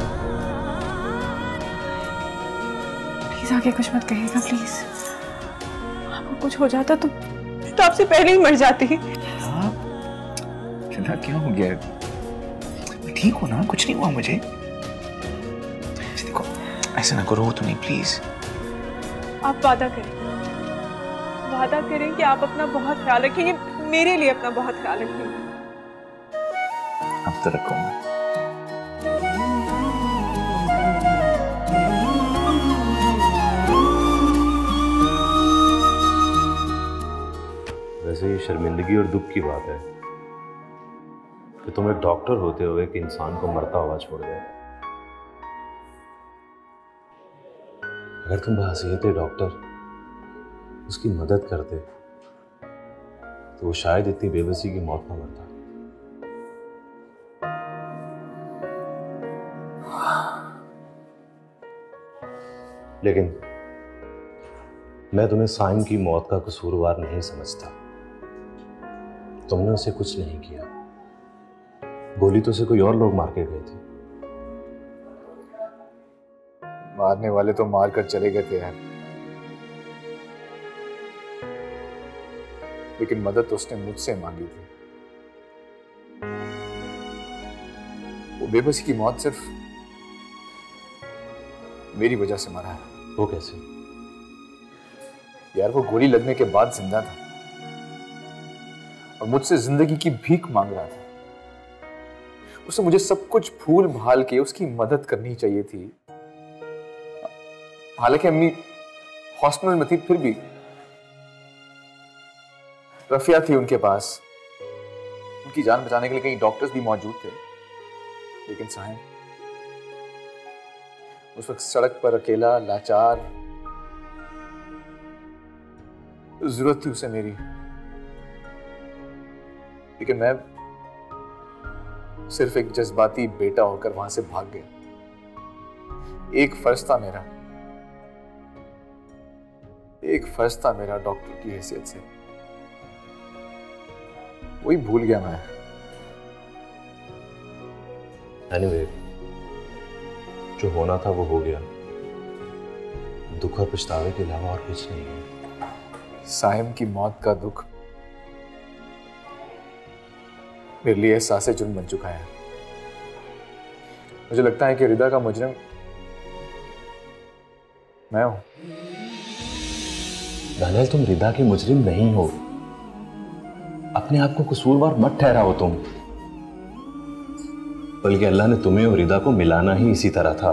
प्लीज आगे कुछ मत कहिएगा, प्लीज। आपको कुछ हो जाता तो आपसे पहले ही मर जाती। क्या हो गया? ठीक हो ना? कुछ नहीं हुआ मुझे। देखो ऐसा ना करो तो नहीं, प्लीज। आप वादा करें कि आप अपना बहुत ख्याल रखेंगे, मेरे लिए अपना बहुत ख्याल रखेंगे। अब तो रखूंगा। वैसे ये शर्मिंदगी और दुख की बात है कि तुम एक डॉक्टर होते हुए एक इंसान को मरता हुआ छोड़ गए। अगर तुम बहसीयत डॉक्टर उसकी मदद करते तो वो शायद इतनी बेबसी की मौत न मरता। लेकिन मैं तुम्हें साइम की मौत का कसूरवार नहीं समझता। तुमने उसे कुछ नहीं किया, गोली तो उसे कोई और लोग मार के गए थे। मारने वाले तो मार कर चले गए थे यार, लेकिन मदद तो उसने मुझसे मांगी थी। वो बेबसी की मौत सिर्फ मेरी वजह से मरा है। वो कैसे? यार वो गोली लगने के बाद जिंदा था और मुझसे जिंदगी की भीख मांग रहा था। उसे मुझे सब कुछ भूल भाल के उसकी मदद करनी चाहिए थी। हालांकि अम्मी हॉस्पिटल में थी, फिर भी रफिया थी उनके पास, उनकी जान बचाने के लिए कई डॉक्टर्स भी मौजूद थे। लेकिन साहिब उस वक्त सड़क पर अकेला, लाचार, जरूरत थी उसे मेरी। लेकिन मैं सिर्फ एक जज्बाती बेटा होकर वहां से भाग गया। एक फर्ज था मेरा डॉक्टर की हैसियत से, वही भूल गया मैं। एनीवे, जो होना था वो हो गया। दुख और पछतावे के अलावा और कुछ नहीं है। साहिम की मौत का दुख मेरे लिए एहसास जुर्म बन चुका है। मुझे लगता है कि रिदा का मुजरिम मैं हूं। दानियाल, तुम रिदा के मुजरिम नहीं हो। अपने आप को कसूरवार मत ठहराओ तुम, बल्कि अल्लाह ने तुम्हें और रिदा को मिलाना ही इसी तरह था।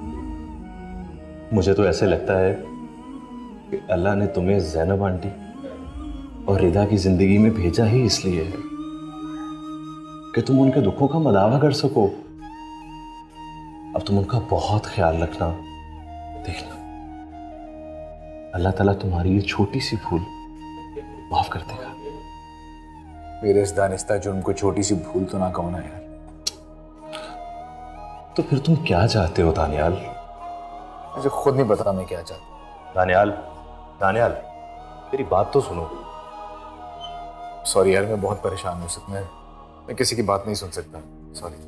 मुझे तो ऐसे लगता है कि अल्लाह ने तुम्हें ज़ैनब आंटी और रिदा की जिंदगी में भेजा ही इसलिए है कि तुम उनके दुखों का मदावा कर सको। अब तुम उनका बहुत ख्याल रखना। देखना, अल्लाह ताला तुम्हारी ये छोटी सी भूल माफ कर देगा। मेरे इस दानिस्ता जुर्म को छोटी सी भूल तो ना कहो ना यार। तो फिर तुम क्या चाहते हो दानियाल? मुझे खुद नहीं पता मैं क्या चाहता हूं। दानियाल, मेरी बात तो सुनो। सॉरी यार, मैं बहुत परेशान हूं। सच में मैं किसी की बात नहीं सुन सकता। सॉरी।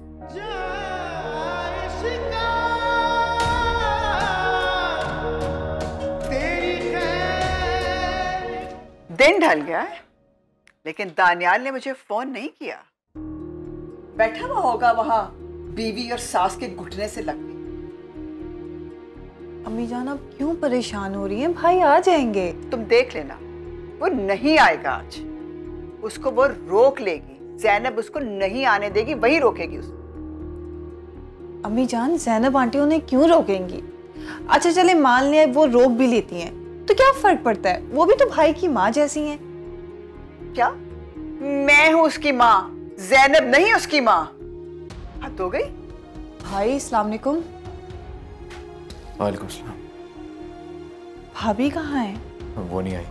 दिन ढल गया है, लेकिन दानियाल ने मुझे फोन नहीं किया। बैठा हुआ होगा वहां बीवी और सास के घुटने से लग के। अम्मी जान, आप क्यों परेशान हो रही हैं? भाई आ जाएंगे। तुम देख लेना, वो नहीं आएगा आज। उसको वो रोक लेगी। ज़ैनब उसको नहीं आने देगी, वही रोकेगी उसको। अम्मी जान, ज़ैनब आंटी उन्हें क्यों रोकेंगी? अच्छा चले, मान लिया वो रोक भी लेती हैं, तो क्या फर्क पड़ता है? वो भी तो भाई की माँ जैसी हैं। क्या? मैं हूं उसकी माँ, ज़ैनब नहीं उसकी माँ। हद हो गई। भाई अस्सलाम वालेकुम। वालेकुम सलाम। भाभी कहाँ है? वो नहीं आई।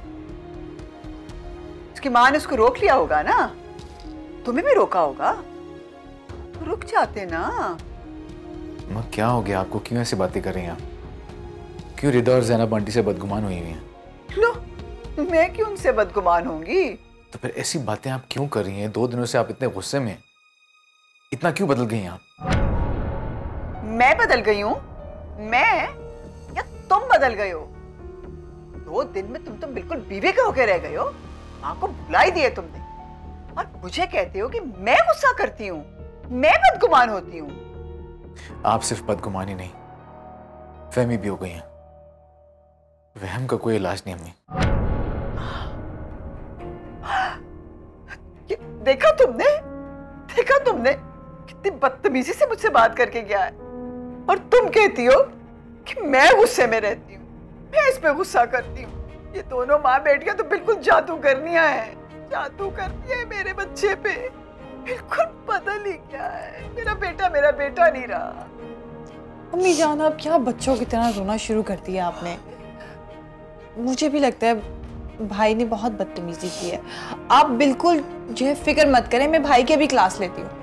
उसकी माँ ने उसको रोक लिया होगा ना। तुम्हें भी रोका होगा, रुक जाते ना। माँ क्या हो गया आपको? क्यों ऐसी बातें कर रही हैं आप? क्यों रिदा और ज़ैनब आंटी से बदगुमान हुई हुई हैं? लो, मैं क्यों उनसे बदगुमान होंगी? तो फिर ऐसी बातें आप क्यों कर रही हैं? 2 दिनों से आप इतने गुस्से में, इतना क्यों बदल गई आप? मैं बदल गई हूँ? मैं या तुम बदल गए हो? 2 दिन में तुम तो बिल्कुल बीवी के होके रह गए हो। माँ को भुला ही दिए तुमने, और मुझे कहते हो कि मैं गुस्सा करती हूँ, मैं बदगुमान होती हूँ। आप सिर्फ बदगुमानी नहीं, फहमी भी हो गई हैं। वहम का कोई इलाज नहीं अम्मी। देखा तुमने कितनी बदतमीजी से मुझसे बात करके गया है, और तुम कहती हो कि मैं गुस्से में रहती हूँ, मैं इस पे गुस्सा करती हूँ। ये दोनों माँ बेटियां तो बिल्कुल जादू करनियां हैं, जादू करती है मेरे बच्चे पे। बिल्कुल बदल ही गया है। मेरा बेटा नहीं रहा। अम्मी जान, आप क्या बच्चों की तरह रोना शुरू कर दिया आपने? मुझे भी लगता है भाई ने बहुत बदतमीजी की है। आप बिल्कुल जो है फिक्र मत करें, मैं भाई की भी क्लास लेती हूँ।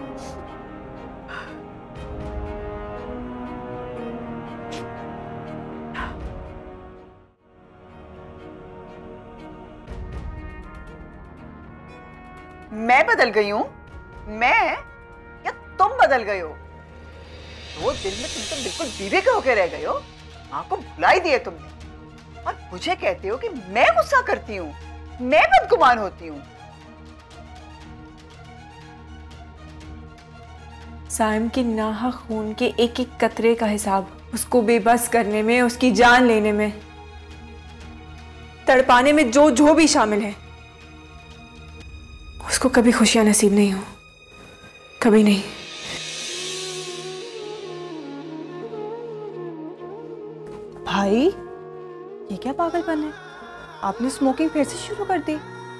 मैं बदल गई हूँ? मैं या तुम बदल गए हो? 2 दिन में तुम तो बिल्कुल बीवी के होके रह गए हो। माँ को भुला ही दिए तुमने, और मुझे कहते हो कि मैं गुस्सा करती हूँ, मैं बदगुमान होती हूँ। साइम की नाहक खून के एक एक कतरे का हिसाब, उसको बेबस करने में, उसकी जान लेने में, तड़पाने में जो भी शामिल है, उसको कभी खुशियां नसीब नहीं हो, कभी नहीं। भाई, ये क्या पागलपन है? आपने स्मोकिंग फिर से शुरू कर दी?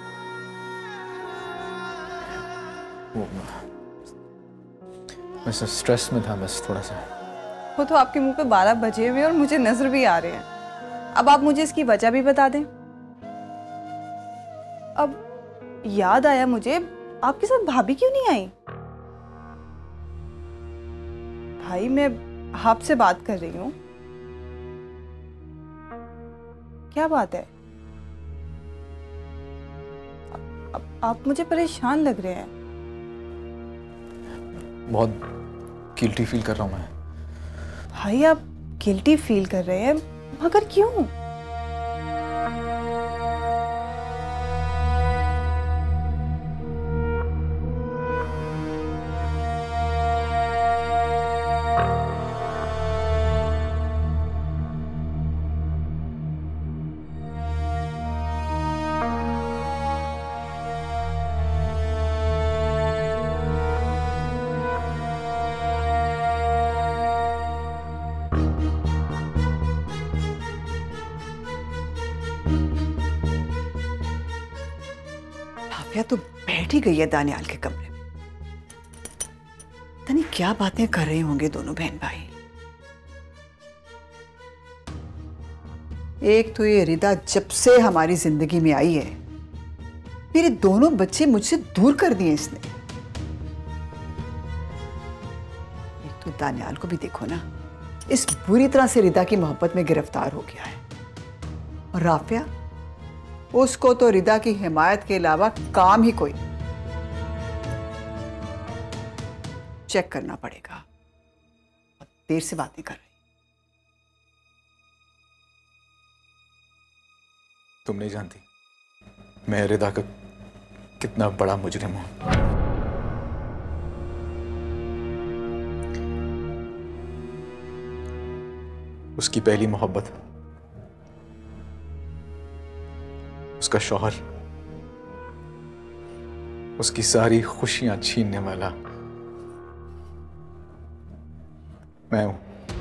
मैं स्ट्रेस में था बस थोड़ा सा। वो तो आपके मुंह पे 12 बजे हुए और मुझे नजर भी आ रहे हैं। अब आप मुझे इसकी वजह भी बता दें। अब याद आया मुझे, आपके साथ भाभी क्यों नहीं आई? भाई मैं आपसे बात कर रही हूँ। क्या बात है? आप मुझे परेशान लग रहे हैं। बहुत गिल्टी फील कर रहा हूँ मैं। भाई आप गिल्टी फील कर रहे हैं, मगर क्यों? तो बैठ ही गई है दानियाल के कमरे में। तनी क्या बातें कर रहे होंगे दोनों बहन भाई। एक तो ये रिदा जब से हमारी जिंदगी में आई है, मेरे दोनों बच्चे मुझसे दूर कर दिए इसने। एक तो दानियाल को भी देखो ना, इस बुरी तरह से रिदा की मोहब्बत में गिरफ्तार हो गया है। और राफिया, उसको तो रिदा की हिमायत के अलावा काम ही कोई। चेक करना पड़ेगा। देर से बात नहीं कर रही। तुम नहीं जानती मैं रिदा का कितना बड़ा मुजरिम हूं। उसकी पहली मोहब्बत, उसका शौहर, उसकी सारी खुशियां छीनने वाला मैं हूं।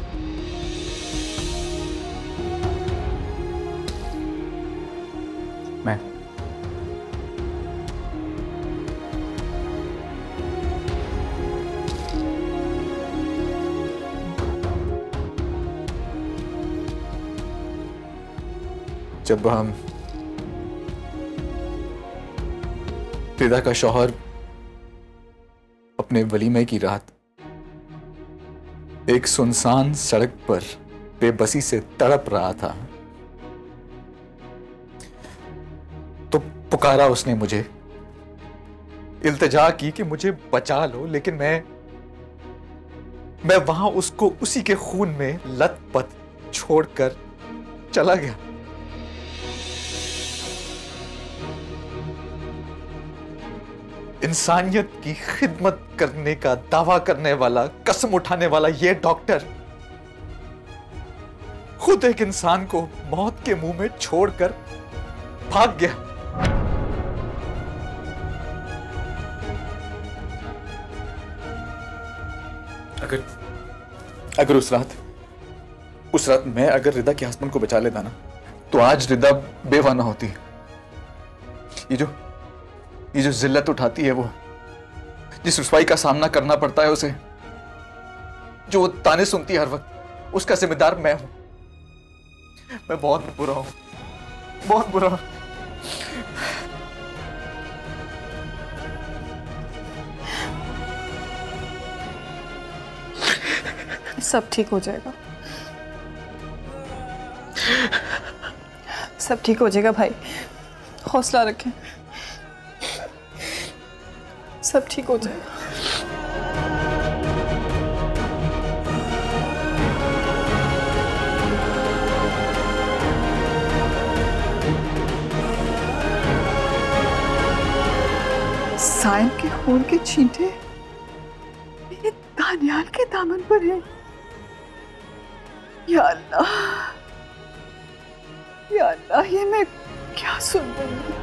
मैं जब हम रिदा का शौहर अपने वलीमे की रात एक सुनसान सड़क पर बेबसी से तड़प रहा था, तो पुकारा उसने मुझे, इल्तिजा की कि मुझे बचा लो, लेकिन मैं वहां उसको उसी के खून में लथपथ छोड़कर चला गया। इंसानियत की खिदमत करने का दावा करने वाला, कसम उठाने वाला ये डॉक्टर खुद एक इंसान को मौत के मुंह में छोड़कर भाग गया। अगर उस रात मैं अगर रिदा के हस्बैंड को बचा लेता ना, तो आज रिदा बेवा ना होती। ये जो जिल्लत उठाती है, वो जिस रुसवाई का सामना करना पड़ता है उसे, जो वो ताने सुनती है हर वक्त, उसका जिम्मेदार मैं हूं। मैं बहुत बुरा हूं, बहुत बुरा हूं। सब ठीक हो जाएगा, सब ठीक हो जाएगा भाई, हौसला रखें, सब ठीक हो जाएगा। सायम के खून के छींटे मेरे दानियाल के दामन पर है। या अल्लाह, या अल्लाह, ये मैं क्या सुन रही हूँ।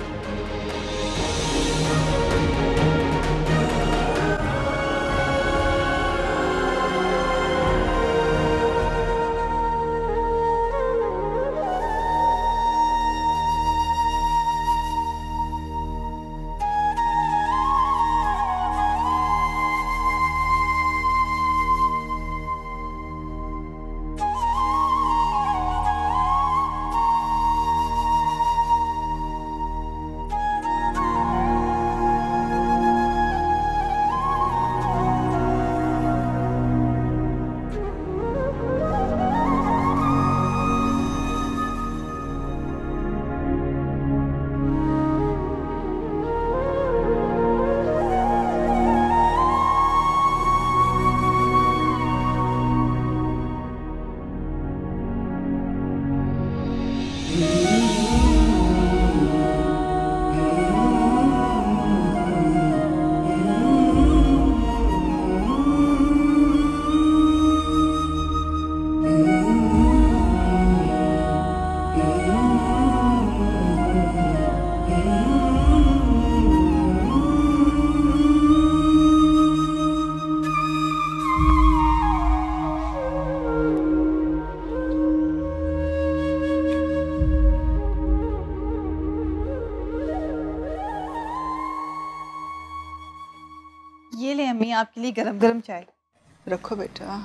हैं आपके लिए गरम गरम चाय। रखो बेटा।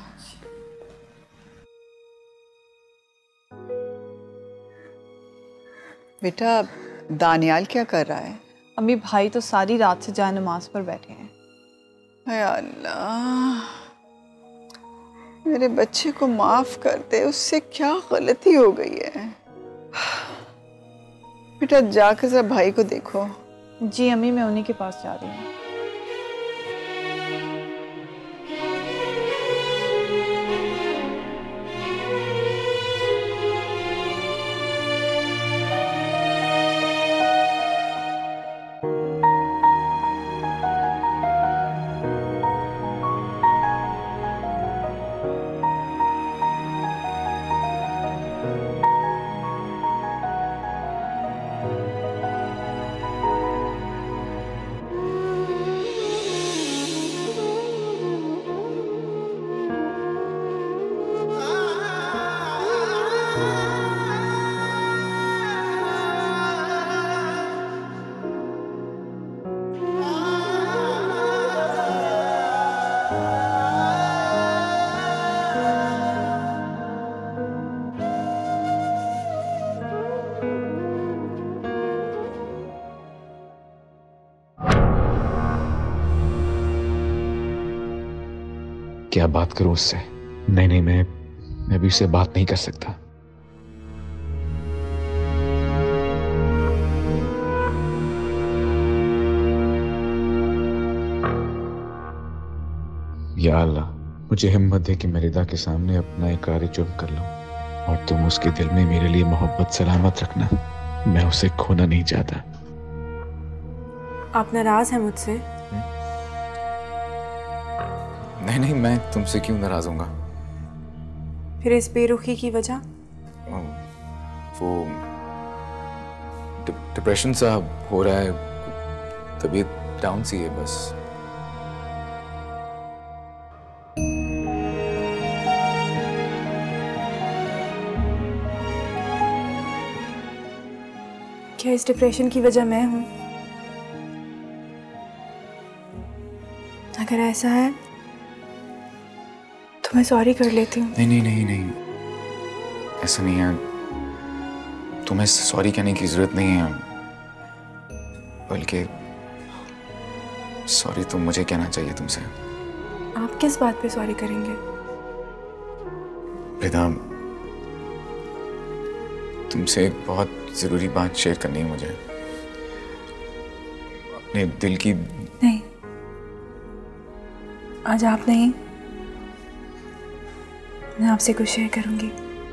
बेटा दानियाल क्या कर रहा है? अम्मी भाई तो सारी रात से जाए नमाज पर बैठे हैं। हाय अल्लाह, मेरे बच्चे को माफ कर दे, उससे क्या गलती हो गई है। बेटा जाकर जरा भाई को देखो। जी अम्मी, मैं उन्हीं के पास जा रही हूँ। क्या बात करूं उससे? नहीं, मैं भी उससे बात नहीं कर सकता। या अल्लाह, मुझे हिम्मत दे कि मैं रिदा के सामने अपना इकरार जुर्म कर लूं और तुम उसके दिल में मेरे लिए मोहब्बत सलामत रखना। मैं उसे खोना नहीं चाहता। आप नाराज हैं मुझसे? नहीं, मैं तुमसे क्यों नाराज होऊंगा? फिर इस बेरुखी की वजह? वो डिप्रेशन सा हो रहा है, तबीयत डाउन सी है बस। क्या इस डिप्रेशन की वजह मैं हूं? अगर ऐसा है तो मैं सॉरी कर लेती हूँ। नहीं, ऐसा नहीं है। तुम्हें सॉरी कहने की जरूरत नहीं है, बल्कि सॉरी तो मुझे कहना चाहिए तुमसे। आप किस बात पे सॉरी करेंगे? रिदा, तुमसे एक बहुत जरूरी बात शेयर करनी है मुझे, अपने दिल की। नहीं, आज आप नहीं, मैं आपसे कुछ शेयर करूंगी।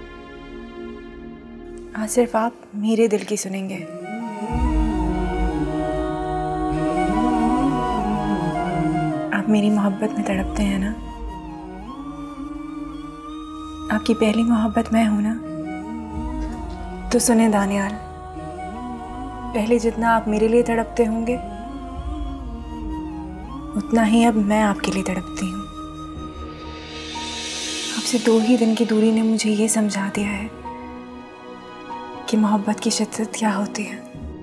आज सिर्फ आप मेरे दिल की सुनेंगे। आप मेरी मोहब्बत में तड़पते हैं ना? आपकी पहली मोहब्बत मैं हूं ना? तो सुने दानियाल, पहले जितना आप मेरे लिए तड़पते होंगे उतना ही अब मैं आपके लिए तड़पती हूँ। आपसे 2 ही दिन की दूरी ने मुझे ये समझा दिया है कि मोहब्बत की शिद्दत क्या होती है।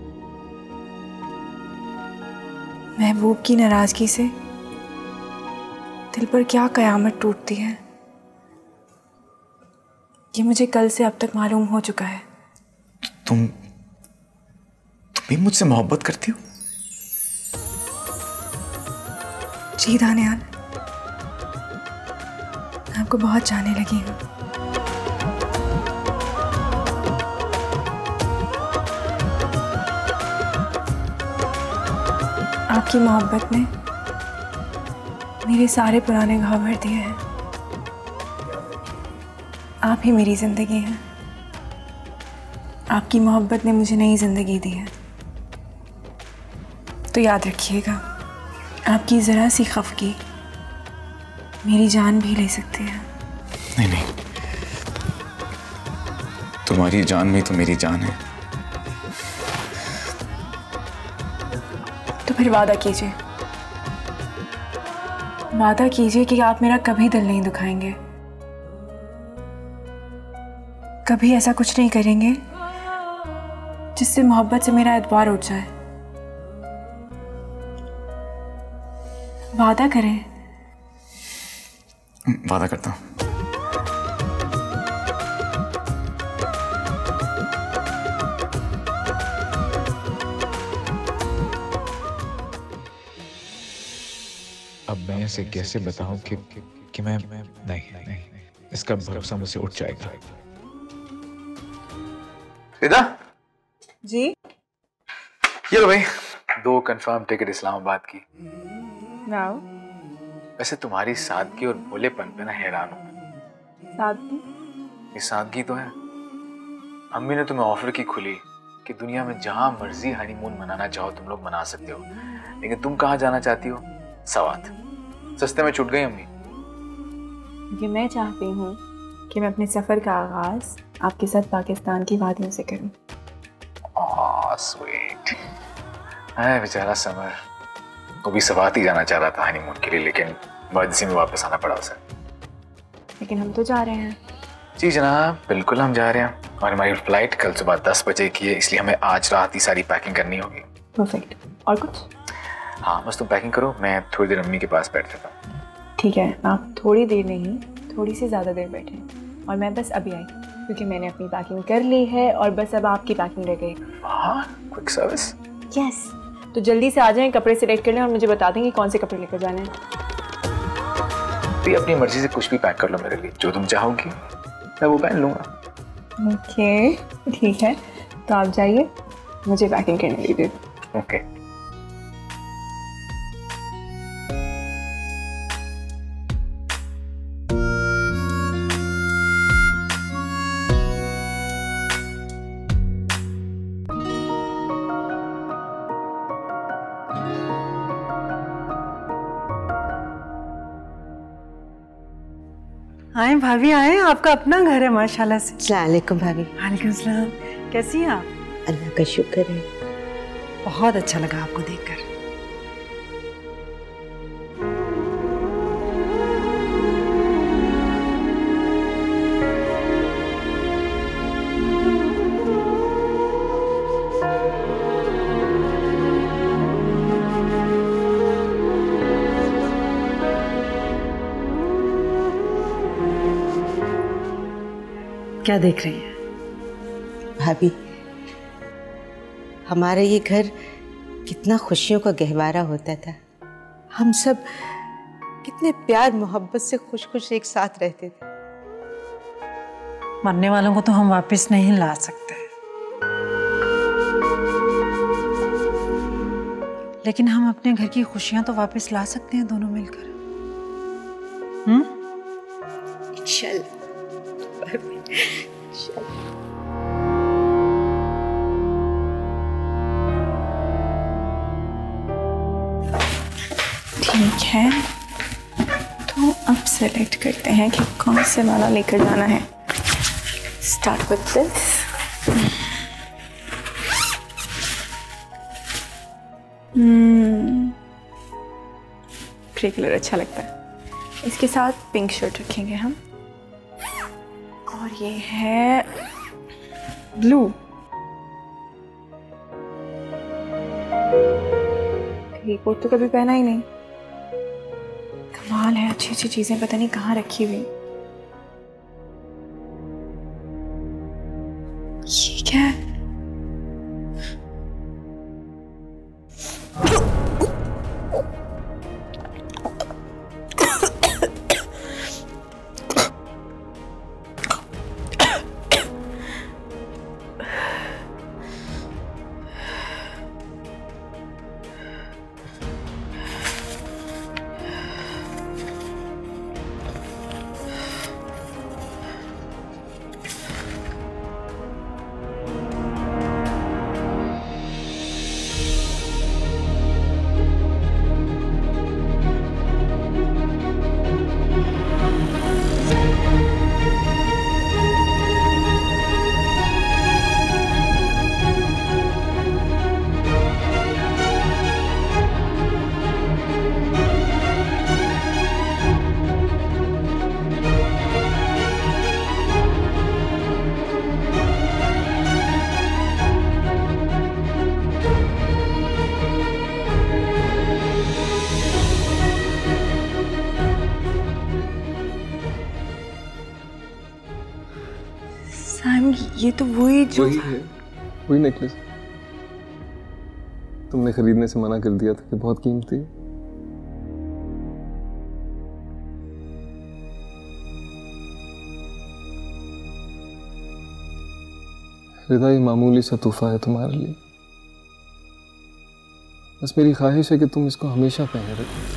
महबूब की नाराजगी से दिल पर क्या कयामत टूटती है, ये मुझे कल से अब तक मालूम हो चुका है। तुम भी मुझसे मोहब्बत करती हो? जी दानियाल, आपको बहुत चाहने लगी हूँ। आपकी मोहब्बत ने मेरे सारे पुराने घाव भर दिए हैं। आप ही मेरी जिंदगी हैं। आपकी मोहब्बत ने मुझे नई जिंदगी दी है। तो याद रखिएगा, आपकी ज़रा सी खफगी मेरी जान भी ले सकती है। नहीं, तुम्हारी जान में तो मेरी जान है। तो फिर वादा कीजिए, वादा कीजिए कि आप मेरा कभी दिल नहीं दुखाएंगे, कभी ऐसा कुछ नहीं करेंगे जिससे मोहब्बत से मेरा एतबार उठ जाए। वादा करें वादा करता हूँ। अब मैं इसे कैसे बताऊं कि मैं नहीं, इसका भरोसा मुझसे उठ जाएगा। सीधा जी ये लो भाई, 2 कंफर्म टिकट इस्लामाबाद की। वाओ, वैसे तुम्हारी सादगी और भोलेपन पे ना हैरान हूँ। सादगी? ये सादगी तो है। अम्मी ने तुम्हें ऑफर की खुली कि दुनिया में जहां मर्जी हनीमून मनाना चाहो तुम लोग मना सकते हो, लेकिन तुम कहाँ जाना चाहती हो? सवात। सस्ते में छूट गई अम्मी। क्योंकि मैं चाहती हूँ कि मैं अपने सफ़र का आगाज़ आपके साथ पाकिस्तान की वादियों से करूँ। स्वीट। अरे बेचारा समर, वो भी सवात ही जाना चाह रहा था हनीमून के लिए, लेकिन इमरजेंसी में वापस आना पड़ा उसे। लेकिन हम तो जा रहे हैं। जी जनाब, बिल्कुल हम जा रहे हैं और हमारी फ्लाइट कल सुबह 10 बजे की है, इसलिए हमें आज रात ही सारी पैकिंग करनी होगी। परफेक्ट। और कुछ? हाँ बस तुम पैकिंग करो, मैं थोड़ी देर अम्मी के पास बैठ जाता हूँ। ठीक है, आप थोड़ी देर नहीं, थोड़ी सी ज़्यादा देर बैठे, और मैं बस अभी आई क्योंकि मैंने अपनी पैकिंग कर ली है और बस अब आपकी पैकिंग रह गई। हाँ, क्विक सर्विस। यस, तो जल्दी से आ जाएं, कपड़े सिलेक्ट कर लें और मुझे बता देंगे कौन से कपड़े लेकर जाने हैं। तो अपनी मर्जी से कुछ भी पैक कर लो मेरे लिए, जो तुम चाहोगी मैं वो पहन लूँगा। ओके ठीक है, तो आप जाइए, मुझे पैकिंग करने दीजिए। ओके। आए भाभी आए, आपका अपना घर है माशाल्लाह से। अस्सलाम वालेकुम भाभी। वालेकुम सलाम। कैसी हैं आप? अल्लाह का शुक्र है। बहुत अच्छा लगा आपको देखकर। क्या देख रही हैं? भाभी, हमारा ये घर कितना खुशियों का गहवारा होता था। हम सब कितने प्यार मोहब्बत से खुश खुश एक साथ रहते थे। मरने वालों को तो हम वापस नहीं ला सकते, लेकिन हम अपने घर की खुशियां तो वापस ला सकते हैं दोनों मिलकर। इंशाल्लाह। ठीक है, तो अब सेलेक्ट करते हैं कि कौन से वाला लेकर जाना है। Start with this. Grey colour अच्छा लगता है, इसके साथ पिंक शर्ट रखेंगे हम, और ये है ब्लू। ये कोट तो कभी पहना ही नहीं। कमाल है, अच्छी अच्छी चीजें पता नहीं कहाँ रखी हुई। ये क्या है? ये तो वही जो वही है, वही नेकलेस तुमने खरीदने से मना कर दिया था कि बहुत कीमती है। रिदा, ये मामूली सा तोहफा है तुम्हारे लिए। बस मेरी ख्वाहिश है कि तुम इसको हमेशा पहने रखो।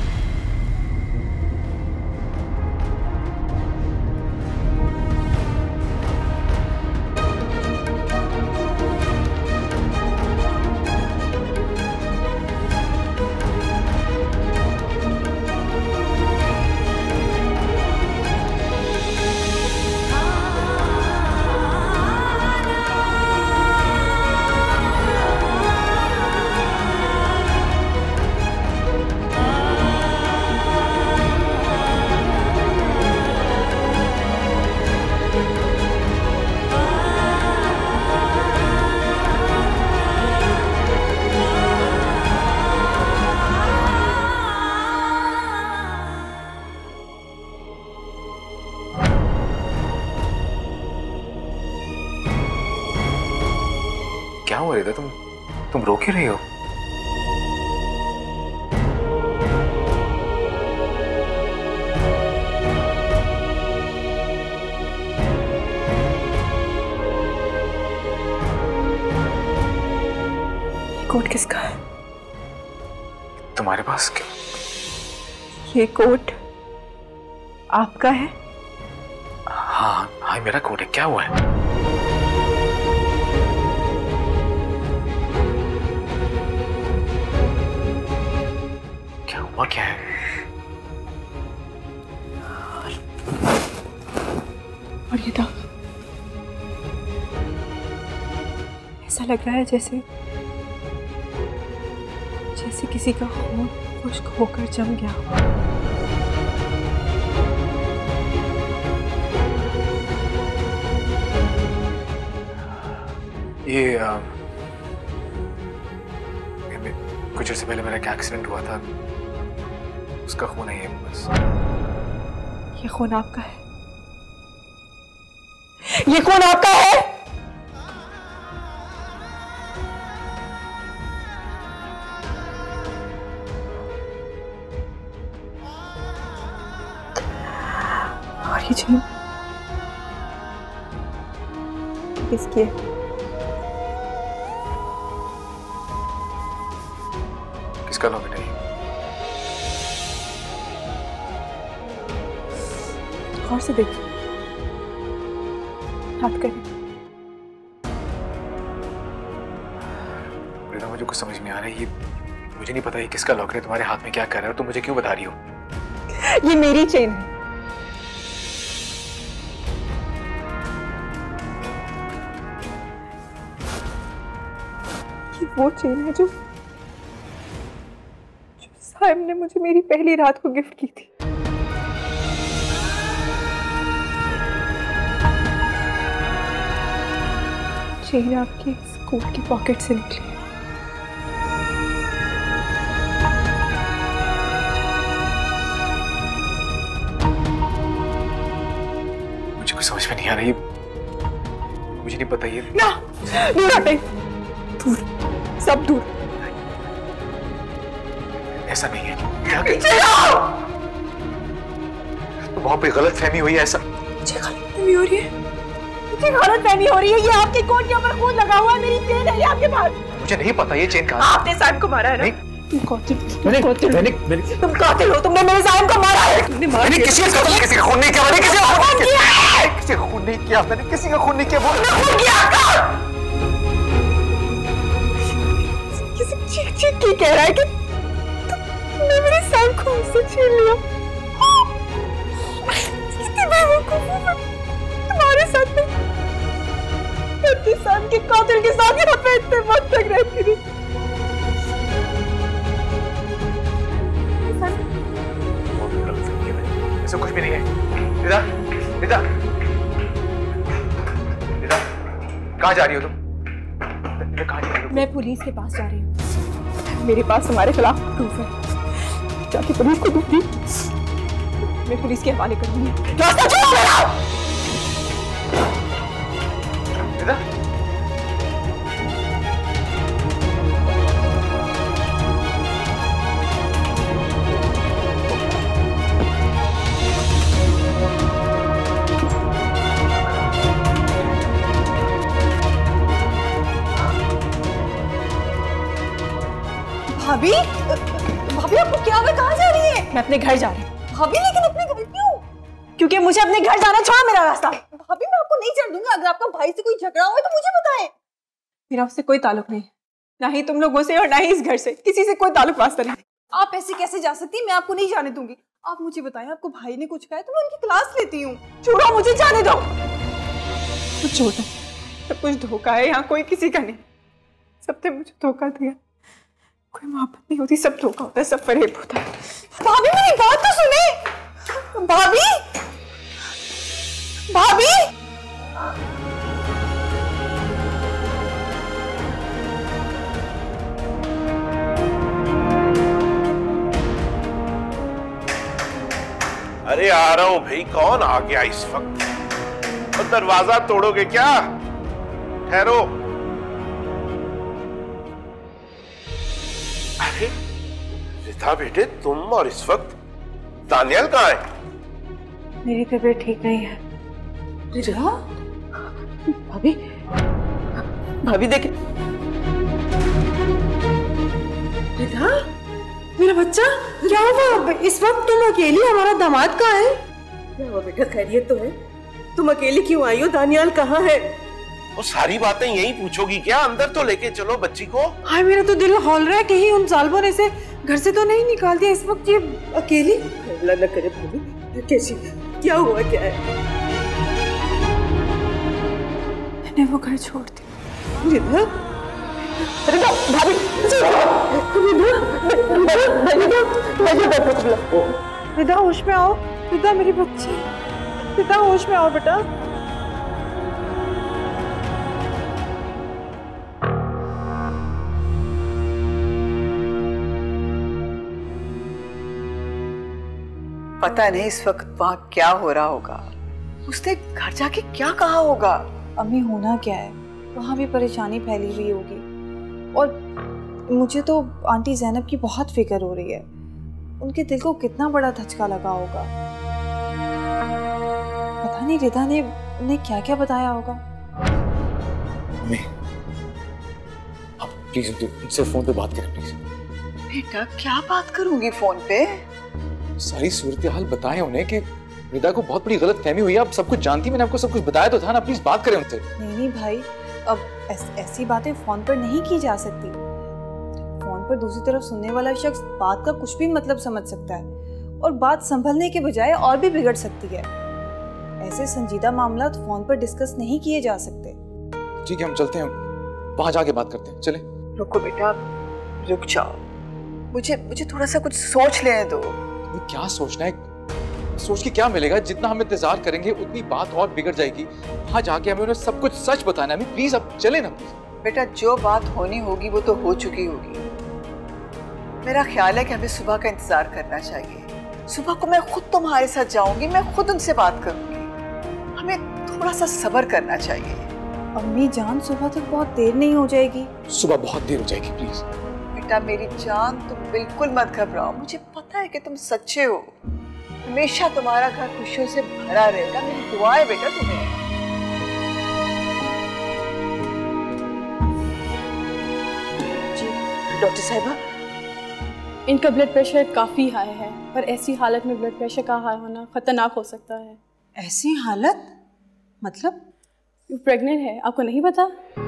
क्या हुआ रिदा, तुम रो क्यों रही हो? कोट किसका है? तुम्हारे पास क्या? ये कोट आपका है? हाँ हाँ, मेरा कोट है। क्या हुआ है? क्या हुआ, क्या है? और ये दाग, ऐसा लग रहा है जैसे किसी का खून खुश्क होकर जम गया। ये कुछ देर से पहले मेरा एक एक्सीडेंट हुआ था, उसका खून है ये। बस ये खून आपका है? ये खून आपका है? और ये चेन किसकी है? किसका लॉकेट है? गौर से देखिए, हाथ करें। रिदा, मुझे कुछ समझ में आ रहा है। ये मुझे नहीं पता ये किसका लॉकेट है, तुम्हारे हाथ में क्या कर रहा है, तुम मुझे क्यों बता रही हो? ये मेरी चेन है। ये वो चेन है जो साहिब ने मुझे मेरी पहली रात को गिफ्ट की थी। चेन आपकी स्कूल की पॉकेट से निकली। मुझे कुछ समझ में नहीं आ रही, मुझे नहीं पता ये। ना, दूर हटे, दूर, सब दूर। ऐसा नहीं है। तो वहां पे गलत फहमी हुई है। ऐसा मुझे गलत फहमी हो रही है, मुझे गलत फहमी हो रही है। ये आपके कोट के ऊपर खून लगा हुआ है, मेरी चेन है ये आपके पास। मुझे नहीं पता ये चेन कहाँ है। आपने साहिब को मारा है ना? तुम कातिल, तुम कातिल हो। तुमने मेरे साहिब को मारा है। मैंने किसी का खून नहीं किया। मैंने किसी का खून नहीं किया। मैंने किसी का खून नहीं किया। खून किया। किसी चीख के कह रहा है कि तुमने मेरे साहिब को मुझसे छीन लिया। कितनी बेवकूफ हूँ मैं तुम्हारे साथ में। अपने साहब के कातिल के साथ यहाँ पे इतने वक्त तक रहती रही। ऐसा कुछ भी नहीं है। रिदा, रिदा, रिदा, कहाँ जा रही हो तुम? कहाँ जा रही हो? मैं पुलिस के पास जा रही हूँ। मेरे पास तुम्हारे खिलाफ प्रूफ है। जाके पुलिस को दूंगी। मैं पुलिस के हवाले करूंगी। रास्ता छोड़ो मेरा। मैं अपने घर जा रही हूँ। भाभी लेकिन अपने घर क्यों? क्योंकि मुझे अपने घर जाना, छोड़ो मेरा रास्ता। भाभी मैं आपको नहीं चढ़ दूंगा। अगर आपका भाई से कोई झगड़ा हुआ है तो मुझे बताएं। मेरा उससे कोई ताल्लुक नहीं, ना ही तुम लोगों से और ना ही इस घर से, किसी से कोई ताल्लुक वास्ता नहीं। आप ऐसे कैसे जा सकती हैं? मैं आपको नहीं जाने दूंगी। आप मुझे बताएं, आपको भाई ने कुछ कहा है तो मैं उनकी क्लास लेती हूँ। छोड़ो, मुझे जाने दो। कुछ छोड़ो, सब कुछ धोखा है, यहाँ कोई किसी का नहीं। सबने मुझे धोखा दिया। कोई मोहब्बत नहीं होती, सब धोखा होता है, सब फरेब होता है। भाभी मेरी बात तो सुने। भाभी, भाभी। अरे आ रहा हूं भाई। कौन आ गया इस वक्त? और दरवाजा तोड़ोगे क्या? ठहरो। अरे रिता बेटे, तुम और इस वक्त दानियल कहाँ है? मेरी तबीयत ठीक नहीं है। रिता, भाभी, भाभी देखे। रिता, मेरा बच्चा क्या हुआ? इस वक्त तुम अकेली? हमारा दामाद कहाँ है? क्या हुआ बेटा, खैरियत तो है? तुम अकेली क्यों आई हो? दानियाल कहाँ है? वो सारी बातें यही पूछोगी क्या? अंदर तो लेके चलो बच्ची को। हाय, मेरा तो दिल हौल रहा है, कहीं उन जालिमों ने इसे घर से तो नहीं निकाल दिया इस वक्त ये अकेली? अल्लाह न करे भाभी। कैसी, क्या हुआ, क्या है? मैंने वो घर छोड़ दिया। रिता, रिता, भाभी, रिता होश में आओ। रिता मेरी बच्ची, रिता होश में आओ बेटा। पता नहीं इस वक्त वहाँ क्या हो रहा होगा। उसने घर जाके क्या कहा होगा? अम्मी होना क्या है, वहाँ भी परेशानी फैली हुई होगी। और मुझे तो आंटी ज़ैनब की बहुत फिक्र हो रही है। उनके दिल को कितना बड़ा धचका लगा होगा। पता नहीं रिदा ने उन्हें क्या क्या बताया होगा। आप प्लीज उनसे फोन पे बात करें प्लीज। बेटा क्या बात करूंगी फोन पे? सारी सूरत हाल बताएं उन्हें कि रिदा को बहुत बड़ी गलत फहमी हुई है। आप सब कुछ जानती, मैंने आपको सब कुछ बताया तो था ना। प्लीज बात करें उनसे। नहीं भाई, अब ऐसी बातें फोन पर नहीं की जा सकती। फोन पर दूसरी तरफ सुनने वाला शख्स बात का कुछ भी मतलब समझ सकता है और बात संभलने के बजाय और भी बिगड़ सकती है। ऐसे संजीदा मामला फोन पर डिस्कस नहीं किए जा सकते। ठीक है, हम चलते हैं, वहां जाके बात करते हैं। चले। रुको बेटा, रुक जाओ। मुझे थोड़ा सा कुछ सोच लेने दो। क्या सोचना है? सोच के क्या मिलेगा? जितना हम इंतजार करेंगे उतनी बात और बिगड़ जाएगी। वहां जाके हमें उन्हें सब कुछ सच बताना है। प्लीज अब चले ना। बेटा जो बात होनी होगी वो तो हो चुकी होगी। मेरा ख्याल है कि हमें सुबह का इंतजार करना चाहिए। सुबह को मैं खुद तुम्हारे साथ जाऊंगी, मैं खुद उनसे बात करूंगी। हमें थोड़ा सा सब्र करना चाहिए। अम्मी जान, सुबह तक बहुत देर नहीं हो जाएगी? सुबह बहुत देर हो जाएगी, प्लीज। बेटा मेरी जान, तुम बिल्कुल मत घबराओ। मुझे पता है कि तुम सच्चे हो। हमेशा तुम्हारा घर खुशियों से भरा रहेगा। मेरी दुआ है बेटा तुम्हें। जी डॉक्टर साहिबा, इनका ब्लड प्रेशर काफ़ी हाई है, पर ऐसी हालत में ब्लड प्रेशर का हाई होना खतरनाक हो सकता है। ऐसी हालत मतलब? प्रेग्नेंट है, आपको नहीं पता?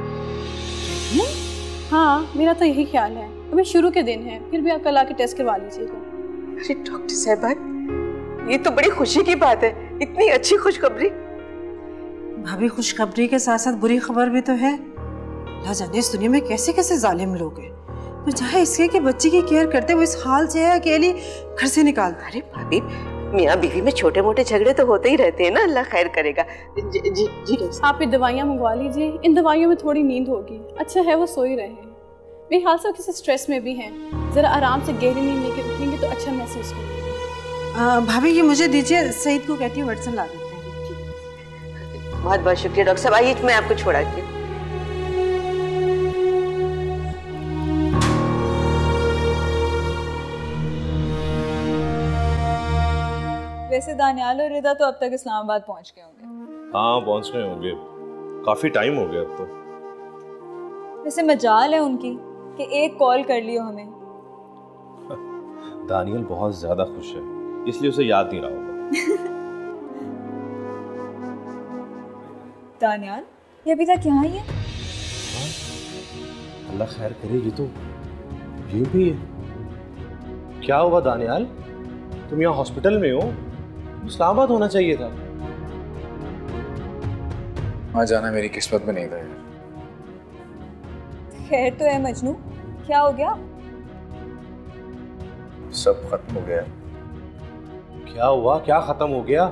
हाँ, मेरा तो यही ख्याल है। अभी शुरू के दिन है, फिर भी आप कल आके टेस्ट करवा लीजिएगा। अरे डॉक्टर साहिबा, ये तो बड़ी खुशी की बात है। इतनी अच्छी खुशखबरी। भाभी, खुशखबरी के साथ साथ बुरी खबर भी तो है। अल्लाह जाने इस दुनिया में कैसे कैसे जालिम लोग हैं। बजाय इसके कि बच्चे की केयर करते हुए इस हाल से है अकेली घर से निकाल। अरे भाभी, मियाँ बीवी में छोटे मोटे झगड़े तो होते ही रहते हैं ना। अल्लाह खैर करेगा। जी आप ये दवाइयाँ मंगवा लीजिए। इन दवाइयों में थोड़ी नींद होगी। अच्छा है वो सो ही रहे हैं। मेरे हाल से किसी स्ट्रेस में भी हैं। ज़रा आराम से गहरी नींद लेके उठेंगे तो अच्छा महसूस होगा। भाभी ये मुझे दीजिए, सईद को कहती है वर्डसन ला देते हैं। बहुत बहुत शुक्रिया डॉक्टर साहब। आइए मैं आपको छोड़ाती हूँ। वैसे दानियाल और रिदा तो अब तक इस्लामाबाद पहुंच गए होंगे। हाँ पहुंच गए होंगे, काफी टाइम हो गया अब तो। वैसे मजाल है उनकी कि एक कॉल कर लियो हमें। दानियल बहुत ज्यादा खुश है, इसलिए उसे याद नहीं रहा होगा। दानियाल, ये अभी तक यहाँ ही है? अल्लाह खैर करे, ये तो यहीं पे है। क्या हुआ दानियाल, तुम यहाँ हॉस्पिटल में हो? इस्लामाबाद होना चाहिए था। वहाँ जाना मेरी किस्मत में नहीं था यार। खैर तो है मजनू, क्या हो गया? सब खत्म हो गया। क्या हुआ, क्या खत्म हो गया?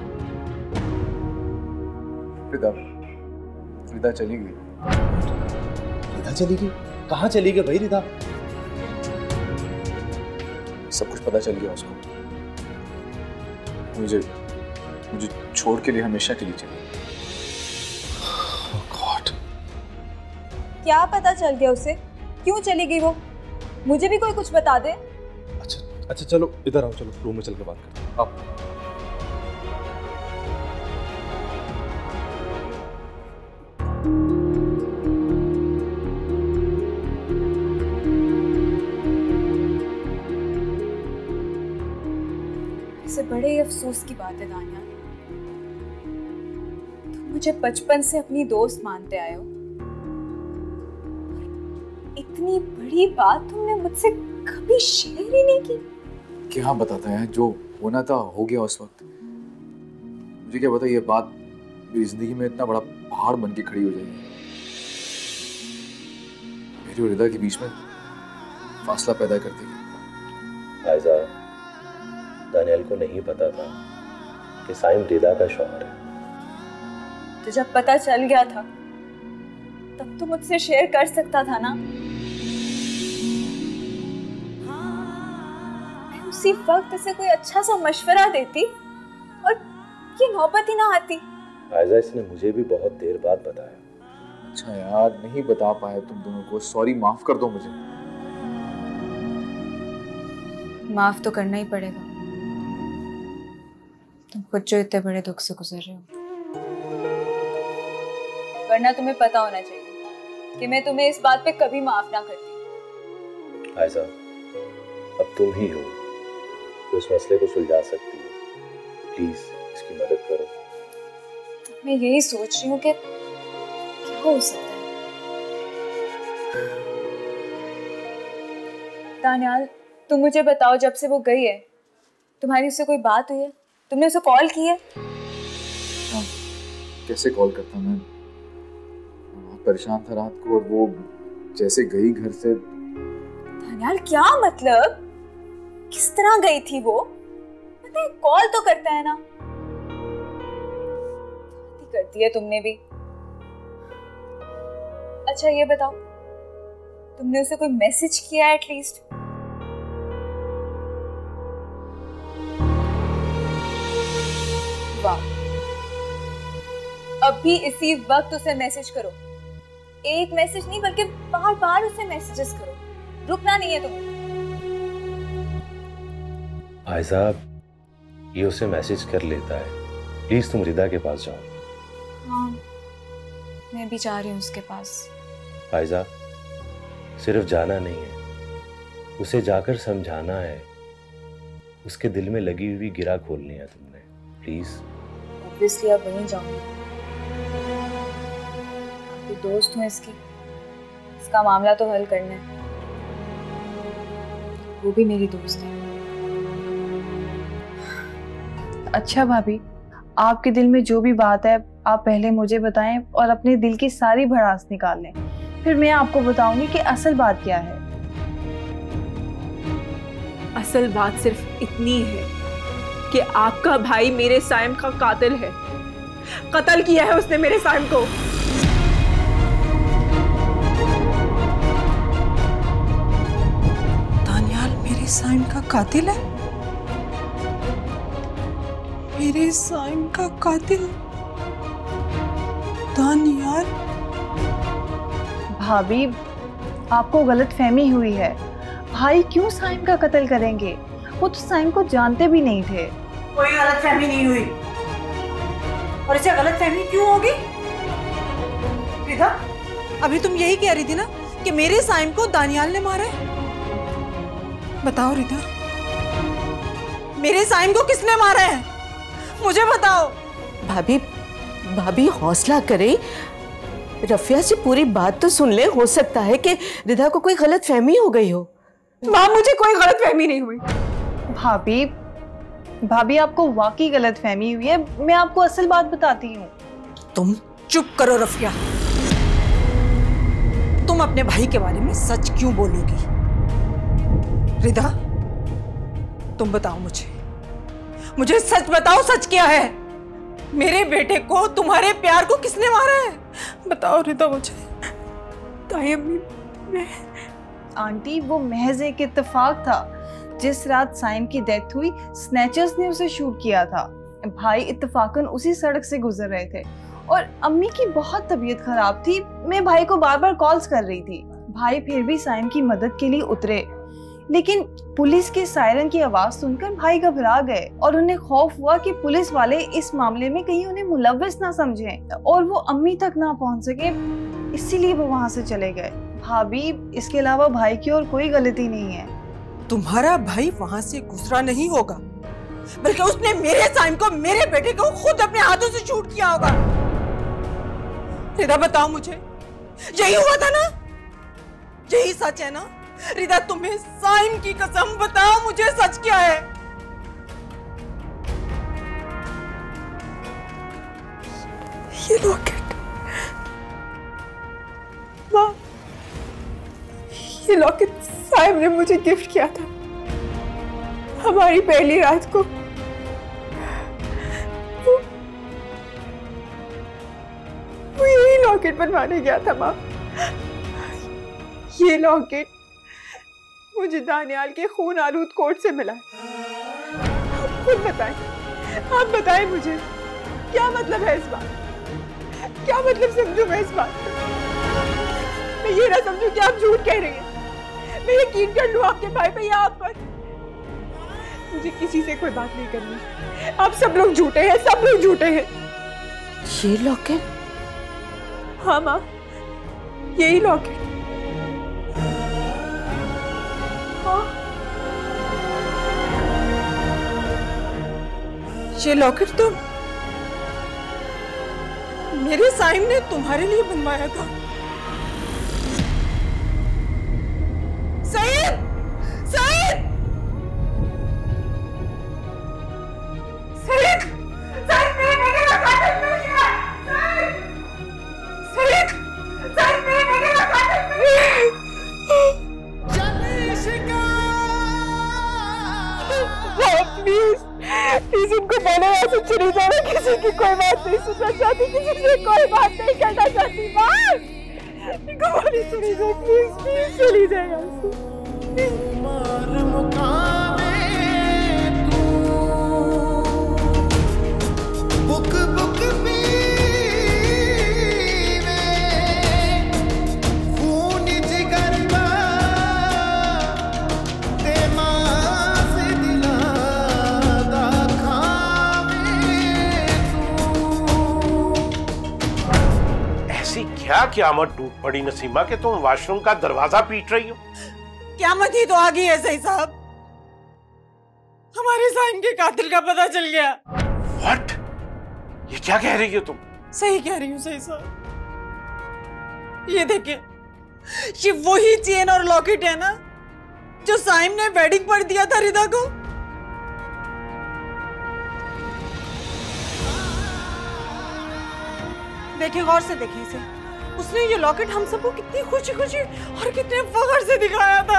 रिदा चली गई। रिदा चली गई? कहाँ चली गई भाई रिदा? सब कुछ पता चल गया उसको। मुझे छोड़ के लिए हमेशा के लिए चली। क्या पता चल गया उसे? क्यों चली गई वो? मुझे भी कोई कुछ बता दे। अच्छा चलो इधर आओ, चलो रूम में चल के बात करते हैं। आओ। इसे बड़े ही अफसोस की बात है दानियाल, तुम मुझे बचपन से अपनी दोस्त मानते आए हो। इतनी बड़ी बात तुमने मुझसे कभी शेयर ही नहीं की। क्या बताता है, जो होना था हो गया उस वक्त। मुझे क्या पता ये बात मेरी जिंदगी में इतना बड़ा पहाड़ बन के खड़ी हो जाएगी। मेरी और रिदा के बीच में फासला पैदा कर देगी। आयजा, दानियल को नहीं पता था कि साइम रिदा का शौहर है। तो जब पता चल गया था तब तो मुझसे शेयर कर सकता था ना। मैं उसी वक्त उसे कोई अच्छा सा मशवरा देती और ये नौबत ही ना आती। आयजा, इसने मुझे भी बहुत देर बाद बताया। अच्छा यार, नहीं बता पाया तुम दोनों को, सॉरी, माफ कर दो मुझे। माफ तो करना ही पड़ेगा, तुम खुद जो इतने बड़े दुख से गुजर रहे हो। वरना तुम्हें पता होना चाहिए कि मैं तुम्हें इस बात पे कभी माफ ना करती। आयजा, अब तुम ही हो तो इस मसले को सुलझा सकती हो। प्लीज इसकी मदद करो। मैं यही सोच रही हूँ कि क्या हो सकता है। दानियाल, तुम मुझे बताओ, जब से वो गई है तुम्हारी उससे कोई बात हुई है? तुमने उसे कॉल की है? कैसे कॉल करता मैं बहुत परेशान था रात को, और वो जैसे गई घर से। दानियाल, क्या मतलब? किस तरह गई थी वो? पता है, कॉल तो करता है ना। करती है तुमने भी। अच्छा ये बताओ, तुमने उसे कोई मैसेज किया है एटलीस्ट? वाह, अभी इसी वक्त उसे मैसेज करो। एक मैसेज नहीं बल्कि बार बार उसे मैसेजेस करो, रुकना नहीं है तुम्हें। आयजा, ये उसे मैसेज कर लेता है, प्लीज तुम रिदा के पास जाओ। हाँ, मैं भी जा रही हूँ उसके पास। आयजा, सिर्फ जाना नहीं है, उसे जाकर समझाना है। उसके दिल में लगी हुई गिरा खोलनी है तुमने, प्लीज। ऑब्वियसली अब वहीं जाऊंगी, आपकी दोस्त हूँ इसका मामला तो हल करना है। वो भी मेरी दोस्त है। अच्छा भाभी, आपके दिल में जो भी बात है आप पहले मुझे बताएं और अपने दिल की सारी भड़ास निकाल लें, फिर मैं आपको बताऊंगी कि असल बात क्या है। असल बात सिर्फ इतनी है कि आपका भाई मेरे साइम का कातिल है। कत्ल किया है उसने मेरे साइम को। दानियाल मेरे साइम का कातिल है? मेरे साइम का कातिल दानियाल? भाभी, आपको गलतफहमी हुई है। भाई क्यों साइम का कत्ल करेंगे? वो तो साइम को जानते भी नहीं थे। कोई गलतफहमी नहीं हुई। और इसे गलतफहमी क्यों होगी? रिदा, अभी तुम यही कह रही थी ना कि मेरे साइम को दानियाल ने मारा है। बताओ रिदा, मेरे साइन को किसने मारा है? मुझे बताओ। भाभी भाभी हौसला करें, रफिया से पूरी बात तो सुन ले। हो सकता है कि रिदा को कोई गलत फहमी हो गई हो। माँ, मुझे कोई गलत फहमी नहीं हुई। भाभी भाभी आपको वाकई गलत फहमी हुई है। मैं आपको असल बात बताती हूँ। तुम चुप करो रफिया। तुम अपने भाई के बारे में सच क्यों बोलोगी? रिदा, तुम बताओ मुझे सच बताओ, सच क्या है? मेरे बेटे को, तुम्हारे प्यार को किसने मारा है? बताओ रिदा मुझे। ताई अम्मी, मैं आंटी, वो महज एक इत्तेफाक था। जिस रात साइम की डेथ हुई, स्नैचर्स ने उसे शूट किया था। भाई इत्तेफाकन उसी सड़क से गुजर रहे थे और अम्मी की बहुत तबीयत खराब थी। मैं भाई को बार बार कॉल्स कर रही थी। भाई फिर भी साइम की मदद के लिए उतरे, लेकिन पुलिस के सायरन की आवाज सुनकर भाई घबरा गए और उन्हें खौफ हुआ कि पुलिस वाले इस मामले में कहीं उन्हें मुलव्विस ना समझें और वो अम्मी तक ना पहुंच सके, इसीलिए वो वहां से चले गए। भाभी, इसके अलावा भाई की और कोई गलती नहीं है। तुम्हारा भाई वहां से गुजरा नहीं होगा, बल्कि उसने मेरे साइम को, मेरे बेटे को खुद अपने हाथों से शूट किया होगा। रिदा बताओ मुझे, यही हुआ था ना? यही सच है ना? रिदा, तुम्हें साइम की कसम बताओ मुझे सच क्या है? ये लॉकेट, माँ, ये लॉकेट साइम ने मुझे गिफ्ट किया था हमारी पहली रात को। वो यही लॉकेट बनवाने गया था माँ। ये लॉकेट मुझे दानियाल के खून आलूद कोट से मिला है। आप खुद बताएं, आप बताएं मुझे क्या मतलब है इस बात? क्या मतलब समझूं मैं इस बात? मैं ये ना समझूं कि आप झूठ कह रही हैं। मैं यकीन कर लूं आपके भाई पे या आप पर? मुझे किसी से कोई बात नहीं करनी। आप सब लोग झूठे हैं, सब लोग झूठे हैं। ये लॉकेट? हाँ माँ, यही लॉकेट। ये लॉकेट तो मेरे साइम ने तुम्हारे लिए बनवाया था। सईद! सईद! सईद! सईद, मेरे बेटे का कातिल मिल गया! सईद! सईद, मेरे बेटे का कातिल मिल गया! प्लीज प्लीज उनको बोलो ऐसे चली जाना। किसी की कोई बात नहीं सुनना चाहती, किसी से कोई बात नहीं करना चाहती। इनको बोली चली जाए, प्लीज प्लीज चली जाए यहाँ से। क्या क़यामत टूट पड़ी नसीमा कि तुम वॉशरूम का दरवाजा पीट रही हो? क़यामत ही तो आ गई है सही साहब। हमारे साइम के कातिल का पता चल गया। व्हाट? ये क्या कह रही हो तुम? सही कह रही हूँ सही साहब। ये देखिए, ये वही चेन और लॉकेट है ना जो साइम ने वेडिंग पर दिया था रिदा को। देखिए, गौर से देखिए इसे। उसने ये लॉकेट हम सबको कितनी खुशी खुशी और कितने फख्र से दिखाया था।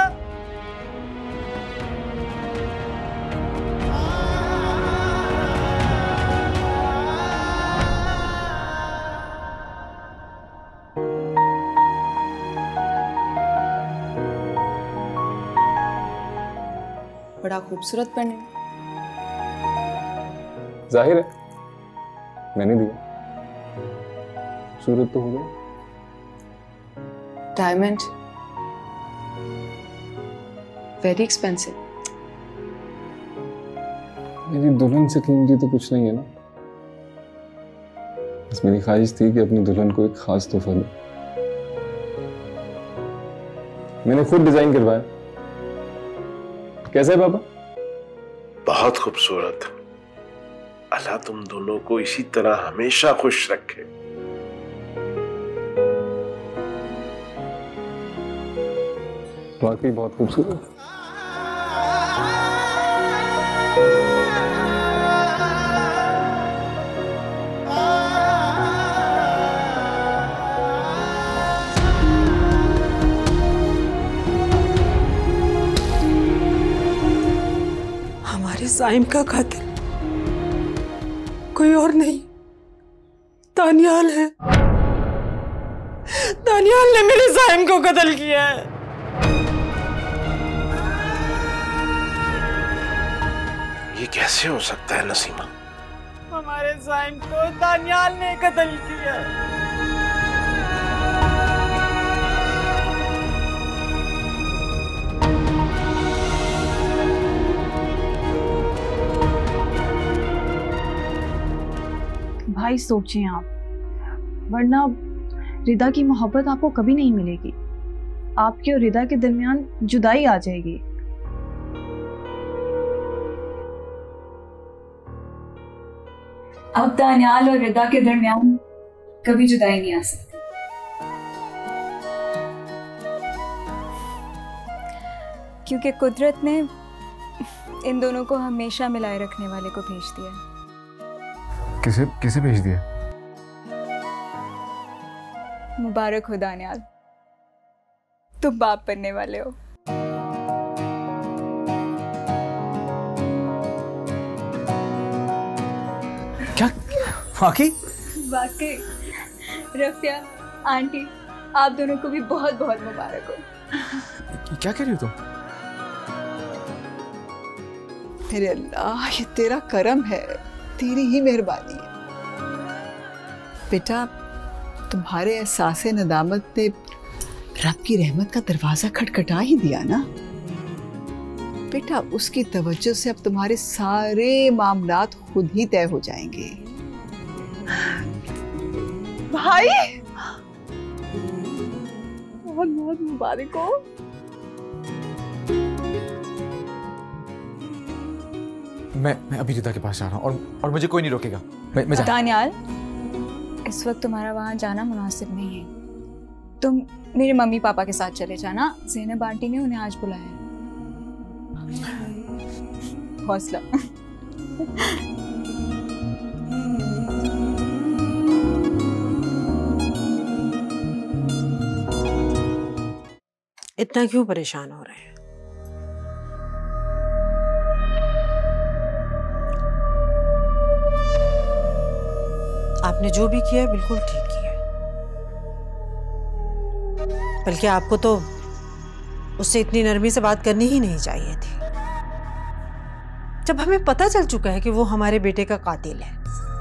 बड़ा खूबसूरत पहने। जाहिर है मैंने दिया। खूबसूरत तो हो गया। Diamond, very expensive. मेरी दुल्हन से कीमती तो कुछ नहीं है ना। बस मेरी ख्वाहिश थी कि अपनी दुल्हन को एक खास तोहफा दूं। मैंने खुद डिजाइन करवाया। कैसा है पापा? बहुत खूबसूरत। अल्लाह तुम दोनों को इसी तरह हमेशा खुश रखे। वाकई बहुत खूबसूरत। हमारे साइम का कातिल कोई और नहीं, दानियाल है। दानियाल ने मेरे साइम को कत्ल किया है। ये कैसे हो सकता है नसीमा? हमारे साइम को दानियाल ने कत्ल किया। भाई सोचें आप, वरना रिदा की मोहब्बत आपको कभी नहीं मिलेगी। आपके और रिदा के दरमियान जुदाई आ जाएगी। अब दानियाल और रिदा के दरमियान कभी जुदाई नहीं आ सकती। क्योंकि कुदरत ने इन दोनों को हमेशा मिलाए रखने वाले को भेज दिया। किसे किसे भेज दिया? मुबारक हो दानियाल, तुम बाप बनने वाले हो। क्या वाकई? वाकई। रफिया आंटी, आप दोनों को भी बहुत बहुत मुबारक हो। क्या कह रही हो तुम? मेरे अल्लाह, ये तेरा करम है, तेरी ही मेहरबानी है। बेटा, तुम्हारे एहसास नदामत ने रब की रहमत का दरवाजा खटखटा ही दिया ना। बेटा, उसकी तवज्जो से अब तुम्हारे सारे मामलात खुद ही तय हो जाएंगे। भाई बहुत बहुत मुबारक हो। मैं अभी रिदा के पास जा रहा हूँ और मुझे कोई नहीं रोकेगा। मैं जा। दानियाल, इस वक्त तुम्हारा वहां जाना मुनासिब नहीं है। तुम मेरे मम्मी पापा के साथ चले जाना। ज़ैनब आंटी ने उन्हें आज बुलाया है। हौसला। इतना क्यों परेशान हो रहे हैं? आपने जो भी किया बिल्कुल ठीक किया, बल्कि आपको तो उससे इतनी नरमी से बात करनी ही नहीं चाहिए थी। जब हमें पता चल चुका है कि वो हमारे बेटे का कातिल है,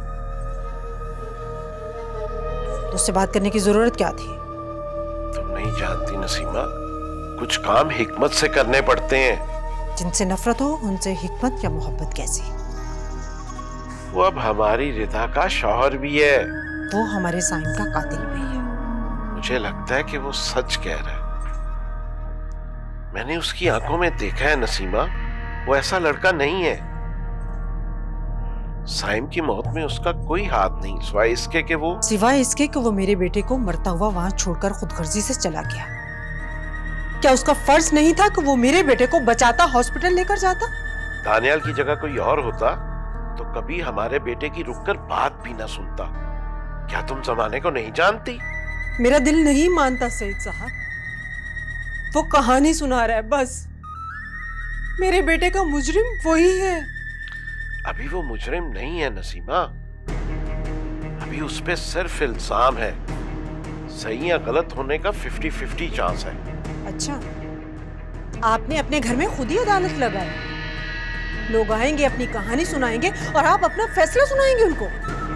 तो उससे बात करने की जरूरत क्या थी? तुम नहीं जानती नसीमा, कुछ काम हिकमत से करने पड़ते हैं। जिनसे नफरत हो उनसे हिकमत या मोहब्बत कैसी? वो अब हमारी रिदा का शौहर भी है। वो हमारे साइम का कातिल भी है। मुझे लगता है कि वो सच कह रहा है। मैंने उसकी आंखों में देखा है नसीमा, वो ऐसा लड़का नहीं है। साइम की मौत में उसका कोई हाथ नहीं, सिवाय इसके कि वो मेरे बेटे को मरता हुआ वहां छोड़कर खुदगर्जी से चला गया। क्या उसका फर्ज नहीं था कि वो मेरे बेटे को बचाता, हॉस्पिटल लेकर जाता? दानियाल की जगह कोई और होता तो कभी हमारे बेटे की रुककर बात भी ना सुनता। क्या तुम जमाने को नहीं जानती? मेरा दिल नहीं मानता सईद साहब, वो कहानी सुना रहा है बस। मेरे बेटे का मुजरिम वही है। अभी वो मुजरिम नहीं है नसीमा, अभी उस पे सिर्फ इल्जाम है। सही या गलत होने का 50-50 चांस है। अच्छा, आपने अपने घर में खुद ही अदालत लगाई। लोग आएंगे, अपनी कहानी सुनाएंगे और आप अपना फैसला सुनाएंगे उनको।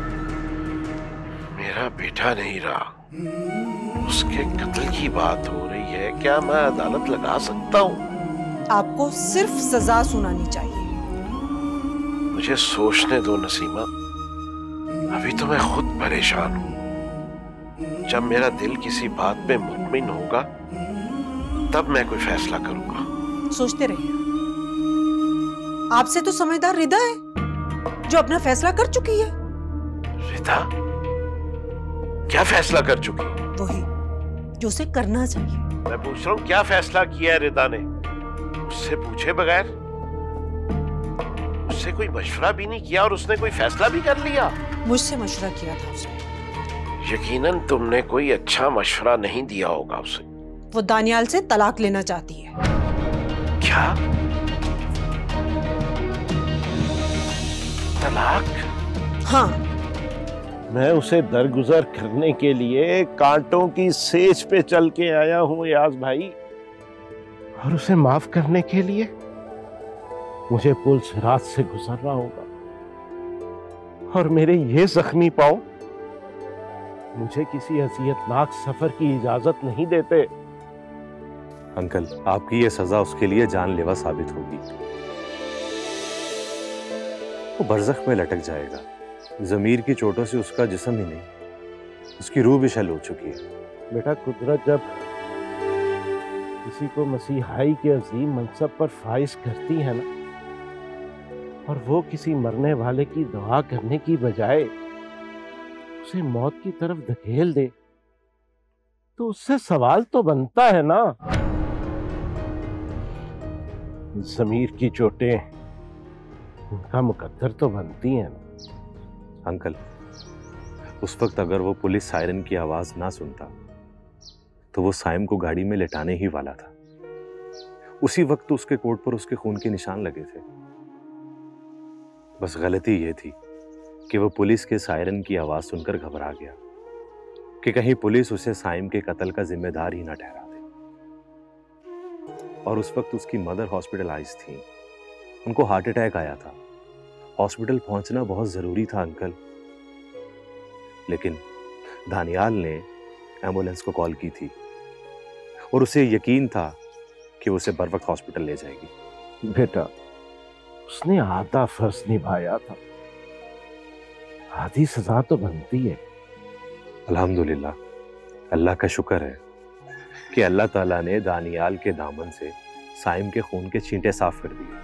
मेरा बेटा नहीं रहा, उसके कत्ल की बात हो रही है। क्या मैं अदालत लगा सकता हूँ? आपको सिर्फ सजा सुनानी चाहिए। मुझे सोचने दो नसीमा, अभी तो मैं खुद परेशान हूँ। जब मेरा दिल किसी बात पे मुतमिन होगा तब मैं कोई फैसला करूंगा। सोचते रहिए। आपसे तो समझदार रिदा है जो अपना फैसला कर चुकी है। रिदा क्या फैसला कर चुकी? वही जो उसे करना चाहिए। मैं पूछ रहा हूँ क्या फैसला किया है रिदा ने? उससे पूछे बगैर, उससे कोई मशवरा भी नहीं किया और उसने कोई फैसला भी कर लिया? मुझसे मशवरा किया था उसने। यकीनन तुमने कोई अच्छा मशवरा नहीं दिया होगा उसे। वो दानियाल से तलाक लेना चाहती है। क्या? तलाक? हाँ। मैं उसे दरगुजर करने के लिए कांटों की सेज पे चल के आया हूं याज भाई, और उसे माफ करने के लिए मुझे पुल सिरात से गुजरना होगा, और मेरे ये जख्मी पांव मुझे किसी अजियतनाक सफर की इजाजत नहीं देते। अंकल, आपकी ये सजा उसके लिए जानलेवा साबित होगी। वो बरज़ख में लटक जाएगा। ज़मीर की चोटों से उसका जिस्म ही नहीं, उसकी रूह भी शल हो चुकी है। बेटा, कुदरत जब किसी को मसीहाई के अजीम मनसब पर फाइज करती है ना, और वो किसी मरने वाले की दुआ करने की बजाय उसे मौत की तरफ धकेल दे, तो उससे सवाल तो बनता है ना। ज़मीर की चोटें उनका मुकद्दर तो बनती हैं ना। अंकल, उस वक्त अगर वो पुलिस सायरन की आवाज ना सुनता तो वो साइम को गाड़ी में लेटाने ही वाला था। उसी वक्त उसके कोट पर उसके खून के निशान लगे थे। बस गलती ये थी कि वो पुलिस के सायरन की आवाज सुनकर घबरा गया कि कहीं पुलिस उसे साइम के कत्ल का जिम्मेदार ही ना ठहरा दे। और उस वक्त उसकी मदर हॉस्पिटलाइज थी, उनको हार्ट अटैक आया था। हॉस्पिटल पहुंचना बहुत जरूरी था अंकल, लेकिन दानियाल ने एम्बुलेंस को कॉल की थी और उसे यकीन था कि उसे बर वक्त हॉस्पिटल ले जाएगी। बेटा, उसने आधा फर्ज निभाया था, आधी सजा तो बनती है। अल्हम्दुलिल्लाह, अल्लाह का शुक्र है कि अल्लाह ताला ने दानियाल के दामन से साइम के खून के छींटे साफ कर दिए।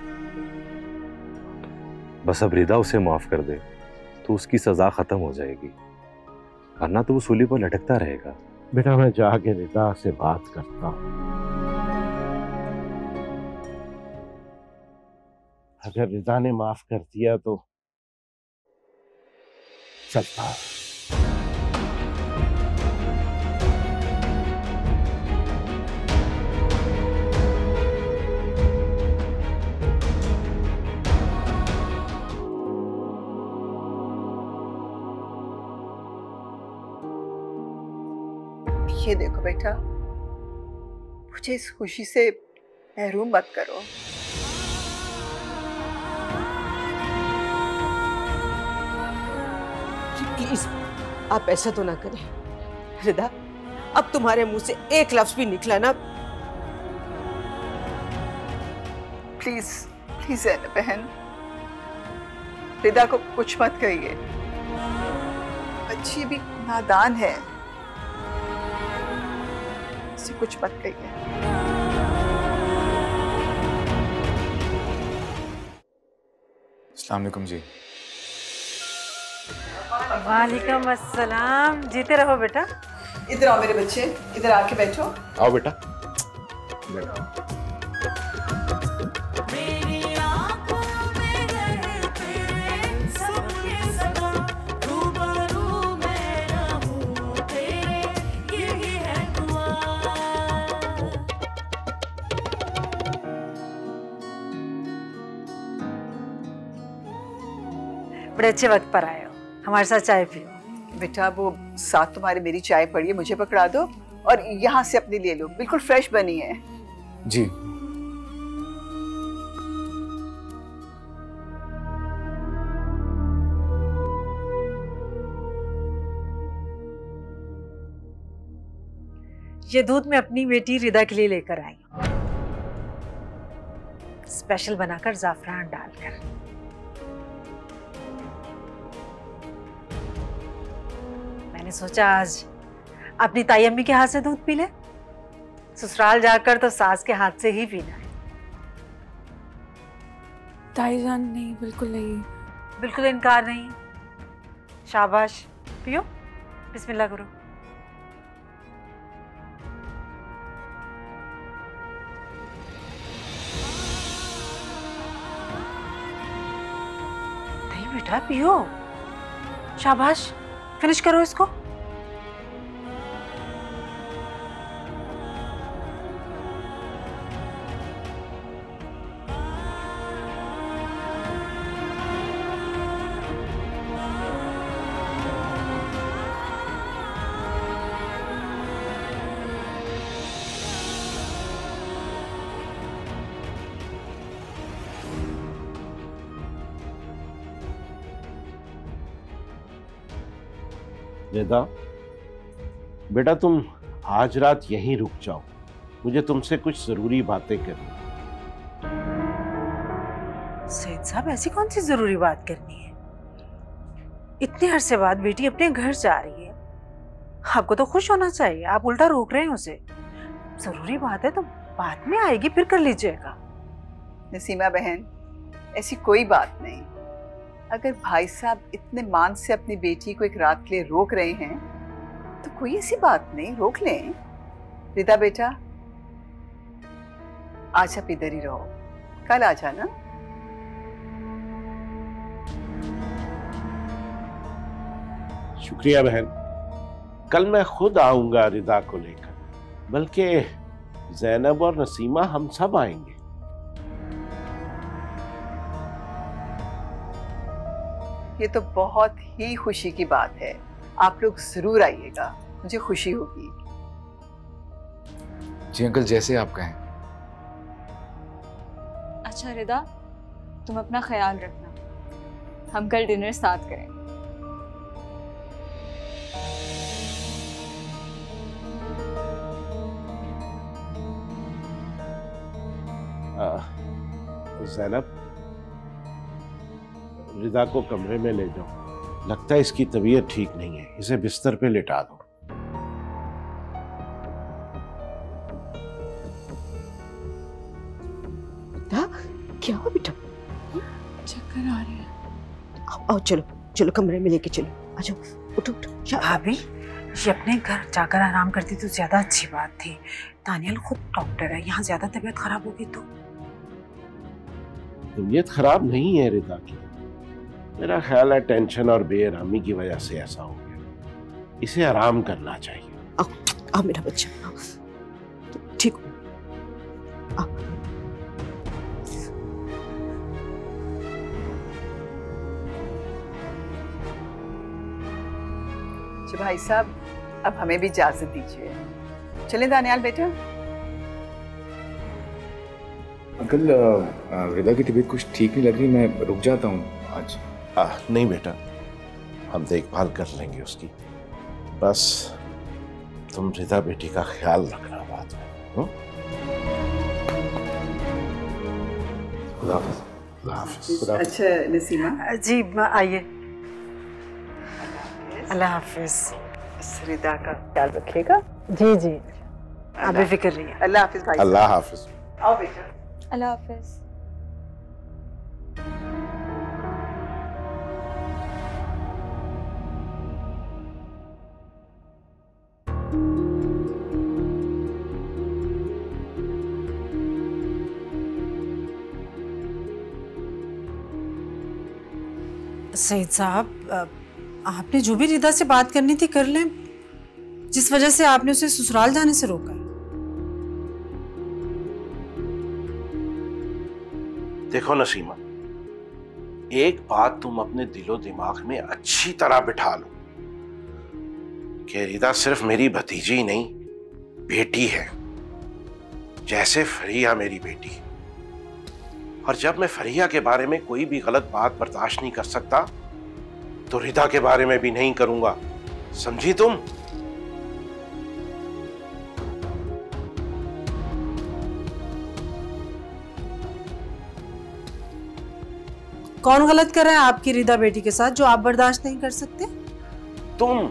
बस अब रिदा उसे माफ कर दे तो उसकी सजा खत्म हो जाएगी, वरना तो वो सूली पर लटकता रहेगा। बेटा, मैं जाके रिदा से बात करता हूं। अगर रिदा ने माफ कर दिया तो चलता। ये देखो बेटा, मुझे इस खुशी से महरूम मत करो। प्लीज आप ऐसा तो ना करें रिदा। अब तुम्हारे मुंह से एक लफ्ज भी निकला ना। प्लीज प्लीज बहन, रिदा को कुछ मत कहिए, बच्ची भी नादान है, इसे कुछ मत कहिए। अस्सलाम वालेकुम जी। वालेकुम अस्सलाम। जीते रहो बेटा। इधर आओ मेरे बच्चे, इधर आके बैठो। आओ बेटा। बड़े अच्छे वक्त पर आए हो, हमारे साथ चाय पियो। बेटा, वो साथ तुम्हारे मेरी चाय पड़ी है, मुझे पकड़ा दो और यहाँ से अपनी ले लो, बिल्कुल फ्रेश बनी है। जी। ये दूध मैं अपनी बेटी रिदा के लिए लेकर आई हूँ, स्पेशल बनाकर जाफरान डालकर। मैंने सोचा आज अपनी ताई अम्मी के हाथ से दूध पी ले, ससुराल जाकर तो सास के हाथ से ही पीना है। ताईजान नहीं, बिल्कुल नहीं। बिल्कुल इनकार नहीं। शाबाश, पियो, बिस्मिल्लाह करो। नहीं बेटा पियो, शाबाश, फिनिश करो इसको। रिदा, बेटा तुम आज रात यहीं रुक जाओ, मुझे तुमसे कुछ जरूरी बातें करनी। सईद साहब, ऐसी कौन सी जरूरी बात करनी है? इतने अरसे बाद बेटी अपने घर जा रही है, आपको तो खुश होना चाहिए, आप उल्टा रोक रहे हैं उसे। जरूरी बात है तो बाद में आएगी, फिर कर लीजिएगा। नसीमा बहन, ऐसी कोई बात नहीं। अगर भाई साहब इतने मान से अपनी बेटी को एक रात के लिए रोक रहे हैं तो कोई ऐसी बात नहीं, रोक लें। रिदा बेटा, आज आप इधर ही रहो, कल आ जाना। शुक्रिया बहन, कल मैं खुद आऊंगा रिदा को लेकर, बल्कि ज़ैनब और नसीमा हम सब आएंगे। ये तो बहुत ही खुशी की बात है, आप लोग जरूर आइएगा, मुझे खुशी होगी। जी अंकल, जैसे आप कहें। अच्छा रिदा, तुम अपना ख्याल रखना, हम कल डिनर साथ करें। ज़ैनब, रिदा को कमरे में ले जाओ, लगता है इसकी तबीयत ठीक नहीं है, इसे बिस्तर पे लिटा दो। क्या हुआ बेटा? चक्कर आ रहे हैं। आओ चलो चलो, कमरे में लेके चलो, आ जाओ, उठो उठो। भाभी, ये अपने घर जाकर आराम करती तो ज्यादा अच्छी बात थी। दानियल खुद डॉक्टर है, यहाँ ज्यादा तबीयत खराब होगी तो। तबीयत खराब नहीं है रिदा की, मेरा ख्याल है टेंशन और बेआरामी की वजह से ऐसा हो गया, इसे आराम करना चाहिए। आओ मेरा बच्चा, आओ, ठीक हो? भाई साहब, अब हमें भी इजाजत दीजिए, चलें दानियाल बेटा। अंकल, रिदा की तबीयत कुछ ठीक नहीं लग रही, मैं रुक जाता हूँ आज। नहीं बेटा, हम देखभाल कर लेंगे उसकी, बस तुम रिदा बेटी का ख्याल रखना बाद में। खुदा हाफिज़। अच्छा नसीमा जी, आइए। अल्लाह हाफिज। रिदा का ख्याल रखिएगा। जी जी, आप बेफिक्र रहिए। अल्लाह हाफिज भाई। अल्लाह हाफिज। आओ बेटा। अल्लाह हाफिज। सईद साहब, आपने जो भी रिदा से बात करनी थी कर लें, जिस वजह से आपने उसे ससुराल जाने से रोका। देखो नसीमा, एक बात तुम अपने दिलो दिमाग में अच्छी तरह बिठा लो कि रिदा सिर्फ मेरी भतीजी ही नहीं, बेटी है, जैसे फरिया मेरी बेटी। और जब मैं फरिया के बारे में कोई भी गलत बात बर्दाश्त नहीं कर सकता तो रिदा के बारे में भी नहीं करूंगा, समझी तुम? कौन गलत कर रहा है आपकी रिदा बेटी के साथ जो आप बर्दाश्त नहीं कर सकते? तुम।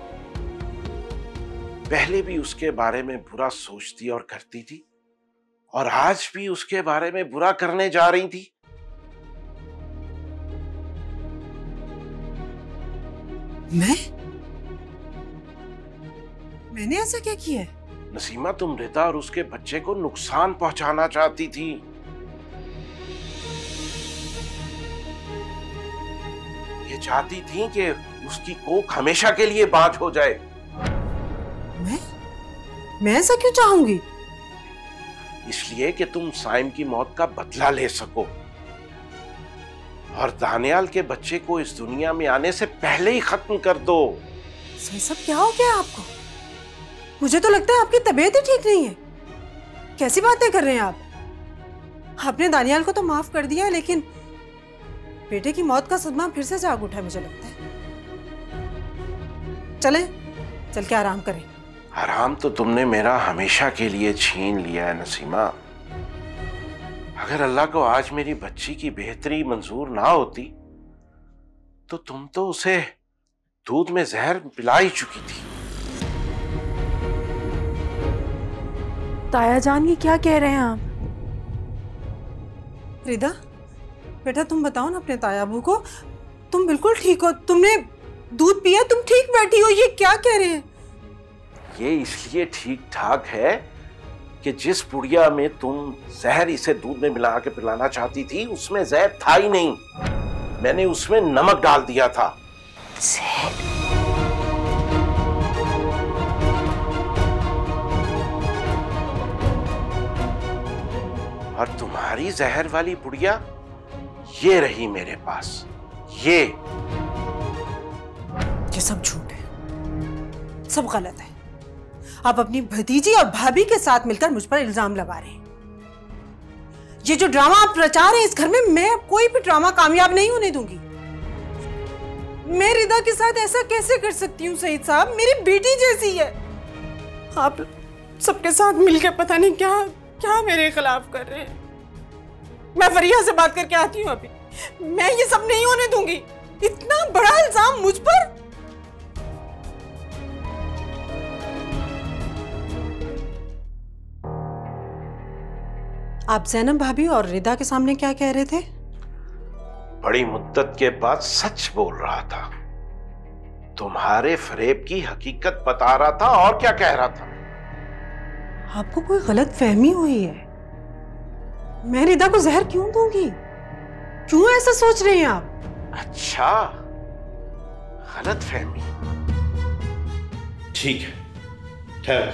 पहले भी उसके बारे में बुरा सोचती और करती थी, और आज भी उसके बारे में बुरा करने जा रही थी। मैंने ऐसा क्या किया है? नसीमा, तुम रिदा और उसके बच्चे को नुकसान पहुंचाना चाहती थी। ये चाहती थी कि उसकी कोख हमेशा के लिए बांझ हो जाए। मैं ऐसा क्यों चाहूंगी? इसलिए कि तुम साइम की मौत का बदला ले सको और दानियाल के बच्चे को इस दुनिया में आने से पहले ही खत्म कर दो। ये सब क्या हो गया आपको? मुझे तो लगता है आपकी तबीयत ही ठीक नहीं है। कैसी बातें कर रहे हैं आप? आपने दानियाल को तो माफ कर दिया, लेकिन बेटे की मौत का सदमा फिर से जाग उठा है, मुझे लगता है। चलें, चल के आराम करें। आराम तो तुमने मेरा हमेशा के लिए छीन लिया है नसीमा। अगर अल्लाह को आज मेरी बच्ची की बेहतरी मंजूर ना होती तो तुम तो उसे दूध में जहर पिला ही चुकी थी। ताया जान, ये क्या कह रहे हैं आप? रिदा बेटा, तुम बताओ ना अपने ताया अबू को, तुम बिल्कुल ठीक हो? तुमने दूध पिया, तुम ठीक बैठी हो, ये क्या कह रहे हैं? ये इसलिए ठीक ठाक है कि जिस पुड़िया में तुम जहर इसे दूध में मिला के पिलाना चाहती थी उसमें जहर था ही नहीं। मैंने उसमें नमक डाल दिया था। और तुम्हारी जहर वाली पुड़िया ये रही मेरे पास। ये सब झूठ है, सब गलत है। आप अपनी भतीजी और भाभी के साथ मिलकर मुझ पर इल्जाम लगा रहे हैं। ये जो ड्रामा आप रचा रहे हैं इस घर में, मैं कोई भी ड्रामा कामयाब नहीं होने दूंगी। मैं रिदा के साथ ऐसा कैसे कर सकती हूँ सईद साहब? मेरी बेटी जैसी है। आप सबके साथ मिलकर पता नहीं क्या क्या मेरे खिलाफ कर रहे हैं। मैं फरिया से बात करके आती हूँ अभी। मैं ये सब नहीं होने दूंगी। इतना बड़ा इल्जाम मुझ पर। आप ज़ैनब भाभी और रिदा के सामने क्या कह रहे थे? बड़ी मुद्दत के बाद सच बोल रहा था। तुम्हारे फरेब की हकीकत बता रहा था। और क्या कह रहा था? आपको कोई गलत फहमी हुई है। मैं रिदा को जहर क्यों दूंगी? क्यों ऐसा सोच रहे हैं आप? अच्छा, गलत फहमी। ठीक है, ठहरो।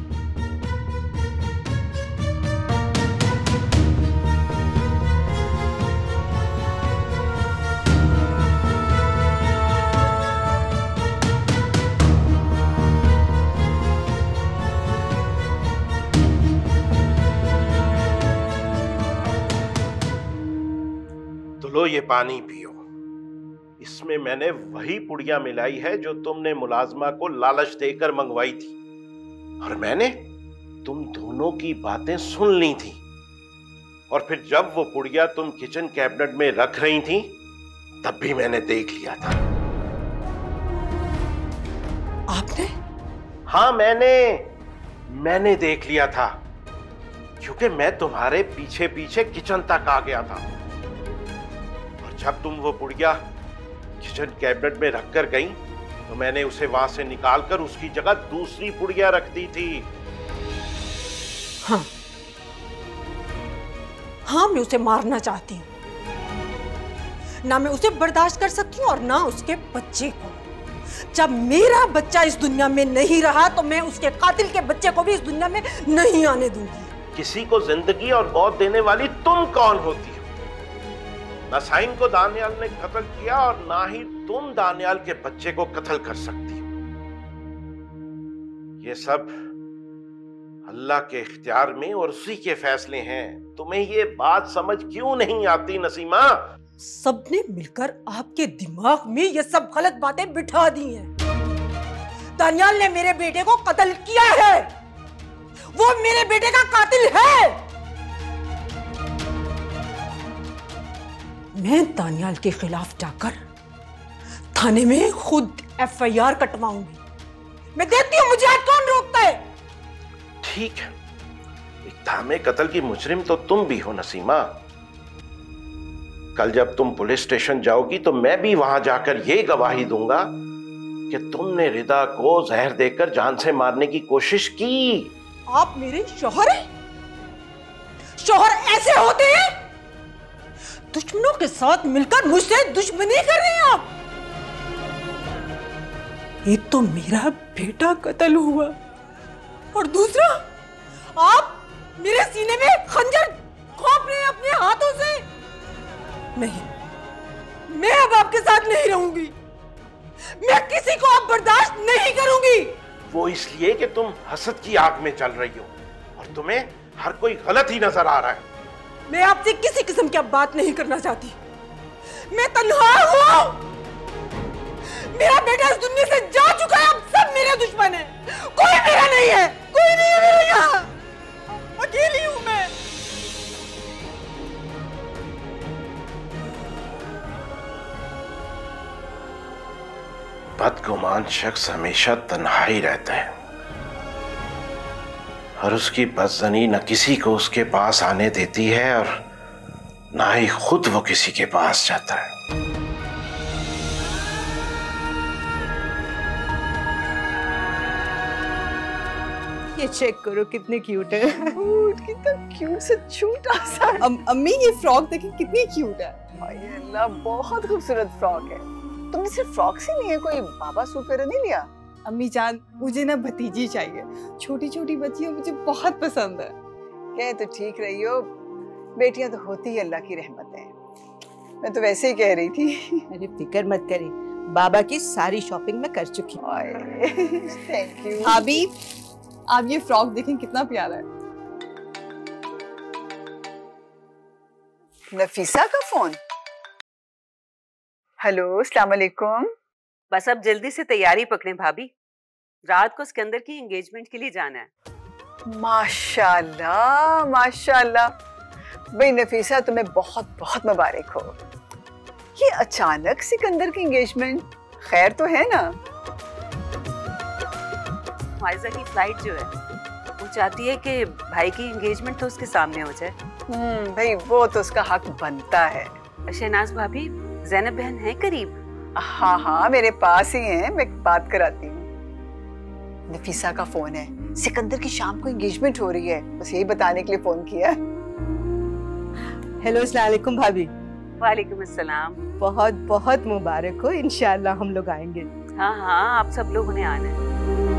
लो, ये पानी पियो। इसमें मैंने वही पुड़िया मिलाई है जो तुमने मुलाजमा को लालच देकर मंगवाई थी। और मैंने तुम दोनों की बातें सुन ली थी। और फिर जब वो पुड़िया तुम किचन कैबिनेट में रख रही थी तब भी मैंने देख लिया था। आपने? हाँ, मैंने देख लिया था, क्योंकि मैं तुम्हारे पीछे पीछे किचन तक आ गया था। जब तुम वो पुड़िया किचन कैबिनेट में रखकर गई तो मैंने उसे वहां से निकालकर उसकी जगह दूसरी पुड़िया रख दी थी। हाँ, मैं उसे मारना चाहती हूँ। ना मैं उसे बर्दाश्त कर सकती हूँ और ना उसके बच्चे को। जब मेरा बच्चा इस दुनिया में नहीं रहा तो मैं उसके कातिल के बच्चे को भी इस दुनिया में नहीं आने दूंगी। किसी को जिंदगी और मौत देने वाली तुम कौन होती हो? ना साइम को दानियाल ने कत्ल किया और ना ही तुम दानियाल के बच्चे को कत्ल कर सकती हो। ये सब अल्लाह के इख्तियार में और उसी के फैसले हैं। तुम्हें ये बात समझ क्यों नहीं आती नसीमा? सबने मिलकर आपके दिमाग में ये सब गलत बातें बिठा दी हैं। दानियाल ने मेरे बेटे को कत्ल किया है। वो मेरे बेटे का कातिल है। मैं दानियाल के खिलाफ जाकर थाने में खुद FIR कटवाऊंगी। मैं देखती हूँ मुझे आज कौन रोकता है। ठीक है, इक़्ताम कत्ल की मुजरिम तो तुम भी हो नसीमा। कल जब तुम पुलिस स्टेशन जाओगी तो मैं भी वहां जाकर ये गवाही दूंगा कि तुमने रिदा को जहर देकर जान से मारने की कोशिश की। आप मेरे शौहर हैं? शौहर ऐसे होते हैं? दुश्मनों के साथ मिलकर मुझसे दुश्मनी कर रहे हैं आप। एक तो मेरा बेटा कत्ल हुआ और दूसरा आप मेरे सीने में खंजर घोंप रहे हैं अपने हाथों से। नहीं, मैं अब आपके साथ नहीं रहूंगी। मैं किसी को अब बर्दाश्त नहीं करूंगी। वो इसलिए कि तुम हसद की आग में चल रही हो और तुम्हें हर कोई गलत ही नजर आ रहा है। मैं आपसे किसी किस्म की अब बात नहीं करना चाहती। मैं तन्हा हूं। मेरा बेटा इस दुनिया से जा चुका है। अब सब मेरे दुश्मन हैं। कोई मेरा नहीं है। कोई नहीं है मेरे यहाँ। अकेली हूं मैं। बदगुमान शख्स हमेशा तन्हा ही रहता है और उसकी बदजनी न किसी को उसके पास आने देती है और ना ही खुद वो किसी के पास जाता है। ये चेक करो कितने क्यूट है। कितना क्यूट सा छोटा सा। अम्मी ये फ्रॉक देखिए कितनी क्यूट है। अल्लाह बहुत खूबसूरत फ्रॉक है। तुमने सिर्फ फ्रॉक से नहीं है कोई बाबा सूट वगैरह नहीं लिया? अम्मी जान मुझे ना भतीजी चाहिए। छोटी छोटी बच्चियां मुझे बहुत पसंद है। कह तो ठीक रही हो, बेटियां तो होती ही अल्लाह की रहमत है। मैं तो वैसे ही कह रही थी। अरे फिक्र मत करें, बाबा की सारी शॉपिंग मैं कर चुकी हूँ। Thank you. भाभी आप ये फ्रॉक देखें कितना प्यारा है। नफीसा का फोन। हेलो, अस्सलाम वालेकुम। बस अब जल्दी से तैयारी पकड़ें भाभी, रात को सिकंदर की एंगेजमेंट के लिए जाना है। माशाल्लाह माशाल्लाह। भाई नफीसा तुम्हें बहुत बहुत मुबारक हो। ये अचानक सिकंदर की एंगेजमेंट, खैर तो है ना? फाइजा की फ्लाइट जो है वो चाहती है कि भाई की एंगेजमेंट तो उसके सामने हो जाए। भाई वो तो उसका हक बनता है। शहनाज भाभी, ज़ैनब बहन है करीब? हाँ हाँ मेरे पास ही हैं, मैं बात कराती हूँ। नफीसा का फोन है, सिकंदर की शाम को एंगेजमेंट हो रही है, बस यही बताने के लिए फोन किया। हेलो, अस्सलाम वालेकुम भाभी। वालेकुम अस्सलाम। बहुत बहुत मुबारक हो, इंशाल्लाह हम लोग आएंगे। हाँ हाँ, आप सब लोगों ने आना है।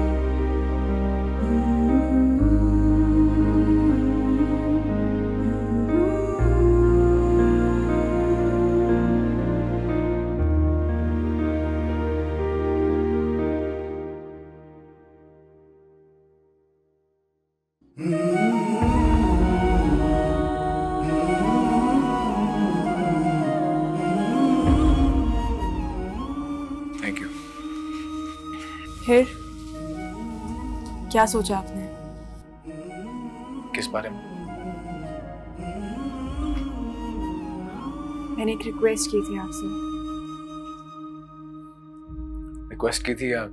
Thank you. फिर क्या सोचा आपने? किस बारे में? मैंने एक रिक्वेस्ट की थी आपसे। रिक्वेस्ट की थी या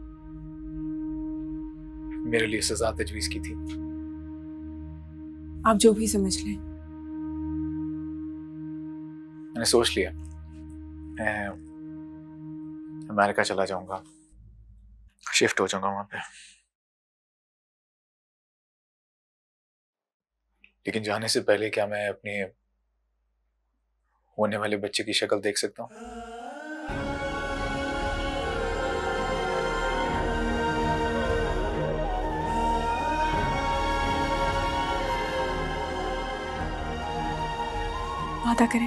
मेरे लिए सजा तजवीज की थी? आप जो भी समझ लें। मैंने सोच लिया, मैं अमेरिका चला जाऊंगा, शिफ्ट हो जाऊंगा वहां पे। लेकिन जाने से पहले क्या मैं अपने होने वाले बच्चे की शक्ल देख सकता हूँ? वादा करें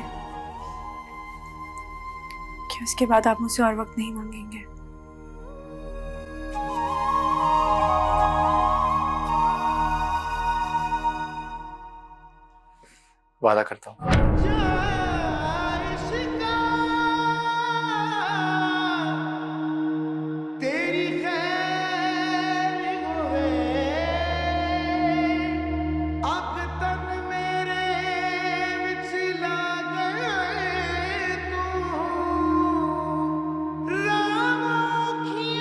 कि उसके बाद आप मुझसे और वक्त नहीं मांगेंगे। वादा करता हूँ।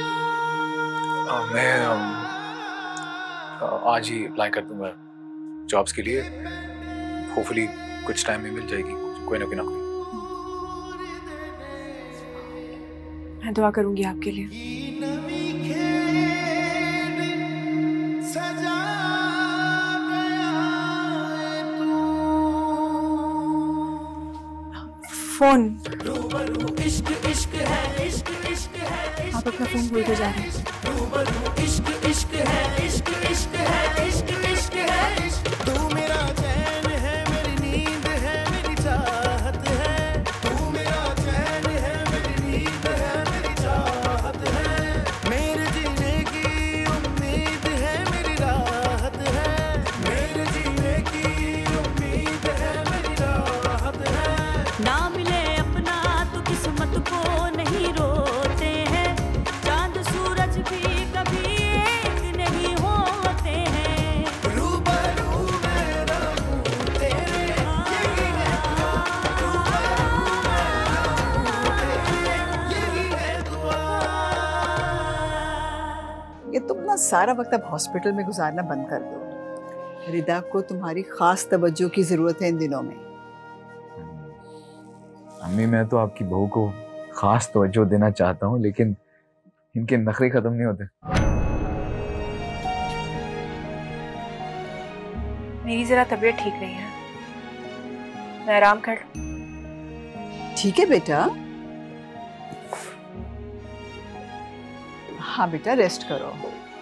मैं आज ही अप्लाई कर दूंगा जॉब्स के लिए होपफुली कुछ टाइम में मिल जाएगी कोई ना कोई। मैं दुआ करूंगी आपके लिए। फोन। आप अपना फोन भूल के जा रहे हैं। तू मेरा चैन है, मेरी नींद है, मेरी चाहत है। तू मेरा चैन है, मेरी नींद है, मेरी चाहत है। मेरे जीने की उम्मीद है, मेरी राहत है। मेरे जीने की उम्मीद है, मेरी राहत है। ना मिले अपना तो किस्मत को नहीं रोते हैं। चांद सूरज भी कभी एक नहीं होते हैं। रूबरू मैं रहूं तेरे, यही है दुआ। ये तुम ना सारा वक्त अब हॉस्पिटल में गुजारना बंद कर दो। रिदा को तुम्हारी खास तवज्जो की जरूरत है इन दिनों में। अम्मी मैं तो आपकी बहू को खास तवज्जो देना चाहता हूँ, लेकिन इनके नखरे खत्म नहीं होते। मेरी जरा तबीयत ठीक नहीं है, मैं आराम कर लूं। ठीक है बेटा, हाँ बेटा रेस्ट करो।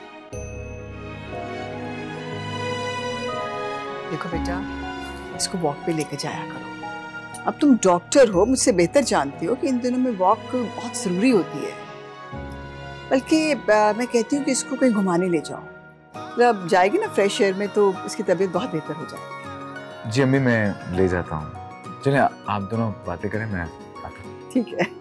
देखो बेटा, इसको वॉक पे लेके जाया करो। अब तुम डॉक्टर हो, मुझसे बेहतर जानती हो कि इन दिनों में वॉक बहुत ज़रूरी होती है। बल्कि मैं कहती हूँ कि इसको कहीं घुमाने ले जाओ। जब जाएगी ना फ्रेश एयर में तो इसकी तबीयत बहुत बेहतर हो जाएगी। जी अम्मी मैं ले जाता हूँ। चलिए आप दोनों बातें करें, मैं आता हूँ। ठीक है।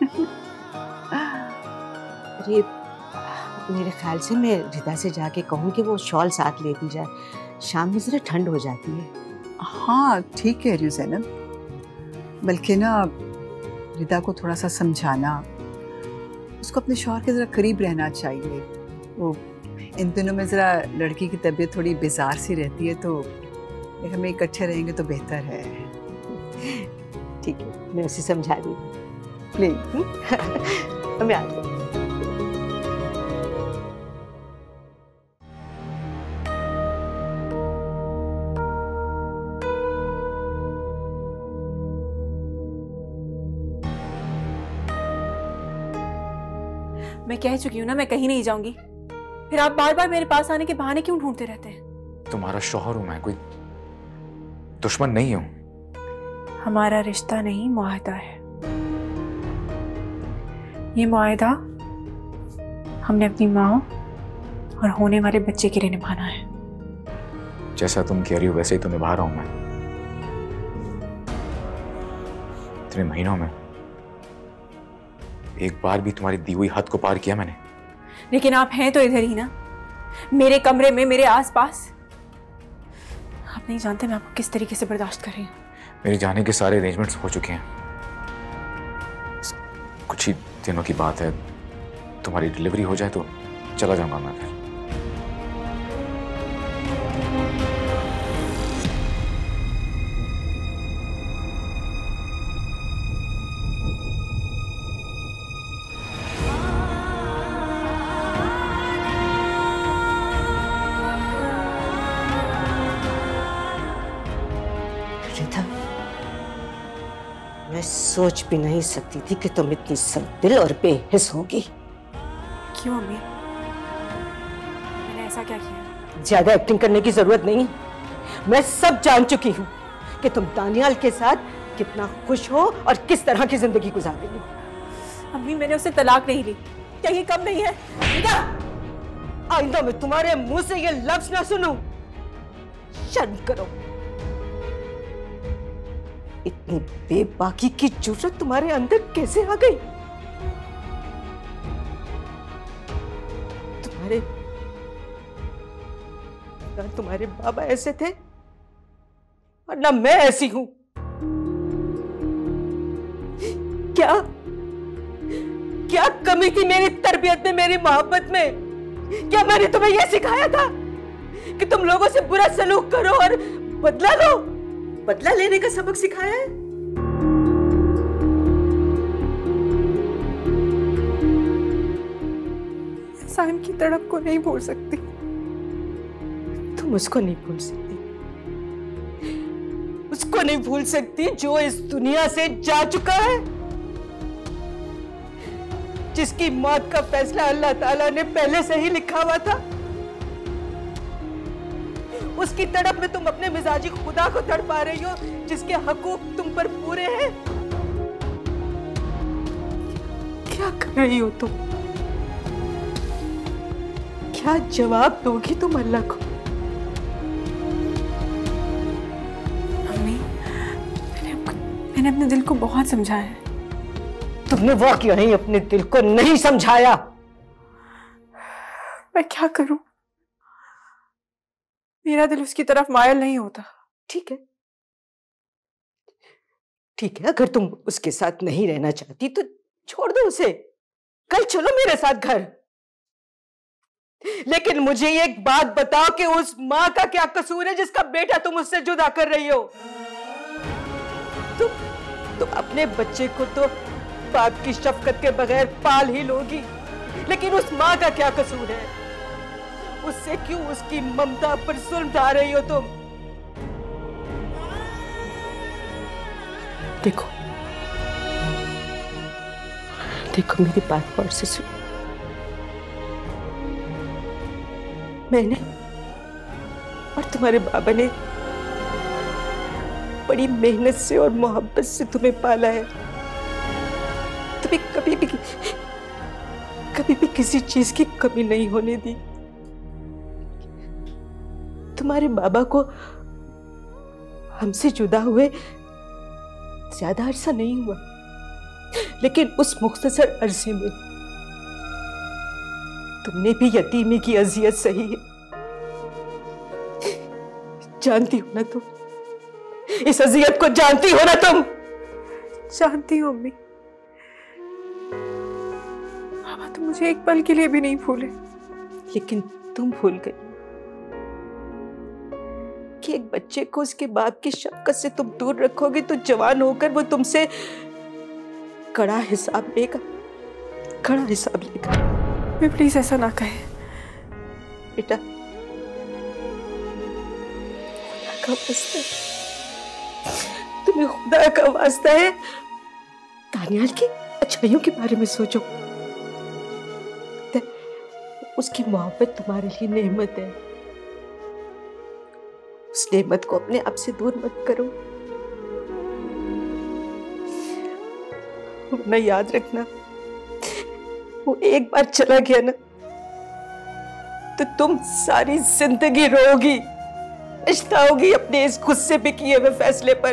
अरे मेरे ख्याल से मैं रिदा से जाके कहूँ कि वो शॉल साथ लेती जाए, शाम में ज़रा ठंड हो जाती है। हाँ ठीक है ज़ैनब, बल्कि ना रिदा को थोड़ा सा समझाना, उसको अपने शौहर के ज़रा करीब रहना चाहिए। वो इन दिनों में ज़रा लड़की की तबीयत थोड़ी बेजार सी रहती है, तो हमें इकट्ठे रहेंगे तो बेहतर है। ठीक है, मैं उसे समझा दी। प्लीज मैं आती हूँ। मैं कह चुकी हूँ ना, मैं कहीं नहीं जाऊंगी। फिर आप बार बार मेरे पास आने के बहाने क्यों ढूंढते रहते हैं? तुम्हारा शौहर हूँ मैं, कोई दुश्मन नहीं हूँ। हमारा रिश्ता नहीं, मुआहदा है। ये मुआहदा हमने अपनी माँ और होने वाले बच्चे के लिए निभाना है। जैसा तुम कह रही हो वैसे ही तो निभा रहा हूँ मैं। इतने महीनों में एक बार भी तुम्हारी दी हुई हद को पार किया मैंने? लेकिन आप हैं तो इधर ही ना, मेरे कमरे में, मेरे आसपास। आप नहीं जानते मैं आपको किस तरीके से बर्दाश्त कर रही हूँ। मेरे जाने के सारे अरेंजमेंट्स हो चुके हैं। कुछ ही दिनों की बात है, तुम्हारी डिलीवरी हो जाए तो चला जाऊंगा मैं फिर। मैं सोच भी नहीं सकती थी कि तुम इतनी सख्त दिल और बेहिस होगी। क्यों अम्मी? मैंने ऐसा क्या किया? ज्यादा एक्टिंग करने की जरूरत नहीं। मैं सब जान चुकी हूँ कि तुम दानियाल के साथ कितना खुश हो और किस तरह की जिंदगी गुजार रही हो। अम्मी मैंने उससे तलाक नहीं ली, क्या ये कम नहीं है? आइंदा मैं तुम्हारे मुंह से ये लफ्ज ना सुनूं। शर्म करो। इतनी बेबाकी की जुर्रत तुम्हारे अंदर कैसे आ गई? तुम्हारे बाबा ऐसे थे और ना मैं ऐसी हूं। क्या क्या कमी थी मेरी तरबियत में, मेरी मोहब्बत में? क्या मैंने तुम्हें यह सिखाया था कि तुम लोगों से बुरा सलूक करो और बदला लो, बदला लेने का सबक सिखाया है। साइम की तड़प को नहीं भूल सकती। तुम उसको नहीं भूल सकती, उसको नहीं भूल सकती जो इस दुनिया से जा चुका है, जिसकी मौत का फैसला अल्लाह ताला ने पहले से ही लिखा हुआ था। उसकी तड़प में तुम अपने मिजाजी खुदा को तड़पा रही हो, जिसके हकूक तुम पर पूरे हैं। क्या कर रही हो तुम? क्या जवाब दोगी तुम अल्लाह को? मम्मी, मैंने अपने दिल को बहुत समझाया है। तुमने वाकई नहीं अपने दिल को नहीं समझाया। मैं क्या करूं? मेरा दिल उसकी तरफ मायल नहीं होता। ठीक है, ठीक है, अगर तुम उसके साथ नहीं रहना चाहती तो छोड़ दो उसे। कल चलो मेरे साथ घर। लेकिन मुझे एक बात बताओ कि उस माँ का क्या कसूर है जिसका बेटा तुम उससे जुदा कर रही हो? तुम अपने बच्चे को तो बाप की शफकत के बगैर पाल ही लोगी, लेकिन उस माँ का क्या कसूर है? उससे क्यों उसकी ममता पर जुल्म ढा रही हो तुम? देखो देखो, मेरी बात गौर से सुनो। मैंने और तुम्हारे बाबा ने बड़ी मेहनत से और मोहब्बत से तुम्हें पाला है। तुम्हें कभी भी किसी चीज की कमी नहीं होने दी। तुम्हारे बाबा को हमसे जुदा हुए ज्यादा अरसा नहीं हुआ, लेकिन उस मुख्तसर अरसे में तुमने भी यतीमी की अजियत सही है। जानती हो ना तुम? इस अजियत को जानती हो ना तुम? जानती हूँ अम्मी। बाबा तो मुझे एक पल के लिए भी नहीं भूले। लेकिन तुम भूल गई कि एक बच्चे को उसके बाप की शफकत से तुम दूर रखोगे तो जवान होकर वो तुमसे कड़ा हिसाब लेगा, कड़ा हिसाब लेगा। मैं प्लीज ऐसा ना कहे बेटा। खुदा का वास्ता, तुम्हें खुदा का वास्ता है, दानियाल की अच्छाइयों के बारे में सोचो। उसकी मोहब्बत तुम्हारे लिए नेमत है। उस नेमत को अपने आप से दूर मत करो। वरना याद रखना, वो एक बार चला गया ना तो तुम सारी जिंदगी रोगी, पछताओगी अपने इस गुस्से पे किए हुए फैसले पर।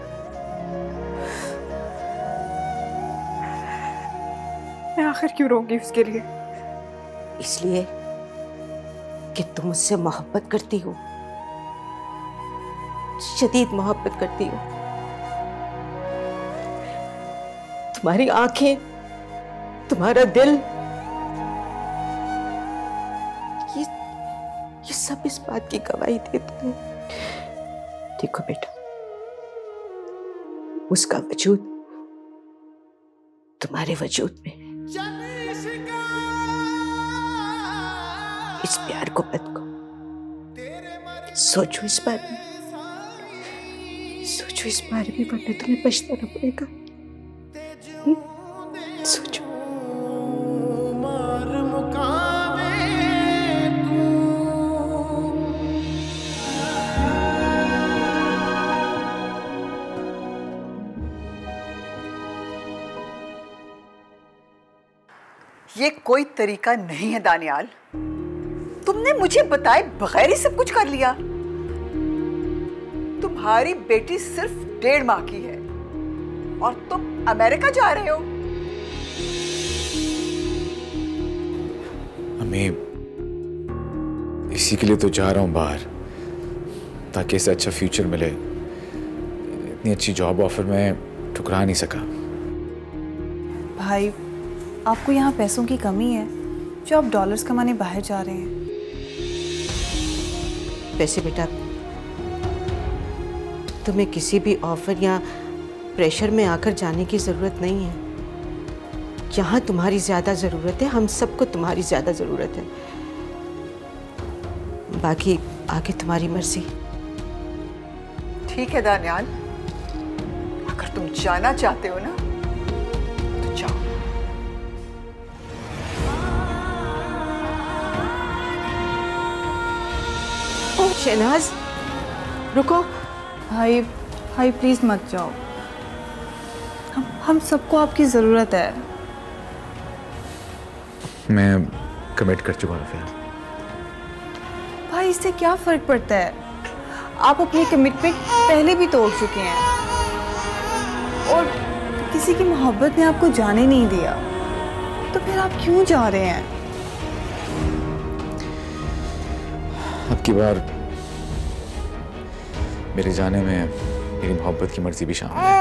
मैं आखिर क्यों रोऊंगी उसके लिए? इसलिए कि तुम उससे मोहब्बत करती हो, शदीद मोहब्बत करती हो। तुम्हारी आंखें, तुम्हारा दिल, ये सब इस बात की गवाही देते हैं। देखो बेटा, उसका वजूद तुम्हारे वजूद में। इस प्यार को मत को, सोचो इस बारे में, सोचो इस बारे में, वरना तुम्हें पछताना पड़ेगा। सोचो। ये कोई तरीका नहीं है दानियाल। तुमने मुझे बताए बगैर ही सब कुछ कर लिया। तुम्हारी बेटी सिर्फ 1.5 माह की है और तुम अमेरिका जा रहे हो। अम्मी, इसी के लिए तो जा रहा हूँ बाहर, ताकि इसे अच्छा फ्यूचर मिले। इतनी अच्छी जॉब ऑफर मैं ठुकरा नहीं सका। भाई, आपको यहाँ पैसों की कमी है जो आप डॉलर्स कमाने बाहर जा रहे हैं। पैसे बेटा तुम्हें किसी भी ऑफर या प्रेशर में आकर जाने की ज़रूरत नहीं है। यहाँ तुम्हारी ज़्यादा ज़रूरत है, हम सबको तुम्हारी ज़्यादा ज़रूरत है। बाकी आगे तुम्हारी मर्जी। ठीक है दानियाल, अगर तुम जाना चाहते हो ना तो जाओ। शहनाज रुको। भाई भाई प्लीज़ मत जाओ, हम सबको आपकी ज़रूरत है। मैं कमिट कर चुका हूँ फिलहाल। भाई इससे क्या फ़र्क पड़ता है, आप अपनी कमिटमेंट पहले भी तोड़ चुके हैं और किसी की मोहब्बत ने आपको जाने नहीं दिया, तो फिर आप क्यों जा रहे हैं? अब की बार मेरे जाने में मेरी मोहब्बत की मर्जी भी शामिल है।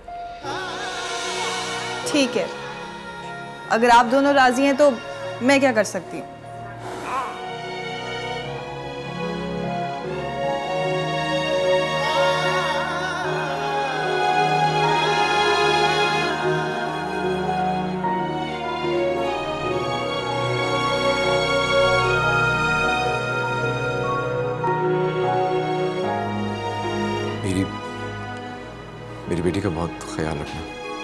ठीक है, अगर आप दोनों राजी हैं तो मैं क्या कर सकती हूँ? मेरी बेटी का बहुत ख्याल रखना।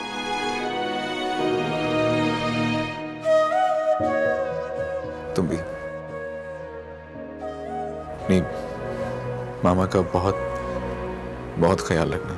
तुम भी नहीं, मामा का बहुत बहुत ख्याल रखना।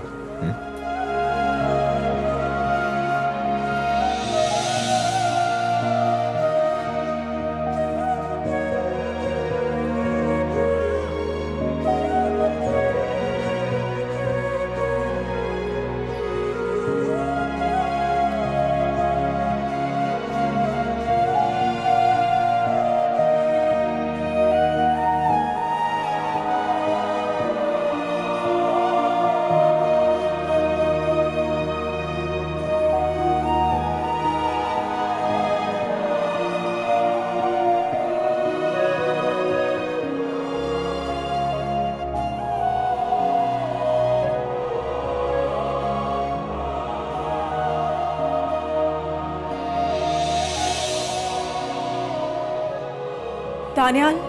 दानियाल,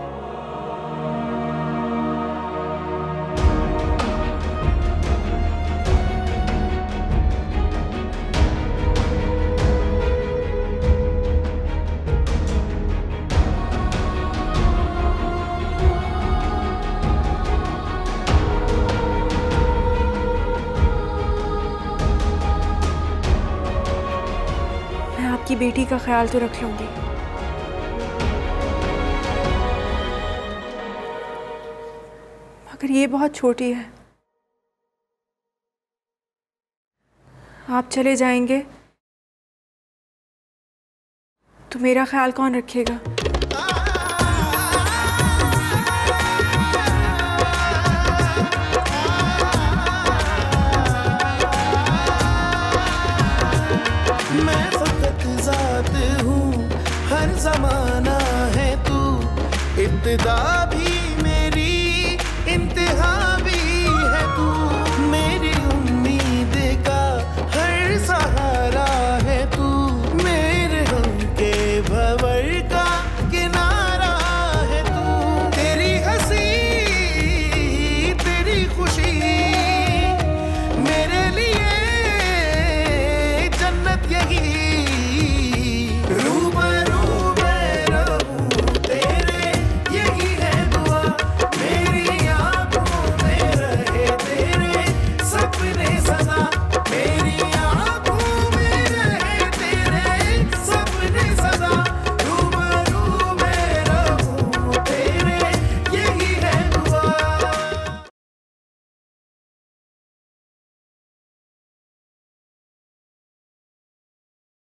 मैं आपकी बेटी का ख्याल तो रख लूंगी, मगर ये बहुत छोटी है। आप चले जाएंगे तो मेरा ख्याल कौन रखेगा? मैं फकत ज़ात हूँ, हर ज़माना है तू, इब्तिदा भी